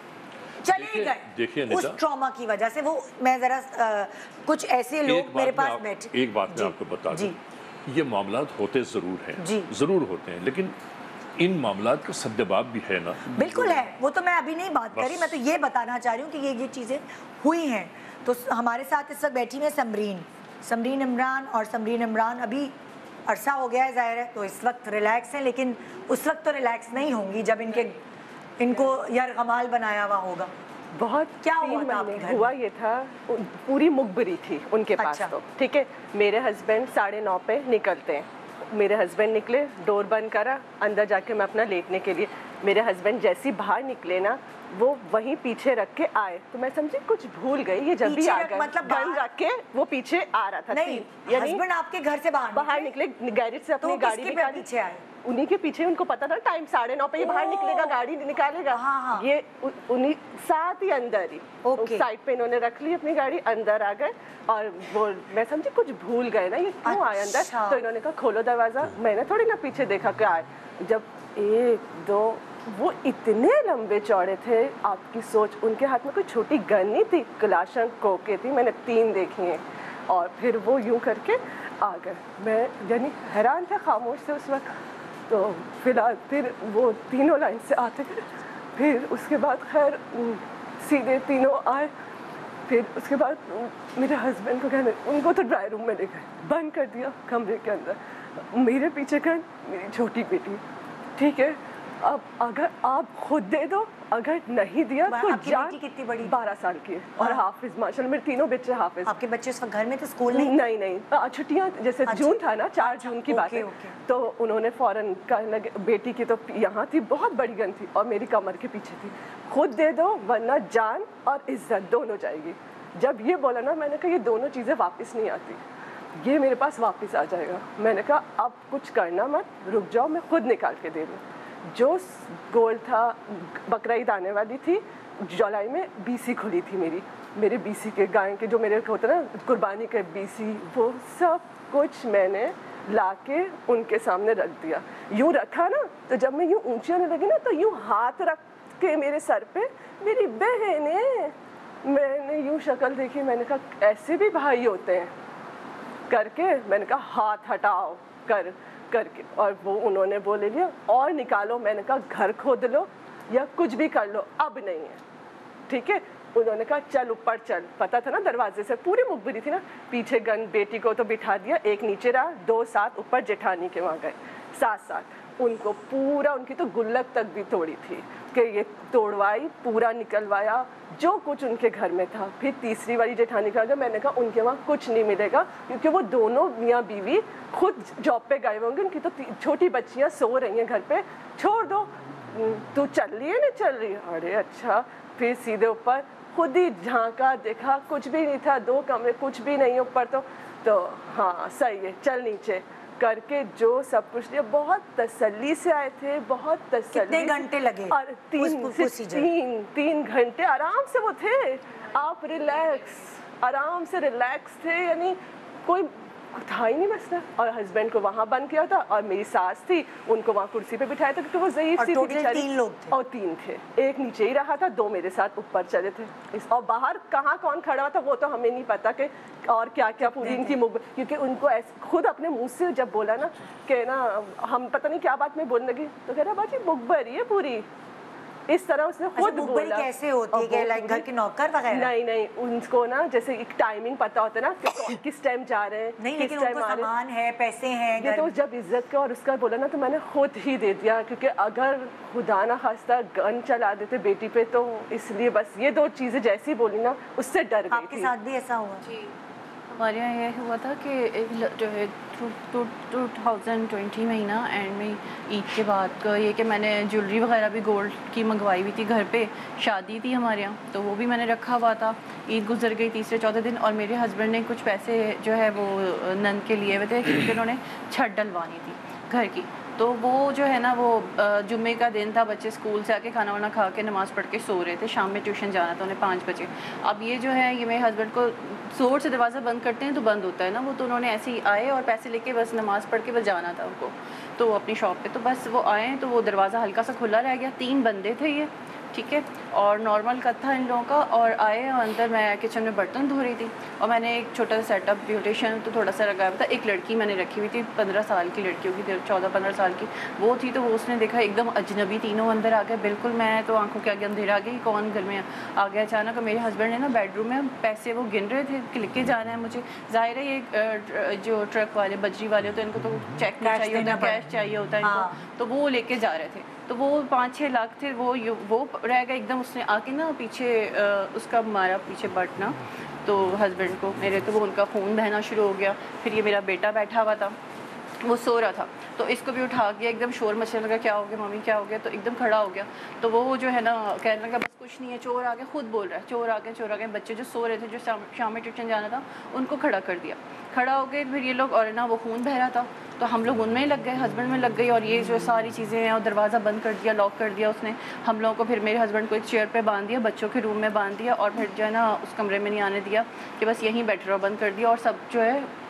Speaker 1: चले गए उस ट्रॉमा की वजह से। वो मैं ज़रा कुछ ऐसे लोग मेरे पास बैठे।
Speaker 3: एक बात मैं आपको बता दूं, ये मामलात होते ज़रूर हैं, ज़रूर होते हैं, लेकिन इन मामलात का सद्देबाब भी है ना।
Speaker 1: बिल्कुल है, वो तो मैं अभी नहीं बात करी, मैं तो ये बताना चाह रही हूँ कि ये चीज़ें हुई हैं। तो हमारे साथ इस वक्त बैठी है समरीन इमरान, और समरीन इमरान अभी अरसा हो गया है ज़ाहिर है, तो इस वक्त रिलैक्स हैं, लेकिन उस वक्त तो रिलैक्स नहीं होंगी जब इनको यरगमाल बनाया हुआ होगा।
Speaker 14: बहुत
Speaker 1: क्या हुआ
Speaker 14: ये था, पूरी मुखबरी थी उनके पास। तो ठीक है, मेरे हस्बैंड 9:30 पे निकलते हैं, मेरे हस्बैंड निकले, डोर बंद करा, अंदर जाके मैं अपना लेटने के लिए, मेरे हस्बैंड जैसे ही बाहर निकले ना, वो वहीं पीछे रख के आए, तो मैं समझी कुछ भूल गई, ये जब भी आ गए, मतलब गन रख के वो पीछे आ रहा था।
Speaker 1: नहीं, हस्बैंड आपके घर से बाहर
Speaker 14: निकले, गैरेज से अपनी गाड़ी निकाली,
Speaker 1: पीछे आए,
Speaker 14: उन्हीं के पीछे। उनको पता था टाइम 9:30 पे ये बाहर निकलेगा, गाड़ी निकालेगा। ये उन्हीं साथ ही अंदर ही साइड पे इन्होंने रख ली अपनी गाड़ी, अंदर आ गए, और वो मैं समझी कुछ भूल गए ना, ये क्यों आए अंदर। तो इन्होंने कहा खोलो दरवाजा, मैंने थोड़ी ना पीछे देखा क्या आए। जब 1-2 वो इतने लंबे चौड़े थे, आपकी सोच, उनके हाथ में कोई छोटी गन नहीं थी, कलाशन कोके थी, मैंने 3 देखी हैं, और फिर वो यूं करके आ गए। मैं यानी हैरान था खामोश से उस वक्त। तो फिलहाल फिर वो तीनों लाइन से आते गए, फिर उसके बाद खैर सीधे तीनों आए। फिर उसके बाद मेरे हस्बैंड को कहने, उनको तो ड्राई रूम में ले गए, बंद कर दिया कमरे के अंदर। मेरे पीछे गन मेरी छोटी बेटी, ठीक है, अब अगर आप खुद दे दो, अगर नहीं दिया तो जान।
Speaker 1: कितनी बड़ी?
Speaker 14: 12 साल की है और हाफिज, माशाल्लाह मेरे तीनों बच्चे हाफिज।
Speaker 1: आपके बच्चे उस वक्त घर में थे, स्कूल नहीं?
Speaker 14: नहीं, छुट्टियां जैसे जून था ना, 4 जून की बात है। तो उन्होंने फौरन कहने लगे, बेटी की तो यहाँ थी, बहुत बड़ी गन थी और मेरी कमर के पीछे थी, खुद दे दो वरना जान और इज्जत दोनों जाएगी। जब ये बोला ना, मैंने कहा ये दोनों चीज़ें वापस नहीं आती, ये मेरे पास वापस आ जाएगा। मैंने कहा अब कुछ करना मत, रुक जाओ, मैं खुद निकाल के दे दूँ। जो गोल था, बकरा ईद आने वाली थी, जुलाई में बीसी खुली थी मेरे बीसी के गाय के जो मेरे होता ना कुर्बानी के बीसी, वो सब कुछ मैंने लाके उनके सामने रख दिया। यूँ रखा ना, तो जब मैं यूँ ऊंची आने लगी ना, तो यूँ हाथ रख के मेरे सर पे, मेरी बहनें, मैंने यूँ शक्ल देखी, मैंने कहा ऐसे भी भाई होते हैं करके। मैंने कहा हाथ हटाओ करके, और वो उन्होंने बोले लिया और निकालो। मैंने कहा घर खोद लो या कुछ भी कर लो, अब नहीं है, ठीक है। उन्होंने कहा चल ऊपर चल, पता था ना दरवाजे से पूरी मुखबिरी थी ना, पीछे गन, बेटी को तो बिठा दिया, एक नीचे रहा, 2 साथ ऊपर जेठानी के वहाँ गए, साथ उनको पूरा, उनकी तो गुल्लक तक भी तोड़ी थी कि ये तोड़वाई, पूरा निकलवाया जो कुछ उनके घर में था। फिर तीसरी वाली जेठानी का गया, मैंने कहा उनके वहाँ कुछ नहीं मिलेगा, क्योंकि वो दोनों मियाँ बीवी खुद जॉब पे गए होंगे, उनकी तो छोटी बच्चियाँ सो रही हैं घर पे, छोड़ दो, तू चल रही है ना, चल रही है, अरे अच्छा। फिर सीधे ऊपर खुद ही झांका, देखा कुछ भी नहीं था, 2 कमरे, कुछ भी नहीं ऊपर, तो हाँ सही है, चल नीचे करके जो सब कुछ दिया। बहुत तसल्ली से आए थे, बहुत तसल्ली।
Speaker 1: कितने घंटे लगे?
Speaker 14: और 3 घंटे आराम से वो थे, आप रिलैक्स, आराम से रिलैक्स थे, यानी कोई था ही नहीं मसला। और हस्बैंड को वहाँ बंद किया था और मेरी सास थी, उनको वहाँ कुर्सी पे बिठाया था क्योंकि वो ज़ईफ सी थी बेचारी।
Speaker 1: 3 लोग थे।
Speaker 14: और 3 थे, एक नीचे ही रहा था, 2 मेरे साथ ऊपर चले थे। और बाहर कहाँ कौन खड़ा हुआ था वो तो हमें नहीं पता कि और क्या क्या पूरी इनकी मुख, क्योंकि उनको खुद अपने मुँह से जब बोला ना कि ना हम पता नहीं क्या बात में बोलने लगी, तो कह रहा बाजी मुखबरी है पूरी, इस तरह उसने खुद बोला।
Speaker 1: कैसे होती है, लाइक घर के नौकर वगैरह?
Speaker 14: नहीं, उनको ना जैसे एक टाइमिंग पता होता है ना कि किस टाइम जा रहे हैं,
Speaker 1: नहीं, लेकिन उनको सामान है, पैसे हैं,
Speaker 14: ये तो जब इज्जत का और उसका बोला ना, तो मैंने खुद ही दे दिया, क्योंकि अगर खुदा ना खास्ता गन चला देते बेटी पे, तो इसलिए बस ये 2 चीज़ें जैसी बोली ना, उससे डर गई।
Speaker 1: आपके साथ भी ऐसा हुआ?
Speaker 13: जी, हमारे यहाँ ये हुआ था कि जो है 2020 में ही ना, एंड में ईद के बाद का ये कि मैंने ज्वेलरी वगैरह भी गोल्ड की मंगवाई हुई थी, घर पे शादी थी हमारे यहाँ, तो वो भी मैंने रखा हुआ था। ईद गुजर गई, तीसरे चौथे दिन, और मेरे हस्बैंड ने कुछ पैसे जो है वो नंद के लिए हुए थे, क्योंकि उन्होंने छत डलवानी थी घर की। तो वो जो है ना, वो जुम्मे का दिन था, बच्चे स्कूल से आके खाना वाना खा के नमाज़ पढ़ के सो रहे थे, शाम में ट्यूशन जाना था उन्हें 5 बजे। अब ये जो है, ये मेरे हस्बैंड को जोर से दरवाज़ा बंद करते हैं तो बंद होता है ना वो, तो उन्होंने ऐसे ही आए और पैसे लेके बस नमाज़ पढ़ के बस जाना था उनको, तो अपनी शॉप पे, तो बस वो आए तो वो दरवाज़ा हल्का सा खुला रह गया। 3 बंदे थे ये, ठीक है, और नॉर्मल कट था इन लोगों का, और आए और अंदर मैं किचन में बर्तन धो रही थी, और मैंने एक छोटा सा सेटअप ब्यूटिशियन तो थोड़ा सा लगाया था। एक लड़की मैंने रखी हुई थी, 15 साल की लड़की होगी, 14-15 साल की वो थी, तो वो उसने देखा एकदम अजनबी, तीनों अंदर आ गए बिल्कुल। मैं तो आंखों के आगे अंधेरा आ गई, कौन घर में आ गया अचानक। मेरे हस्बैंड ने ना बेडरूम में पैसे वो गिन रहे थे कि लेके जाना है मुझे, जाहिर है ये जो ट्रक वाले बजरी वाले होते हैं इनको तो चेक नहीं चाहिए होता, कैश चाहिए होता है इनको, तो वो लेके जा रहे थे। तो वो 5-6 लाख थे, वो रह गए एकदम। उसने आके ना पीछे उसका मारा पीछे बटना, तो हस्बैंड को मेरे, तो वो उनका खून बहना शुरू हो गया। फिर ये मेरा बेटा बैठा हुआ था, वो सो रहा था, तो इसको भी उठा गया, एकदम शोर मचने लगा, क्या हो गया मम्मी क्या हो गया, तो एकदम खड़ा हो गया। तो वो जो है ना कहने लगा बस कुछ नहीं है, चोर आ गए, खुद बोल रहा है चोर आ गए। बच्चे जो सो रहे थे, जो शाम में ट्यूशन जाना था, उनको खड़ा कर दिया, खड़ा हो गए। फिर ये लोग, और ना वो खून बह रहा था, तो हम लोग उनमें लग गए, हस्बैंड में लग गई, और ये जो सारी चीज़ें हैं, और दरवाज़ा बंद कर दिया, लॉक कर दिया उसने हम लोगों को। फिर मेरे हस्बैंड को एक चेयर पे बांध दिया, बच्चों के रूम में बांध दिया, और फिर जो है ना उस कमरे में नहीं आने दिया कि बस यहीं बैठ रहो, बंद कर दिया। और सब जो है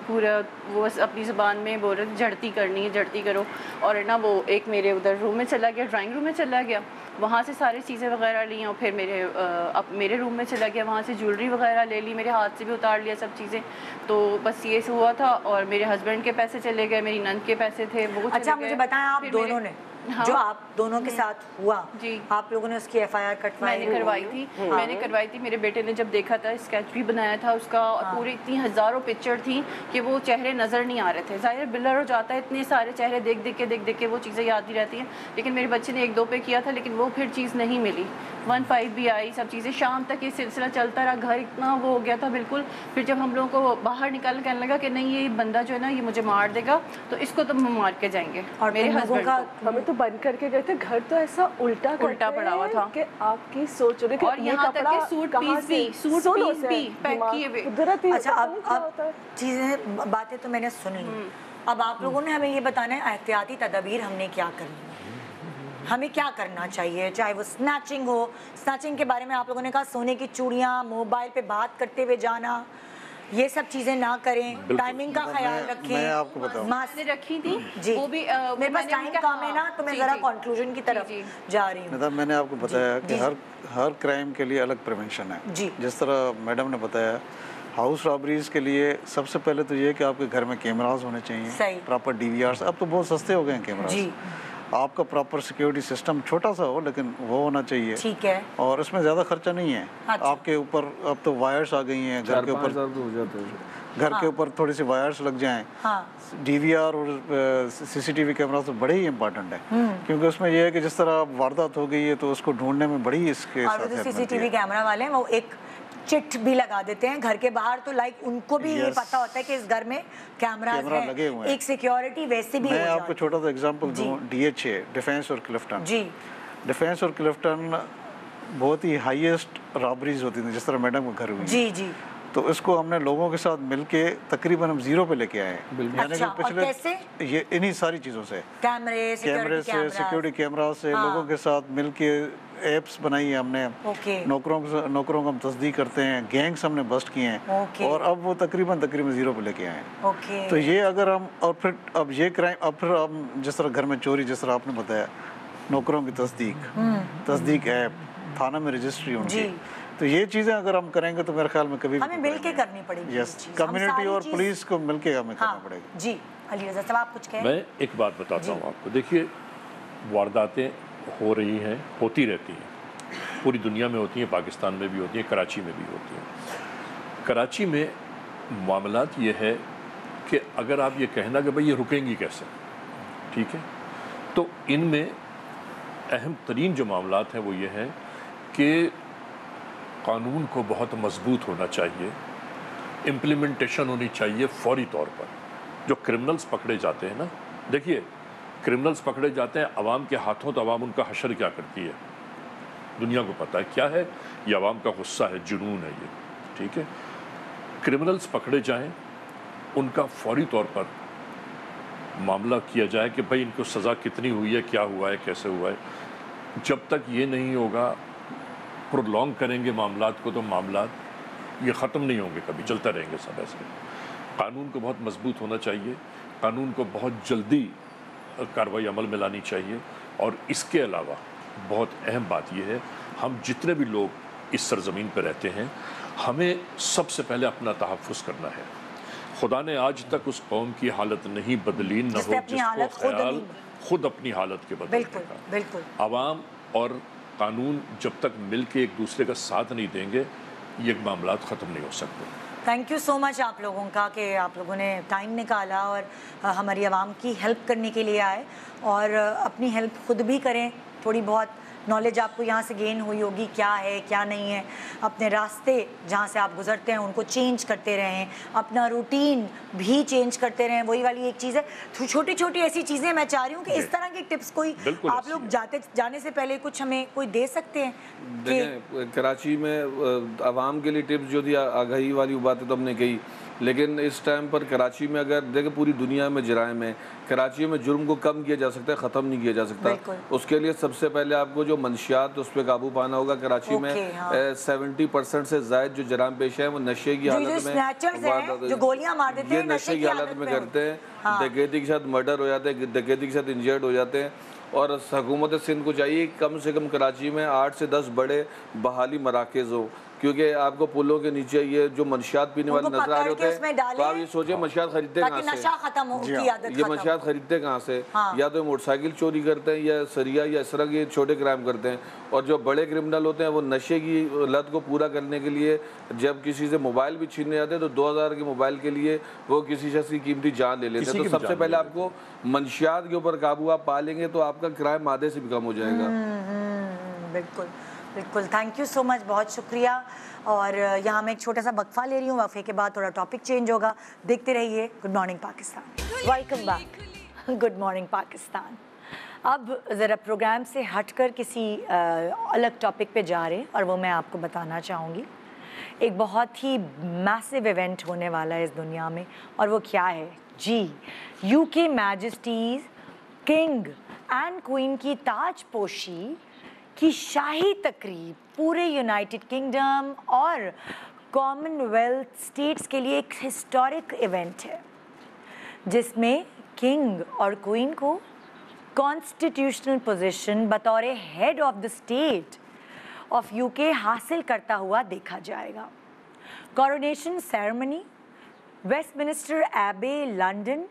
Speaker 13: पूरा वो बस अपनी ज़बान में बोल रहे थे झड़ती करनी है, झड़ती करो। और है ना वो एक मेरे उधर रूम में चला गया, ड्राइंग रूम में चला गया, वहाँ से सारी चीज़ें वगैरह ली और फिर मेरे रूम में चला गया, वहाँ से ज्वेलरी वगैरह ले ली, मेरे हाथ से भी उतार लिया सब चीज़ें। तो बस ये हुआ था। और मेरे हस्बैंड के पैसे चले गए, मेरी नंद के पैसे थे वो
Speaker 1: अच्छा मुझे बताएं आप दोनों ने
Speaker 13: हाँ।
Speaker 1: जो आप दोनों के साथ हुआ जी, आप लोगों ने उसकी FIR कटवाई?
Speaker 13: मैंने करवाई थी। मेरे बेटे ने जब देखा था, स्केच भी बनाया था उसका, और पूरी इतनी हज़ारों पिक्चर थी कि वो चेहरे नज़र नहीं आ रहे थे। ज़ाहिर ब्लर हो जाता है, इतने सारे चेहरे देख देख के वो चीज़ें याद नहीं रहती हैं। लेकिन मेरे बच्चे ने 1-2 पे किया था, लेकिन वो फिर चीज़ नहीं मिली। 1-5 भी आई, सब चीज़ें। शाम तक ये सिलसिला चलता रहा, घर इतना वो हो गया था बिल्कुल। फिर जब हम लोगों को बाहर निकाल कहने लगा कि नहीं ये बंदा जो है ना ये मुझे मार देगा, तो इसको तो हम मार के जाएंगे। और मेरे हस्बैंड को
Speaker 14: हमें तो बंद करके गए थे, घर तो ऐसा उल्टा
Speaker 13: पड़ा हुआ था
Speaker 14: कि आपकी सोच रही
Speaker 13: और यहाँ तक के सूट पीस भी पैक किए हुए।
Speaker 1: अच्छा अब चीज़ें बातें तो मैंने सुन ली, अब आप लोगों ने हमें ये बताना है एहतियाती तदबीर हमने क्या करनी है, हमें क्या करना चाहिए। चाहे वो स्नैचिंग हो, स्नैचिंग के बारे में आप लोगों ने कहा सोने की चूड़ियाँ, मोबाइल पे बात करते हुए जाना, ये सब चीजें ना करें, टाइमिंग का ख्याल रखें।
Speaker 2: मैं आपको बताऊं,
Speaker 13: मास्क रखी थी
Speaker 1: जी,
Speaker 13: वो भी
Speaker 1: मेरे पास टाइम कम है ना, तो मैं जरा कंक्लूजन की तरफ जा रही हूँ।
Speaker 2: मैंने आपको बताया कि हर क्राइम के लिए अलग प्रिवेंशन है जी। जिस तरह मैडम ने बताया, हाउस रॉबरीज के लिए सबसे पहले तो ये कि आपके घर में कैमरास होने चाहिए, प्रॉपर DVRs। अब तो बहुत सस्ते हो गए हैं कैमरास। आपका प्रॉपर सिक्योरिटी सिस्टम छोटा सा हो लेकिन वो होना चाहिए, ठीक है, और इसमें ज़्यादा खर्चा नहीं है। अच्छा। आपके ऊपर अब तो वायर्स आ गई हैं, घर के ऊपर घर के ऊपर थोड़ी सी वायर्स लग जाएं। हाँ। DVR और CCTV कैमरा तो बड़े ही इम्पोर्टेंट है, क्योंकि उसमें यह है कि जिस तरह वारदात हो गई है तो उसको ढूंढने में बड़ी इसके साथ
Speaker 1: CCTV कैमरा वाले वो एक चिट भी लगा देते हैं घर के बाहर, तो लाइक उनको भी ये पता होता है कि इस घर में कैमरा
Speaker 2: लगे हुए हैं।
Speaker 1: एक सिक्योरिटी वैसे भी।
Speaker 2: मैं आपको छोटा सा एग्जांपल दूं, DHA डिफेंस और क्लिफ्टन जी, डिफेंस और क्लिफ्टन बहुत ही हाईएस्ट रॉबरीज होती थी, जिस तरह मैडम का घर हुई जी जी, तो इसको हमने लोगों के साथ मिलके तकरीबन हम 0 पे लेके आए। यानी कि पिछले ये इन्हीं सारी चीज़ों से, कैमरे से, सिक्योरिटी कैमरा से, लोगों के साथ मिलके एप्स बनाई है हमने, नौकरों को हम तस्दीक करते हैं, गैंग्स हमने बस्ट किए हैं, और अब वो तकरीबन 0 पे लेके आए हैं। तो ये अगर हम, और फिर अब ये क्राइम, अब फिर हम जिस तरह घर में चोरी, जिस तरह आपने बताया, नौकरों की तस्दीक ऐप, थाना में रजिस्ट्री उनकी, तो ये चीज़ें अगर हम करेंगे तो मेरे ख्याल में कभी
Speaker 1: हमें मिलके करनी पड़ेगी।
Speaker 2: यस, कम्युनिटी और पुलिस को मिलके हमें करना पड़ेगा
Speaker 1: जी। अली रज़ा साहब आप कुछ कहें?
Speaker 3: मैं एक बात बताता हूँ आपको, देखिए वारदातें हो रही हैं, होती रहती हैं, पूरी दुनिया में होती हैं, पाकिस्तान में भी होती हैं, कराची में भी होती हैं। कराची में मामलात ये है कि अगर आप ये कहना कि भाई ये रुकेंगी कैसे, ठीक है, तो इनमें अहम तरीन जो मामलात हैं वो ये हैं कि कानून को बहुत मजबूत होना चाहिए, इम्प्लीमेंटेशन होनी चाहिए फौरी तौर पर। जो क्रिमिनल्स पकड़े जाते हैं ना, देखिए क्रिमिनल्स पकड़े जाते हैं अवाम के हाथों, तो अवाम उनका हशर क्या करती है, दुनिया को पता है क्या है, ये अवाम का गुस्सा है, जुनून है ये, ठीक है। क्रिमिनल्स पकड़े जाएं, उनका फौरी तौर पर मामला किया जाए कि भाई इनको सज़ा कितनी हुई है, क्या हुआ है, कैसे हुआ है। जब तक ये नहीं होगा, प्रोलॉन्ग करेंगे मामलात को, तो मामलात ये ख़त्म नहीं होंगे, कभी चलते रहेंगे सब ऐसे। कानून को बहुत मजबूत होना चाहिए, कानून को बहुत जल्दी कार्रवाई अमल में लानी चाहिए। और इसके अलावा बहुत अहम बात यह है, हम जितने भी लोग इस सरजमीन पर रहते हैं, हमें सबसे पहले अपना तहफ़्फ़ुज़ करना है। खुदा ने आज तक उस कौम की हालत नहीं बदली, न हो जिसको ख्याल खुद अपनी हालत के बदलने का।
Speaker 1: बिल्कुल।
Speaker 3: आवाम और कानून जब तक मिल के एक दूसरे का साथ नहीं देंगे, ये मामलात ख़त्म नहीं हो सकते।
Speaker 1: थैंक यू सो मच आप लोगों का कि आप लोगों ने टाइम निकाला और हमारी आवाम की हेल्प करने के लिए आए, और अपनी हेल्प खुद भी करें। थोड़ी बहुत नॉलेज आपको यहाँ से गेन हुई होगी, क्या है क्या नहीं है। अपने रास्ते जहाँ से आप गुजरते हैं उनको चेंज करते रहें, अपना रूटीन भी चेंज करते रहें। वही वाली एक चीज़ है, छोटी छोटी ऐसी चीज़ें मैं चाह रही हूँ कि इस तरह की टिप्स कोई आप लोग जाने से पहले कुछ हमें कोई दे सकते हैं।
Speaker 5: देखें, कराची में आवाम के लिए टिप्स जो दी, आगाही वाली बातें तो हमने कही, लेकिन इस टाइम पर कराची में अगर देखें पूरी दुनिया में जराइम है, कराची में जुर्म को कम किया जा सकता है, ख़त्म नहीं किया जा सकता। उसके लिए सबसे पहले आपको जो मंशियात उस पर काबू पाना होगा। कराची में 70% से ज़ायद जो जराइम पेश है वो नशे की हालत में,
Speaker 1: जो गोलियां मार देते
Speaker 5: हैं, ये नशे की हालत में करते हैं। डकैती के साथ मर्डर हो जाते हैं, डकैती के साथ इंजर्ड हो जाते हैं। और हुकूमत सिंध को चाहिए कम से कम कराची में 8 से 10 बड़े बहाली मराकज़ हो, क्योंकि आपको पुलों के नीचे ये जो मंशियात पीने वाले नजर आ रहे होते हैं, तो आप ये सोचे मंशियात खरीदते कहाँ से, ये मंशियात खरीदते कहाँ से, या तो मोटरसाइकिल चोरी करते हैं या सरिया या इस तरह के छोटे क्राइम करते हैं। और जो बड़े क्रिमिनल होते हैं वो नशे की लत को पूरा करने के लिए जब किसी से मोबाइल भी छीनने जाते हैं तो 2000 के मोबाइल के लिए वो किसी शख्स की कीमती जान ले लेते हैं। तो सबसे पहले आपको मंशियात के ऊपर काबू आप पा लेंगे तो आपका क्राइम आधे से भी कम हो जाएगा।
Speaker 1: बिल्कुल बिल्कुल, थैंक यू सो मच, बहुत शुक्रिया। और यहाँ मैं एक छोटा सा वक्फा ले रही हूँ, वक्फे के बाद थोड़ा टॉपिक चेंज होगा। देखते रहिए good morning Pakistan. Welcome back good morning Pakistan. अब ज़रा प्रोग्राम से हटकर किसी अलग टॉपिक पे जा रहे हैं और वो मैं आपको बताना चाहूँगी। एक बहुत ही मैसिव इवेंट होने वाला है इस दुनिया में, और वो क्या है जी, UK majesties king and queen की ताजपोशी की शाही तकरीब पूरे यूनाइटेड किंगडम और कॉमनवेल्थ स्टेट्स के लिए एक हिस्टोरिक इवेंट है, जिसमें किंग और क्वीन को कॉन्स्टिट्यूशनल पोजीशन बतौर head of the state of UK हासिल करता हुआ देखा जाएगा। Coronation ceremony Westminster Abbey London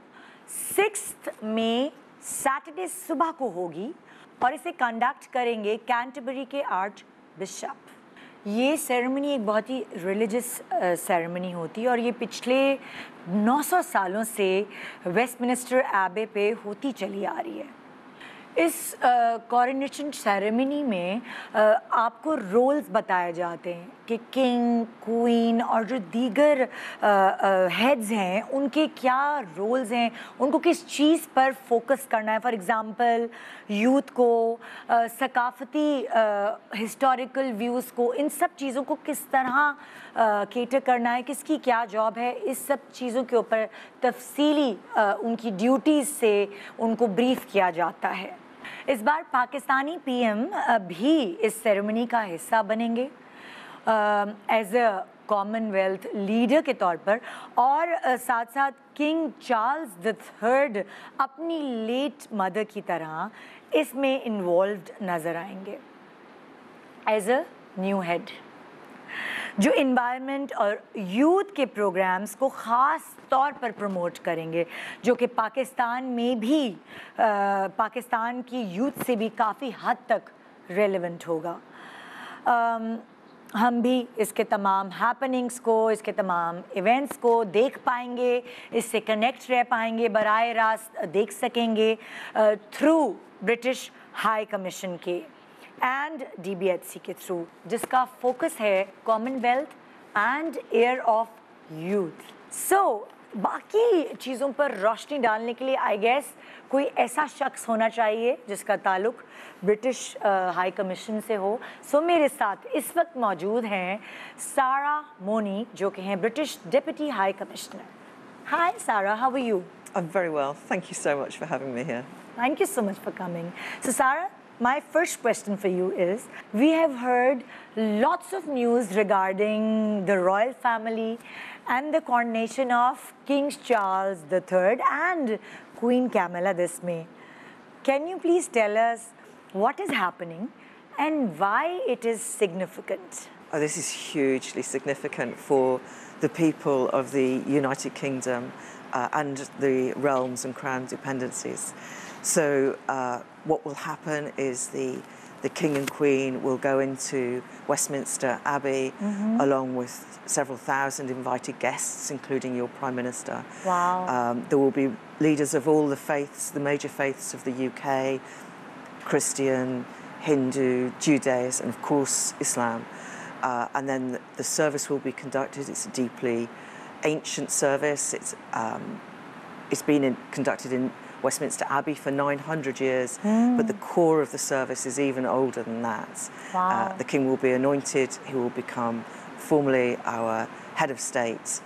Speaker 1: 6 मई सैटरडे सुबह को होगी और इसे कंडक्ट करेंगे कैंटरबरी के आर्च बिशप। ये सेरेमनी एक बहुत ही रिलीजियस सेरेमनी होती है और ये पिछले 900 सालों से वेस्टमिनिस्टर एबे पे होती चली आ रही है। इस कॉरोनेशन सेरेमनी में आपको रोल्स बताए जाते हैं कि किंग क्वीन और जो दीगर हेड्स हैं उनके क्या रोल्स हैं, उनको किस चीज़ पर फोकस करना है। फॉर एग्ज़ाम्पल यूथ को सकाफ़ती हिस्टोरिकल व्यूज़ को, इन सब चीज़ों को किस तरह केटर करना है, किसकी क्या जॉब है, इस सब चीज़ों के ऊपर तफसीली उनकी ड्यूटीज़ से उनको ब्रीफ किया जाता है। इस बार पाकिस्तानी पीएम भी इस सेरेमनी का हिस्सा बनेंगे एज अ कॉमनवेल्थ लीडर के तौर पर, और साथ साथ किंग चार्ल्स III अपनी लेट मदर की तरह इसमें इन्वॉल्व्ड नज़र आएंगे एज अ न्यू हेड, जो इन्वायरमेंट और यूथ के प्रोग्राम्स को ख़ास तौर पर प्रमोट करेंगे, जो कि पाकिस्तान में भी पाकिस्तान की यूथ से भी काफ़ी हद तक रेलेवेंट होगा। हम भी इसके तमाम हैपनिंग्स को, इसके तमाम इवेंट्स को देख पाएंगे, इससे कनेक्ट रह पाएंगे, बराह रास्त देख सकेंगे थ्रू ब्रिटिश हाई कमीशन के एंड DBHC के थ्रू, जिसका फोकस है Commonwealth and year of youth. So बाकी चीज़ों पर रोशनी डालने के लिए आई गेस कोई ऐसा शख्स होना चाहिए जिसका ताल्लुक ब्रिटिश हाई कमीशन से हो। सो मेरे साथ इस वक्त मौजूद हैं सारा मोनी, जो कि हैं British deputy high commissioner. Hi Sara, how are you?
Speaker 15: I'm very well. Thank you so much for having me here.
Speaker 1: Thank you so much for coming. So Sarah, my first question for you is, we have heard lots of news regarding the royal family and the coronation of King Charles III and Queen Camilla this May. Can you please tell us what is happening and why it is significant?
Speaker 15: Oh, this is hugely significant for the people of the United Kingdom and the realms and crown dependencies. So what will happen is the King and Queen will go into Westminster Abbey along with several thousand invited guests, including your Prime Minister.
Speaker 1: Wow.
Speaker 15: There will be leaders of all the faiths, the major faiths of the UK, Christian, Hindu, Judaism, and of course Islam. And then the service will be conducted. It's a deeply ancient service. It's been conducted in Westminster Abbey for 900 years, but the core of the service is even older than that.
Speaker 1: Wow.
Speaker 15: The King will be anointed. He will become formally our head of state.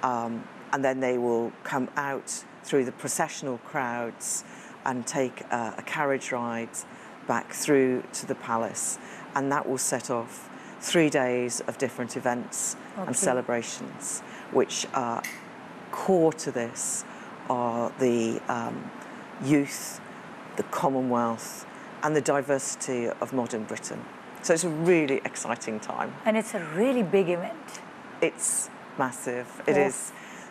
Speaker 15: and then they will come out through the processional crowds and take a carriage ride back through to the palace, and that will set off 3 days of different events and celebrations, which are core to this are the youth, the Commonwealth, and the diversity of modern Britain. So it's a really exciting time.
Speaker 1: And it's a really big event.
Speaker 15: It's massive. It is.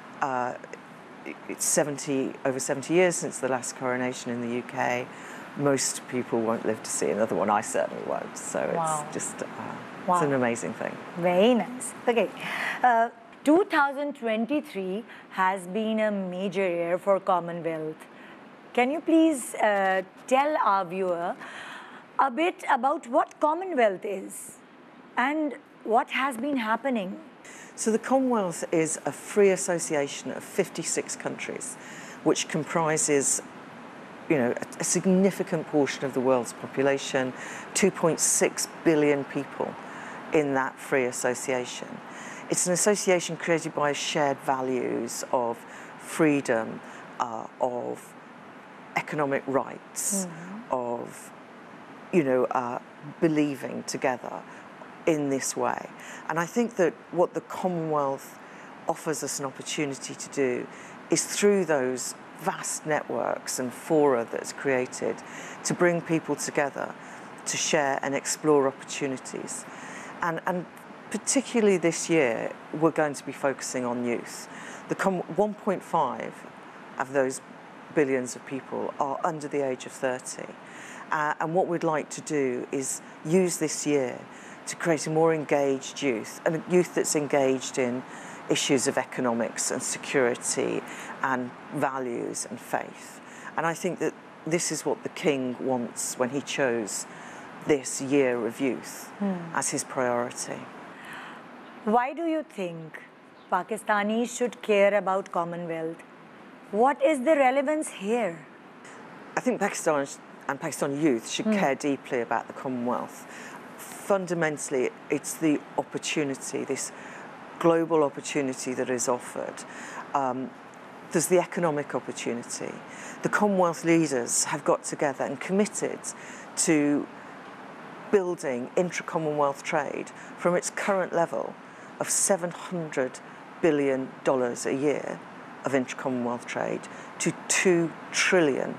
Speaker 15: It's over 70 years since the last coronation in the UK. Most people won't live to see another one. I certainly won't. So it's just it's an amazing thing.
Speaker 1: Very nice. Okay. 2023 has been a major year for Commonwealth. Can you please tell our viewer a bit about what Commonwealth is and what has been happening?
Speaker 15: So the Commonwealth is a free association of 56 countries, which comprises, you know, a significant portion of the world's population, 2.6 billion people in that free association. It's an association created by shared values of freedom, of economic rights, of, you know, believing together in this way. And I think that what the Commonwealth offers us an opportunity to do is through those vast networks and fora that's created to bring people together to share and explore opportunities. And particularly this year, we're going to be focusing on youth. The 1.5 of those billions of people are under the age of 30. And what we'd like to do is use this year to create a more engaged youth, and a youth that's engaged in issues of economics and security and values and faith. And I think that this is what the King wants when he chose this year of youth as his priority.
Speaker 1: Why do you think Pakistanis should care about Commonwealth? What is the relevance here?
Speaker 15: I think Pakistan and Pakistani youth should care deeply about the Commonwealth. Fundamentally, it's the opportunity, this global opportunity that is offered. There's the economic opportunity. The Commonwealth leaders have got together and committed to building intra-Commonwealth trade from its current level of $700 billion a year of intra-Commonwealth trade to $2 trillion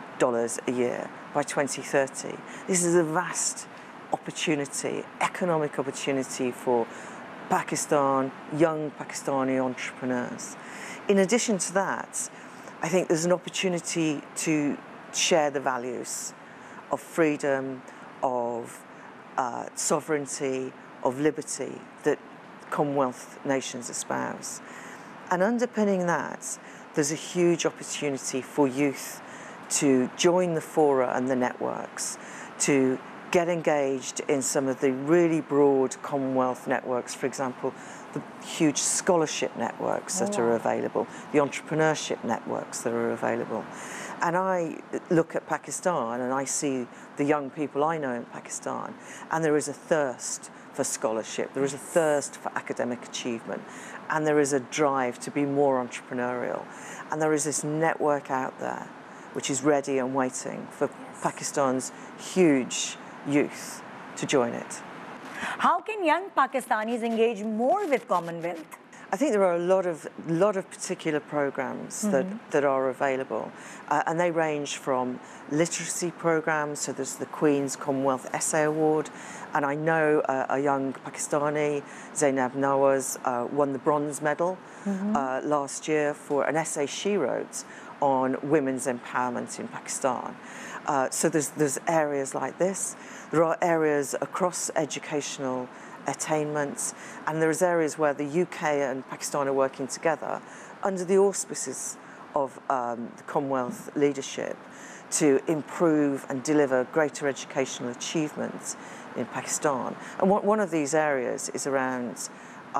Speaker 15: a year by 2030. This is a vast opportunity, economic opportunity for Pakistan, young Pakistani entrepreneurs. In addition to that, I think there's an opportunity to share the values of freedom, of sovereignty, of liberty that Commonwealth nations espouse. And underpinning that, there's a huge opportunity for youth to join the fora and the networks, to get engaged in some of the really broad Commonwealth networks, for example, the huge scholarship networks that are available, the entrepreneurship networks that are available. And I look at Pakistan and I see the young people I know in Pakistan, and there is a thirst for scholarship, there is a thirst for academic achievement, and there is a drive to be more entrepreneurial. And there is this network out there which is ready and waiting for Pakistan's huge youth to join it.
Speaker 1: How can young Pakistanis engage more with Commonwealth?
Speaker 15: I think there are a lot of particular programs that are available, and they range from literacy programs. So there's the Queen's Commonwealth Essay Award, and I know a young Pakistani, Zainab Nawaz, won the bronze medal last year for an essay she wrote on women's empowerment in Pakistan. So there's areas like this. There are areas across educational attainments, and there's areas where the UK and Pakistan are working together under the auspices of the Commonwealth leadership to improve and deliver greater educational achievements in Pakistan. And one of these areas is around,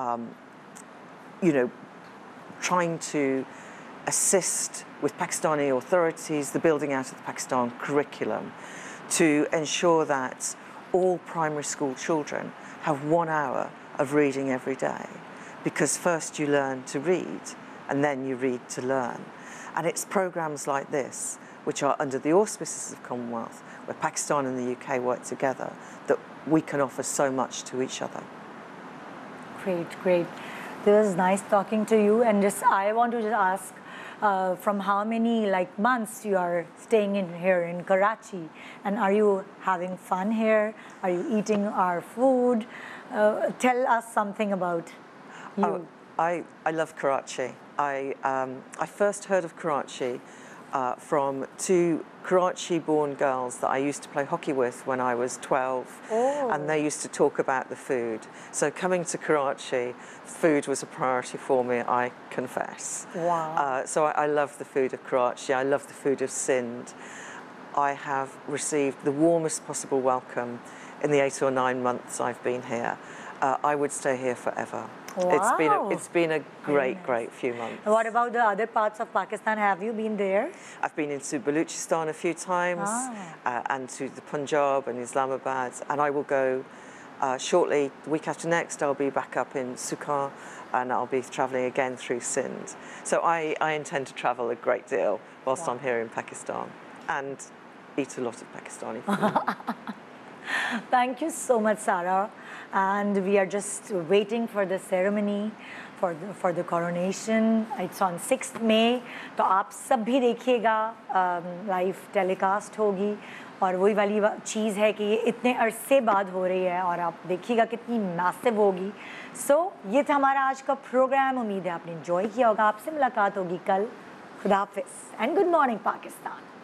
Speaker 15: you know, trying to assist with Pakistani authorities the building out of the Pakistan curriculum to ensure that all primary school children have 1 hour of reading every day, because first you learn to read and then you read to learn. And it's programs like this, which are under the auspices of Commonwealth, where Pakistan and the UK work together, that we can offer so much to each other.
Speaker 1: Great, great. It was nice talking to you, and just I want to just ask, from how many months you are staying in here in Karachi, and are you having fun here? Are you eating our food? Tell us something about you.
Speaker 15: Oh, I love Karachi. I first heard of Karachi from two Karachi-born girls that I used to play hockey with when I was 12, and they used to talk about the food. So coming to Karachi, food was a priority for me, I confess.
Speaker 1: Wow.
Speaker 15: So I love the food of Karachi, I love the food of Sindh. I have received the warmest possible welcome in the 8 or 9 months I've been here. I would stay here forever.
Speaker 1: Wow.
Speaker 15: It's been a great few months.
Speaker 1: What about the other parts of Pakistan? Have you been there?
Speaker 15: I've been into Baluchistan a few times, and to the Punjab and Islamabad, and I will go shortly, the week after next, I'll be back up in Sukar, and I'll be travelling again through Sindh. So I intend to travel a great deal whilst I'm here in Pakistan, and eat a lot of Pakistani food.
Speaker 1: Thank you so much, Sarah. And we are just waiting for the ceremony, for the coronation. It's on 6th May. तो आप सब भी देखिएगा, live telecast होगी, और वही वाली चीज़ है कि ये इतने अरसे बाद हो रही है, और आप देखिएगा कितनी मैसिव होगी. सो ये था हमारा आज का प्रोग्राम. उम्मीद है आपने एंजॉय किया होगा. आपसे मुलाकात होगी कल. खुदा हाफिज़ एंड गुड मॉर्निंग पाकिस्तान.